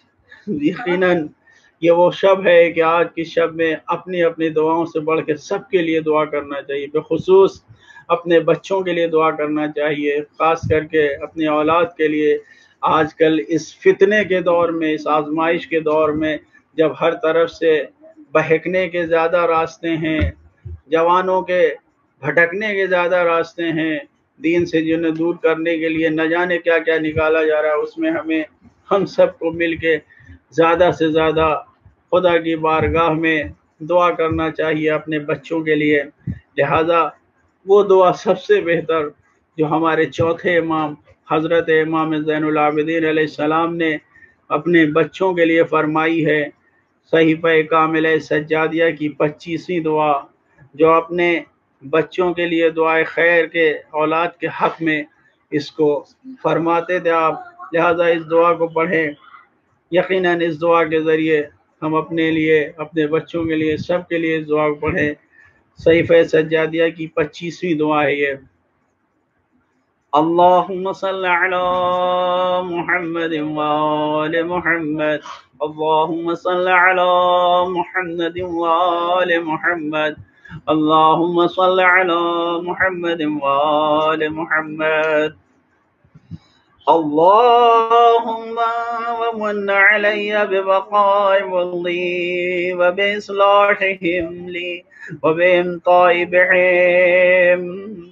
یقیناً یہ وہ شب ہے کہ آج کی شب میں اپنی اپنی دعاؤں سے بڑھ کے سب کے لیے دعا کرنا چاہیے بخصوص اپنے بچوں کے لیے دعا کرنا چاہیے خاص کر کے اپنی اولاد کے لیے آج کل اس فتنے کے دور میں اس آزمائش کے دور میں جب ہر طرف سے بہکنے کے زیادہ راستے ہیں جوانوں کے بھٹکنے کے زیادہ راستے ہیں دین سے جنہیں دور کرنے کے لیے نہ جانے کیا کیا نکالا جا رہا ہے اس میں ہمیں ہم سب کو مل کے زیادہ سے زیادہ خدا کی بارگاہ میں دعا کرنا چاہیے اپنے بچوں کے لیے لہذا وہ دعا سب سے بہتر جو ہمارے چوتھے امام حضرت امام زین العابدین علیہ السلام نے اپنے بچوں کے لیے فرمائی ہے صحیفہ کاملہ سجادیہ کی پچیسویں دعا جو اپنے بچوں کے لیے دعائے خیر کے اولاد کے حق میں اس کو فرماتے تھے آپ لہذا اس دعا کو پڑھیں یقیناً اس دعا کے ذریعے ہم اپنے لیے اپنے بچوں کے لیے سب کے لیے اس دعا کو پڑھیں صحیفہ سجادیہ کی پچیسویں دعا ہے یہ اللہم صل علی محمد وآل محمد اللہم صل علی محمد وآل محمد اللہم صل علی محمد وآل محمد اللہم ومن علی ببقاء ولی وبإصلاحہم لی وبإمطاء بہم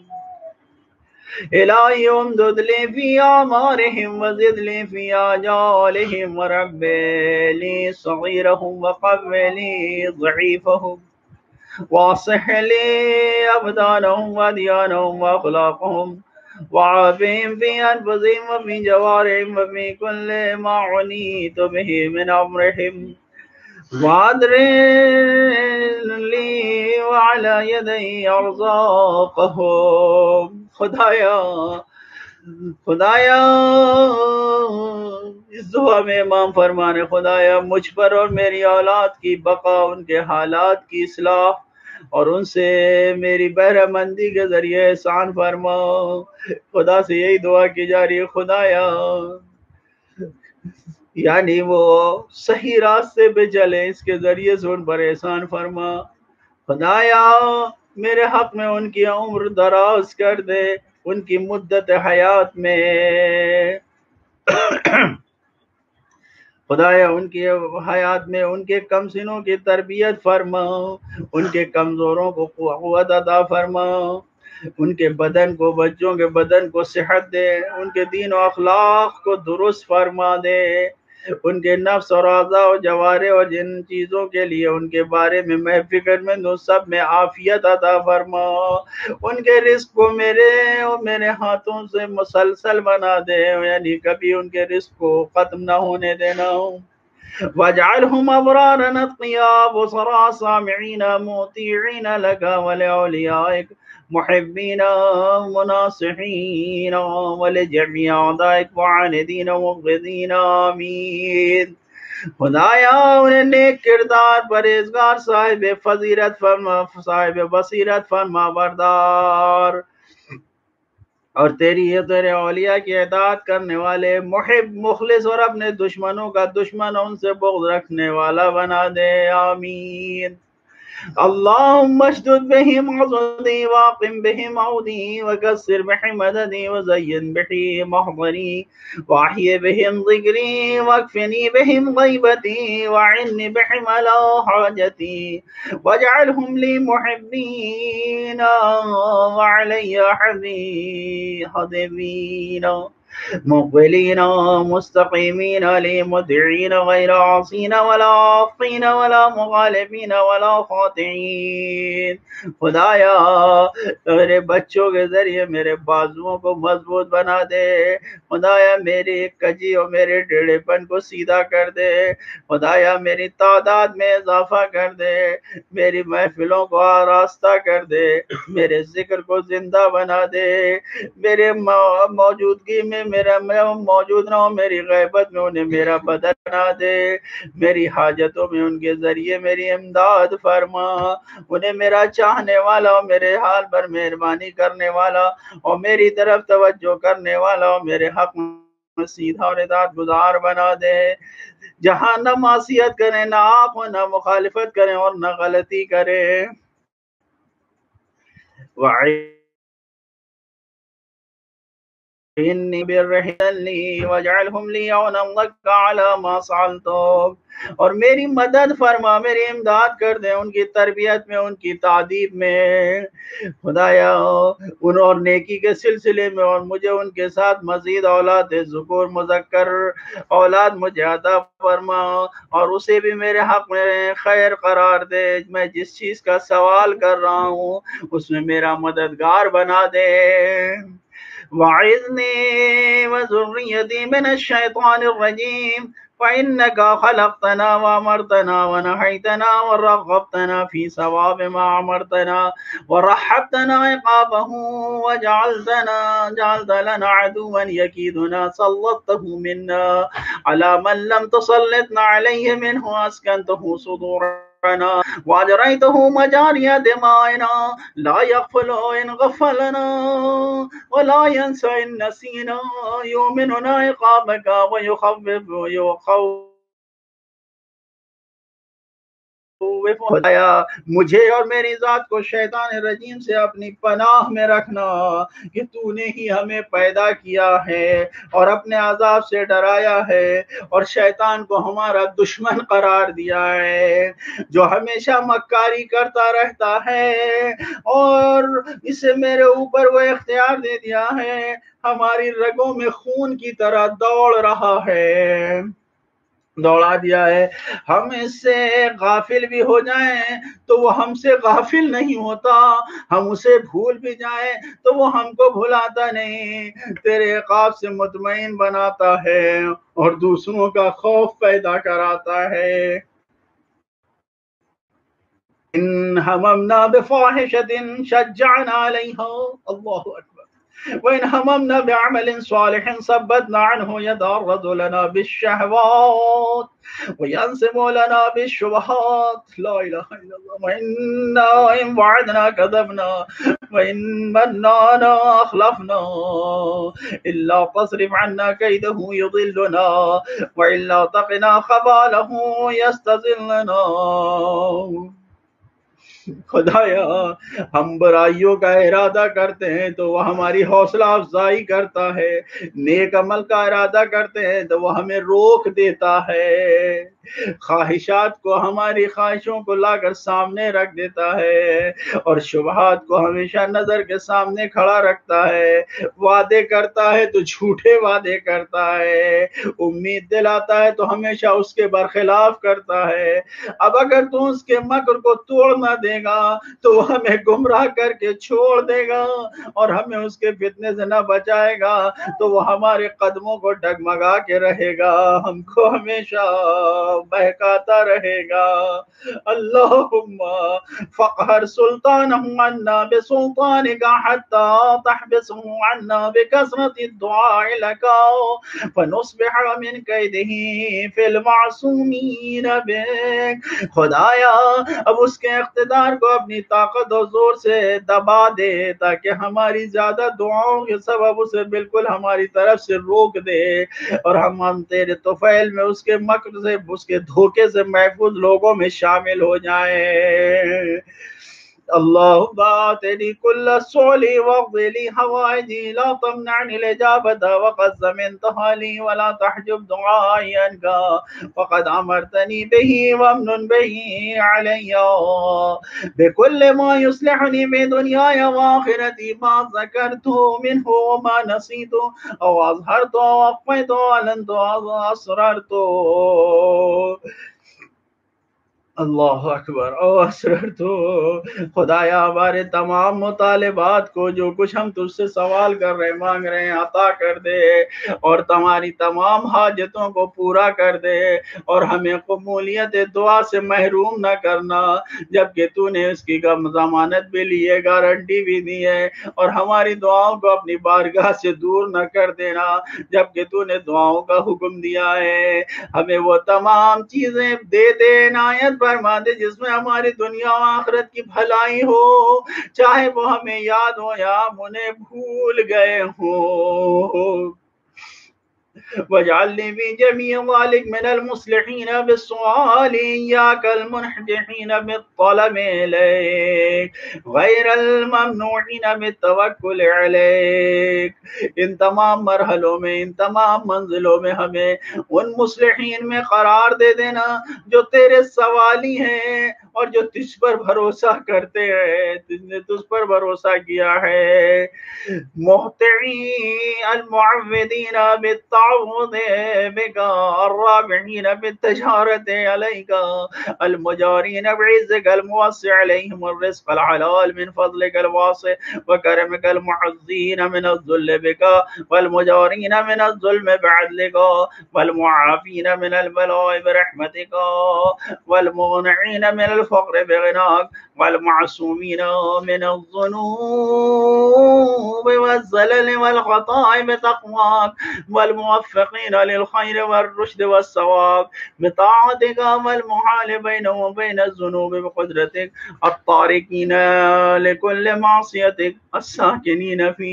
الہی امدد لی فی آمارہم وزد لی فی آجالہم ورب لی صغیرہم وقو لی ضعیفہم واصح لی ابدانہم ودیانہم واخلاقہم وعافهم في أنفسهم وفي جوارهم وفي كل ما عنيت به من أمرهم وادرن لي وعلى يدي أرزاقهم خدایا خدایا اس دعا میں امام فرمانے خدایا مجھ پر اور میری اولاد کی بقا ان کے حالات کی اصلاح اور ان سے میری بہرہ مندی کے ذریعے احسان فرما خدا سے یہی دعا کی جا رہی ہے خدایا یعنی وہ صحیح راستے پہ چلے اس کے ذریعے سے ان پر احسان فرما خدایا میرے حق میں ان کی عمر دراز کر دے ان کی مدت حیات میں خدایا ان کی حیات میں ان کے کم سنوں کی تربیت فرما ان کے کمزوروں کو قوت عطا فرما ان کے بدن کو بچوں کے بدن کو صحت دے ان کے دین و اخلاق کو درست فرما دے ان کے نفس اور اعضاء و جوارح اور جن چیزوں کے لیے ان کے بارے میں میں فکر مند ہوں سب میں عافیت عطا فرما ان کے رزق کو میرے اور میرے ہاتھوں سے مسلسل بنا دے یعنی کبھی ان کے رزق کو ختم نہ ہونے دینا وَاجْعَلْهُمْ أَبْرَارًا أَتْقِيَاءَ بُصَرَاءَ سَامِعِينَ مُطِيعِينَ لَكَ وَلِأَوْلِيَائِكَ محبين مناصحين ولجميع أعدائك معاندين مبغضين آمین خدایا انہیں نیک کردار پرہیزگار صاحب فضیلت فرما صاحب بصیرت فرما بردار اور تیری یہ تیرے اولیاء کی اطاعت کرنے والے محب مخلص اور اپنے دشمنوں کا دشمن ان سے بغض رکھنے والا بنا دے، آمین۔ اللهم اشدد بهم عضدي واقم بهم عودي وكسر بهم مددي وزين بهم محضري واحيي بهم ذكري واكفني بهم غيبتي وعني بهم على حاجتي واجعلهم لي محبين وعلي حبيبين مقبلين مستقيمين لي مدعين غير عاصين ولا عاقين ولا مغالبين ولا خاطئين۔ خدایا میرے بچوں کے ذریعے میرے بازوؤں کو مضبوط بنا دے، خدایا میری کجی اور میرے ٹیڑھے پن کو سیدھا کر دے، خدایا میری تعداد میں اضافہ کر دے، میری محفلوں کو آراستہ کر دے، میرے ذکر کو زندہ بنا دے، میرے موجودگی میں میرا میں موجود نہ ہو، میری غیبت میں انہیں میرا بدل بنا دے، میری حاجتوں میں ان کے ذریعے میری امداد فرما، انہیں میرا چاہنے والا اور میرے حال پر مہربانی کرنے والا اور میری طرف توجہ کرنے والا اور میرے حق میں سیدھا اور اطاعت گزار بنا دے، جہاں نہ معصیت کریں، نہ آپ نہ مخالفت کریں اور نہ غلطی کریں۔ وعی إني برحلني واجعلهم لي عونا لك على ما صعلتم، اور میری مدد فرما، میری امداد کر دے ان کی تربیت میں، ان کی تعدیب میں، خدایا ان اور نیکی کے سلسلے میں، اور مجھے ان کے ساتھ مزید اولاد ذکور مذکر اولاد مجھے عطا فرما، اور اسے بھی میرے حق میں خیر قرار دے، میں جس چیز کا سوال کر رہا ہوں اس میں میرا مددگار بنا دے۔ وَعِذْنِي وَذُرِّيَّتِي مِنَ الشَّيْطَانِ الرَّجِيمِ فَإِنَّكَ خَلَقْتَنَا وَأَمَرْتَنَا وَنَهَيْتَنَا وَرَغَّبْتَنَا فِي ثَوَابِ مَا أَمَرْتَنَا وَرَحَّبْتَنَا عِقَابَهُ وَجَعَلْتَنَا جَعَلْتَ لَنَا عَدُوًّا يَكِيدُنَا سَلَّطْتَهُ مِنَّا عَلَى مَن لَّمْ تُسَلِّطْ عَلَيْهِ مِنْهُ أَسْكَنْتَهُ صُدُورَنَا وَأَجْرَيْتَهُ مَجَارِيَ دِمَائِنَا لَا يَغْفُلُ إِنْ غَفَّلْنَا وَلَا يَنْسَ إِنْ نَسِينَا يُؤْمِنُنَا عِقَابَكَ وَيُخَوِّفُ وَيُخَوِّفُ خدایا مجھے اور میری ذات کو شیطان رجیم سے اپنی پناہ میں رکھنا، کہ تو نے ہی ہمیں پیدا کیا ہے اور اپنے عذاب سے ڈرایا ہے، اور شیطان کو ہمارا دشمن قرار دیا ہے جو ہمیشہ مکاری کرتا رہتا ہے، اور اسے میرے اوپر وہ اختیار دے دیا ہے، ہماری رگوں میں خون کی طرح دوڑ رہا ہے، دوڑا دیا ہے۔ ہم اس سے غافل بھی ہو جائیں تو وہ ہم سے غافل نہیں ہوتا، ہم اسے بھول بھی جائیں تو وہ ہم کو بھلاتا نہیں، تیرے عقاب سے مطمئن بناتا ہے اور دوسروں کا خوف پیدا کراتا ہے۔ ان ہممنا بفاحشۃ شجعنا علیہا، اللہ اکبر، وَإِنْ هَمَمْنَا بِعَمَلٍ صَالِحٍ صَبَّتْنَا عَنْهُ يَتَعَرَّضُ لَنَا بِالشَّهَوَاتِ وَيَنْسِبُ لَنَا بِالشُّبُهَاتِ لا إله إلا الله وَإِنَّا إِنْ وَعَدْنَا كَذَبْنَا وَإِنْ مَنَّعْنَا أَخْلَفْنَا إِلَّا تَصْرِفْ عَنَّا كَيْدَهُ يُضِلُّنَا وَإِلَّا تَقِنَا خَبَالَهُ يَسْتَذِلُّنَا۔ خدایا ہم برائیوں کا ارادہ کرتے ہیں تو وہ ہماری حوصلہ افزائی کرتا ہے، نیک عمل کا ارادہ کرتے ہیں تو وہ ہمیں روک دیتا ہے، خواہشات کو ہماری خواہشوں کو لا کر سامنے رکھ دیتا ہے، اور شبہات کو ہمیشہ نظر کے سامنے کھڑا رکھتا ہے، وعدے کرتا ہے تو جھوٹے وعدے کرتا ہے، امید دلاتا ہے تو ہمیشہ اس کے برخلاف کرتا ہے۔ اب اگر تو اس کے مکر کو توڑ نہ دے گا تو وہ ہمیں گمراہ کر کے چھوڑ دے گا، اور ہمیں اس کے فتنے سے نہ بچائے گا تو وہ ہمارے قدموں کو ڈگمگا کے رہے گا، ہم کو ہمیشہ بہکاتا رہے گا۔ اللہم فقہر سلطانہم عنا بسلطانک حتی تحبسہم عنا بکثرت الدعاء لکا فنصبح من قیدہ فی المعصومین بک۔ خدایا اب اس کے اقتدار پروردگار کو اپنی طاقت اور زور سے دبا دے تاکہ ہماری زیادہ دعاؤں کے سبب اسے بالکل ہماری طرف سے روک دے اور ہم ہم تیرے طفیل میں اس کے مکر سے اس کے دھوکے سے محفوظ لوگوں میں شامل ہو جائیں۔ اللہم آتنی کل سولی واقضی لی حوائجی لا تمنعنی الاجابت وقد زمنتها لی ولا تحجب دعائی عنکا وقد امرتنی بہی وامنن بہی علی بکل ما یصلحنی من دنیای وآخرتی ما ذکرتو منہ وما نسیتو او اظہرتو او اخفیتو علنتو او اسررتو۔ اللہ اکبر او اسرر تو خدایا ہمارے تمام مطالبات کو جو کچھ ہم تجھ سے سوال کر رہے مانگ رہے ہیں عطا کر دے اور تمہاری تمام حاجتوں کو پورا کر دے اور ہمیں قبولیت دعا سے محروم نہ کرنا جبکہ تو نے اس کی ضمانت بھی لی ہے گارنٹی بھی دی ہے اور ہماری دعاؤں کو اپنی بارگاہ سے دور نہ کر دینا جبکہ تو نے دعاؤں کا حکم دیا ہے۔ ہمیں وہ تمام چیزیں دے دے عنایت فرما دے جس میں ہماری دنیا و آخرت کی بھلائی ہو چاہے وہ ہمیں یاد ہو یا ہم انہیں بھول گئے ہوں۔ وَاجْعَلْنِي فِي جَمِيعِ ذَلِكَ مِنَ الْمُصْلِحِينَ بِالسُّؤَالِ إِيَّاكَ الْمُنْحِدِحِينَ بِالطَّلَبِ إِلَيْكَ غَيْرَ الْمَمْنُوعِينَ بِالتَّوَكُّلِ عَلَيْكَ۔ ان تمام مرحلوں میں ان تمام منزلوں میں ہمیں ان مصلحین میں قرار دے دینا جو تیرے سوالی ہیں اور جو تجھ پر بھروسہ کرتے ہیں جس نے تجھ پر بھروسہ کیا ہے۔ محتعی المعوذین بالتعوذ بک الرابحین بالتجارت علیک المجارین بعزک الموسع علیہم الرزق الحلال من فضلک الواسع وکرمک المعزین من الذل بک والمجارین من الظلم بعدلک والمعافین من البلاء برحمتک والمغنعین من الفقر بغناک والمعصومین من الذنوب والزلل والخطاء بتقواک والموفقین للخیر والرشد والصواب بطاعتک والمحال بینهم وبین الذنوب بقدرتک الطارقین لكل معصیتک الساکنین فی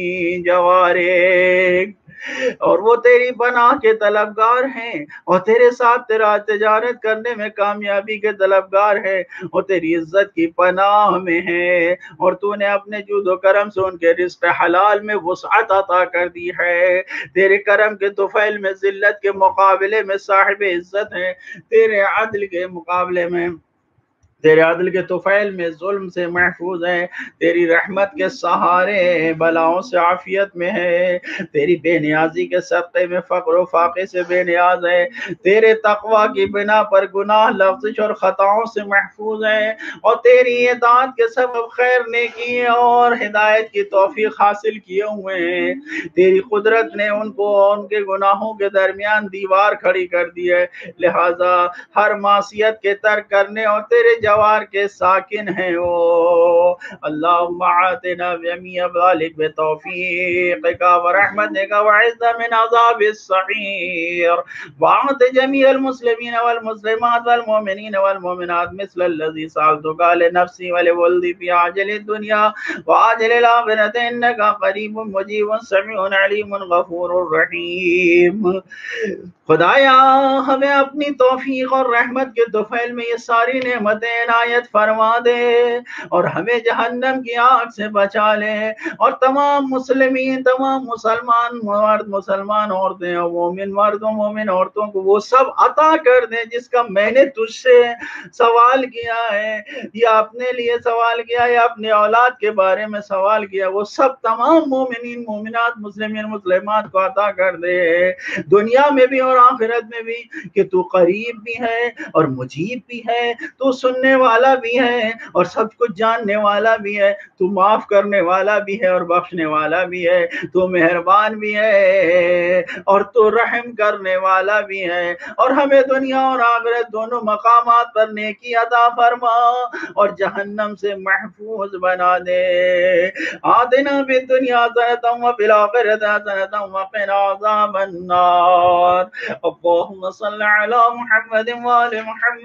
جوارک۔ اور وہ تیری پناہ کے طلبگار ہیں اور تیرے ساتھ تیرا تجارت کرنے میں کامیابی کے طلبگار ہیں اور تیری عزت کی پناہ میں ہیں اور تو نے اپنے جود و کرم سے ان کے رزق حلال میں وسعت عطا کر دی ہے۔ تیرے کرم کے طفیل میں ذلت کے مقابلے میں صاحب عزت ہیں، تیرے عدل کے مقابلے میں تیرے عدل کے طفیل میں ظلم سے محفوظ ہے، تیری رحمت کے سہارے بلاؤں سے عافیت میں ہے، تیری بے نیازی کے صدقے میں فقر و فاقے سے بے نیاز ہے، تیرے تقوی کی بنا پر گناہ لفظش اور خطاؤں سے محفوظ ہے اور تیری اطاعت کے سبب خیر نیکی اور ہدایت کی توفیق حاصل کیے ہوئے ہیں۔ تیری قدرت نے ان کو ان کے گناہوں کے درمیان دیوار کھڑی کر دی ہے، لہذا ہر معصیت کے ترک کرنے اور تیرے جوار کے ساکن ہیں وہ۔ اللہم آتنا جمیع ذلک بتوفیقک ورحمتک وعز من عذاب السعیر وعد جمیع المسلمین والمسلمات والمؤمنین والمؤمنات مثل الذی سألتک لنفسی ولولدی فی عاجل الدنیا وعاجل الآخرۃ انک قریب مجیب سمیع علیم غفور رحیم۔ خدایا ہمیں اپنی توفیق اور رحمت کے طفیل میں یہ ساری نعمتیں عنایت فرما دے اور ہمیں جہنم کی آگ سے بچا لے اور تمام مسلمین تمام مسلمان مرد مسلمان عورتیں اور مومن مردوں مومن عورتوں کو وہ سب عطا کر دے جس کا میں نے تجھ سے سوال کیا ہے یا اپنے لیے سوال کیا یا اپنے اولاد کے بارے میں سوال کیا، وہ سب تمام مومنین مومنات مسلمین مسلمات کو عطا کر دے دنیا میں بھی اور آخرت میں بھی، کہ تو قریب بھی ہے اور مجیب بھی ہے، تو سننے والا بھی ہے اور سب کچھ جاننے والا بھی ہے، تو معاف کرنے والا بھی ہے اور بخشنے والا بھی ہے، تو مہربان بھی ہے اور تو رحم کرنے والا بھی ہے اور ہمیں دنیا اور آخرت دونوں مقامات پر نیکی عطا فرما اور جہنم سے محفوظ بنا دے۔ آتنا فی الدنیا حسنۃ وفی الآخرۃ حسنۃ وقنا عذاب النار۔ اللہم صل علی محمد وآل محمد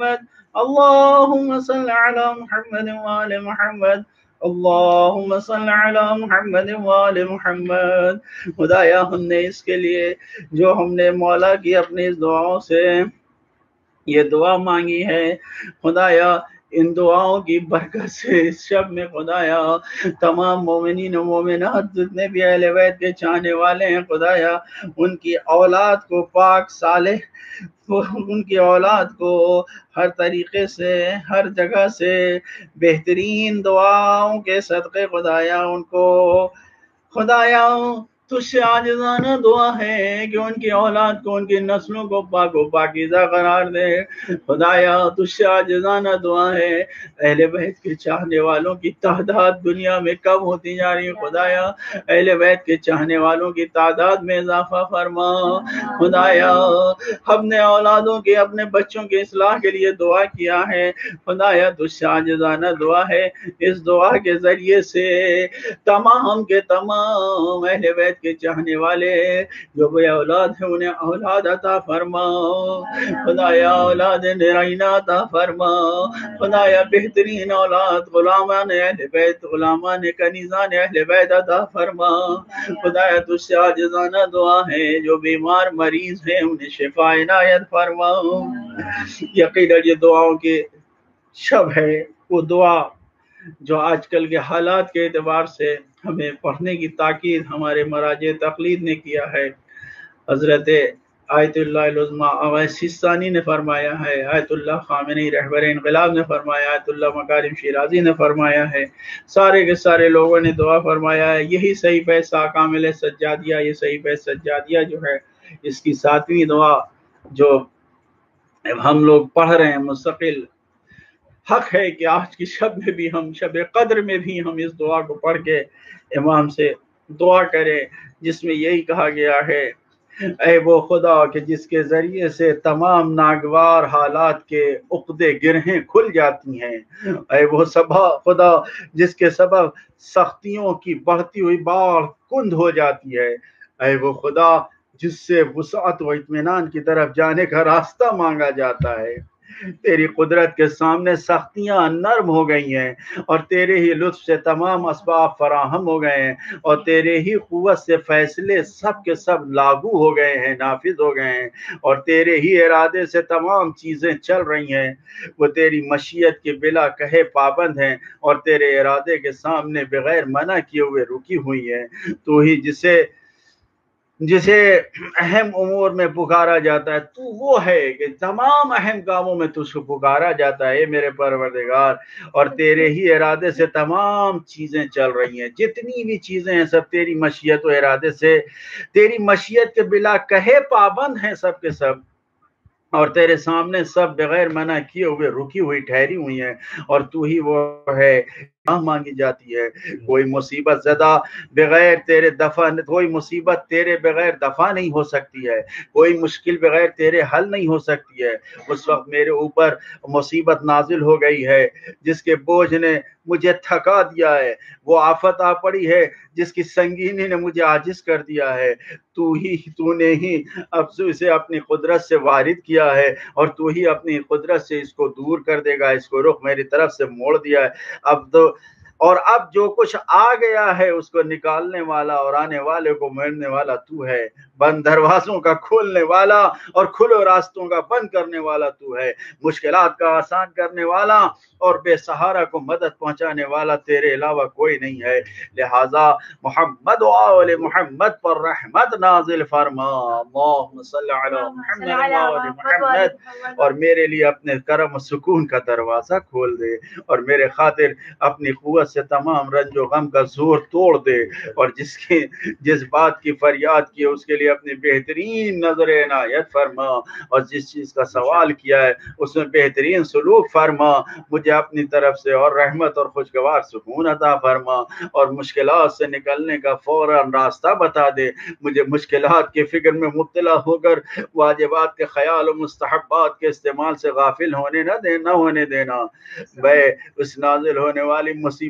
اللهم صل على محمد وآل محمد اللہم صل علی محمد وآل محمد. خدایا ہم نے اس کے لیے جو ہم نے مولا کی اپنی اس دعاؤں سے یہ دعا مانگی ہے، خدایا ان دعاؤں کی برکت سے اس شب میں خدایا تمام مومنین و مومنات جتنے بھی اہل بیت کے چاہنے والے ہیں خدایا ان کی اولاد کو پاک صالح، ان کی اولاد کو ہر طریقے سے ہر جگہ سے بہترین دعاؤں کے صدقے خدایا ان کو خدایا تجھ سے عاجزانہ دعا ہے کہ ان کی اولاد کو ان کی نسلوں کو پاک و پاکیزہ قرار دے. خدایا تجھ سے عاجزانہ دعا ہے اہل بیت کے چاہنے والوں کی تعداد دنیا میں کم ہوتی جا رہی ہے، خدایا اہل بیت کے چاہنے والوں کی تعداد میں اضافہ فرما. خدایا ہم نے اولادوں کے اپنے بچوں کے اصلاح کے لیے دعا کیا ہے، خدایا تجھ سے عاجزانہ دعا ہے اس دعا کے ذریعے سے تمام کے تمام اہل بیت کے چاہنے والے جو بے اولاد ہیں انہیں اولاد عطا فرما. خدایا اولاد نرینہ عطا فرما. خدایا بہترین اولاد غلامان اہل بیت غلامان کنیزان اہل بیت عطا فرما. خدایا تجھ سے عاجزانہ دعا ہے جو بیمار مریض ہیں انہیں شفا عنایت فرما. یقیناً یہ دعاؤں کے شب ہے وہ دعا جو آج کل کے حالات کے اعتبار سے ہمیں پڑھنے کی تاکید ہمارے مراجع تقلید نے کیا ہے. حضرت آیت اللہ العظمیٰ اویس سستانی نے فرمایا ہے، آیت اللہ خامنئی رہبر انقلاب نے فرمایا، آیت اللہ مکارم شیرازی نے فرمایا ہے، سارے کے سارے لوگوں نے دعا فرمایا ہے. یہی صحیفہ کامل سجادیہ، یہ صحیفہ سجادیہ جو ہے اس کی ساتویں دعا جو ہم لوگ پڑھ رہے ہیں مستقل، حق ہے کہ آج کی شب میں بھی ہم شب قدر میں بھی ہم اس دعا کو پڑھ کے امام سے دعا کریں جس میں یہی کہا گیا ہے، اے وہ خدا کہ جس کے ذریعے سے تمام ناگوار حالات کے عقدے گرہیں کھل جاتی ہیں، اے وہ سبا خدا جس کے سبب سختیوں کی بڑھتی ہوئی باڑ کند ہو جاتی ہے، اے وہ خدا جس سے وسعت و اطمینان کی طرف جانے کا راستہ مانگا جاتا ہے. تیری قدرت کے سامنے سختیاں نرم ہو گئی ہیں اور تیرے ہی لطف سے تمام اسباب فراہم ہو گئے ہیں اور تیرے ہی قوت سے فیصلے سب کے سب لاگو ہو گئے ہیں، نافذ ہو گئے ہیں اور تیرے ہی ارادے سے تمام چیزیں چل رہی ہیں. وہ تیری مشیت کے بلا کہے پابند ہیں اور تیرے ارادے کے سامنے بغیر منع کیے ہوئے رکی ہوئی ہیں. تو ہی جسے جسے اہم امور میں پکارا جاتا ہے، تو وہ ہے کہ تمام اہم کاموں میں تجھ کو پکارا جاتا ہے میرے پروردگار، اور تیرے ہی ارادے سے تمام چیزیں چل رہی ہیں. جتنی بھی چیزیں ہیں سب تیری مشیت و ارادے سے، تیری مشیت کے بلا کہے پابند ہیں سب کے سب، اور تیرے سامنے سب بغیر منع کیے ہوئے رکی ہوئی ٹھہری ہوئی ہیں. اور تو ہی وہ ہے مانگی جاتی ہے. کوئی مصیبت زدہ بغیر تیرے دفع کوئی مصیبت تیرے بغیر دفع نہیں ہو سکتی ہے، کوئی مشکل بغیر تیرے حل نہیں ہو سکتی ہے. اس وقت میرے اوپر مصیبت نازل ہو گئی ہے جس کے بوجھ نے مجھے تھکا دیا ہے، وہ آفت آ پڑی ہے جس کی سنگینی نے مجھے عاجز کر دیا ہے. تو ہی تو نے ہی اب اسے اپنی قدرت سے وارد کیا ہے اور تو ہی اپنی قدرت سے اس کو دور کر دے گا. اس کو رخ میری طرف سے موڑ دیا ہے اب تو، اور اب جو کچھ آ گیا ہے اس کو نکالنے والا اور آنے والے کو موڑنے والا تو ہے. بند دروازوں کا کھولنے والا اور کھلے راستوں کا بند کرنے والا تو ہے. مشکلات کا آسان کرنے والا اور بے سہارا کو مدد پہنچانے والا تیرے علاوہ کوئی نہیں ہے. لہذا محمد و آل محمد پر رحمت نازل فرما. اللہم صلی علی محمد و آل محمد، اور میرے لیے اپنے کرم و سکون کا دروازہ کھول دے اور میرے خاطر اپنی قوت سے تمام رنج و غم کا زور توڑ دے، اور جس کی جس بات کی فریاد کی ہے اس کے لیے اپنی بہترین نظر عنایت فرما، اور جس چیز کا سوال کیا ہے اس میں بہترین سلوک فرما. مجھے اپنی طرف سے اور رحمت اور خوشگوار سکون عطا فرما، اور مشکلات سے نکلنے کا فوراً راستہ بتا دے. مجھے مشکلات کی فکر میں مبتلا ہو کر واجبات کے خیال و مستحبات کے استعمال سے غافل ہونے نہ دینا ہونے دینا. میں اس نازل ہونے والی مصیبت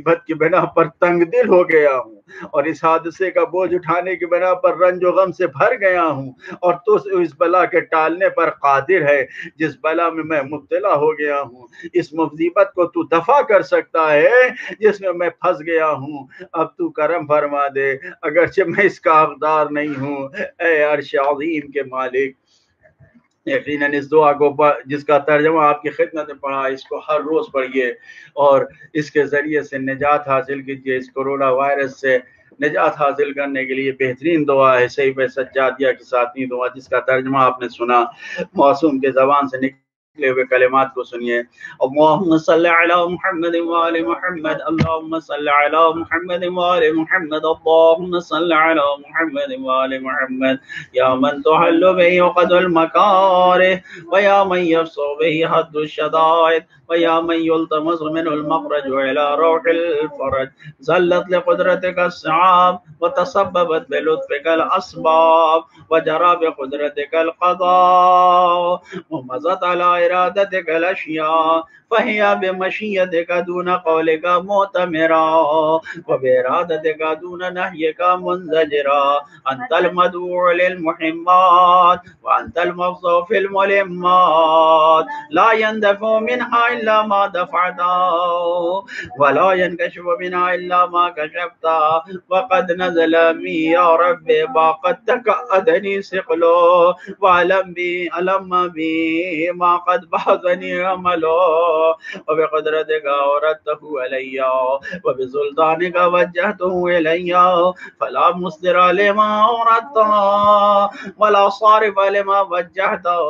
مصیبت کی بنا پر تنگ دل ہو گیا ہوں، اور اس حادثے کا بوجھ اٹھانے کی بنا پر رنج و غم سے بھر گیا ہوں، اور تو اس بلا کے ٹالنے پر قادر ہے جس بلا میں میں مبتلا ہو گیا ہوں۔ اس مصیبت کو تو دفع کر سکتا ہے جس میں میں پھنس گیا ہوں، اب تو کرم فرما دے اگرچہ میں اس کا حقدار نہیں ہوں۔ اے عرش عظیم کے مالک، یقیناً اس دعا کو جس کا ترجمہ آپ کی خدمت میں پڑھا، اس کو ہر روز پڑھیے اور اس کے ذریعے سے نجات حاصل کیجیے۔ اس کرونا وائرس سے نجات حاصل کرنے کے لیے بہترین دعا ہے صحیفہ سجادیہ کی ساتویں دعا، جس کا ترجمہ آپ نے سنا۔ معصوم کے زبان سے نکلے ہوئے کلمات کو سنیے۔ اللہم صلی علی محمد وآل محمد، اللہم صلی علی محمد وآل محمد، اللہم صلی علی محمد وآل محمد، یا من تحل به عقد المکارہ ویا من یفصح به حد الشدائد ویا من یلتمس من المخرج الى روح الفرج، ظلت لقدرتك السعاب وتسببت بلطفك الاسباب وجرى بقدرتك القضاء ومضت على ارادتك الاشياء فهي بمشيتك دون قولك مؤتمرا وبإرادتك دون نهيك منزجرا، أنت المدعو للمحمات وأنت المفضل في الملمات، لا يندفع منها إلا ما دفعته ولا ينكشف منها إلا ما كشفته، وقد نزل بي يا رب ما قد تكأدني ثقله وعلم بي ألم بي ما قد بعثني عمله، وبقدرتك أوردته علي وبسلطانك وجهته إلي، فلا مصدر لما أوردته ولا صارف لما وجهته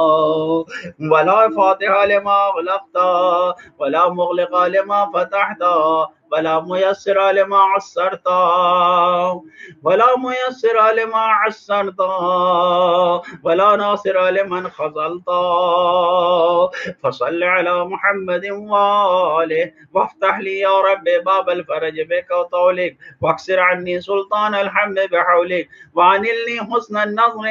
ولا فاتح لما أغلقته ولا مغلق لما فتحته ولا ميسر لما عسرته ولا ميسر لما عسرته ولا ناصر لمن خذلته، فصل على محمد وآله وافتح لي يا رب باب الفرج بك وطولك، واكسر عني سلطان الحمد بحولك، وعنلني حسن النظر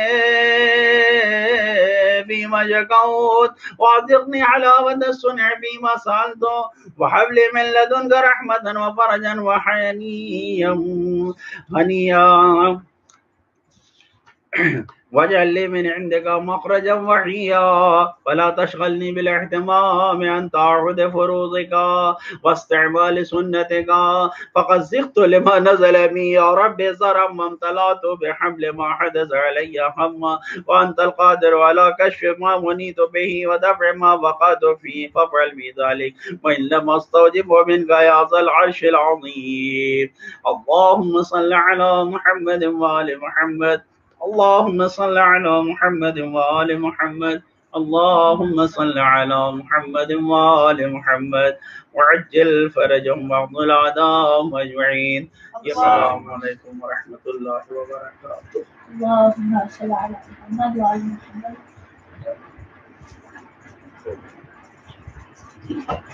فيما شكوت، واعذقني حلاوة الصنع فيما سألته، وهب لي من لدنك رحمة وفرجا وحنيا هنيا واجعل لي من عندك مخرجا وحيا، ولا تشغلني بالاهتمام عن تعهد فروضك واستعمال سنتك، فقد زغت لما نزل بي يا رب زرا ما امتلأت بحمل ما حدث علي هما، وأنت القادر على كشف ما منيت به ودفع ما وقعت فيه، فافعل بي ذلك وإن لم أستوجب منك يا ذا العرش العظيم۔ اللهم صل على محمد وآل محمد، اللهم صل على محمد وآل محمد، اللهم صل على محمد وآل محمد، وعجل فرجهم واغفر الأعداء أجمعين۔ السلام علیکم ورحمۃ اللہ وبرکاتہ۔ اللهم صل على محمد وآل محمد۔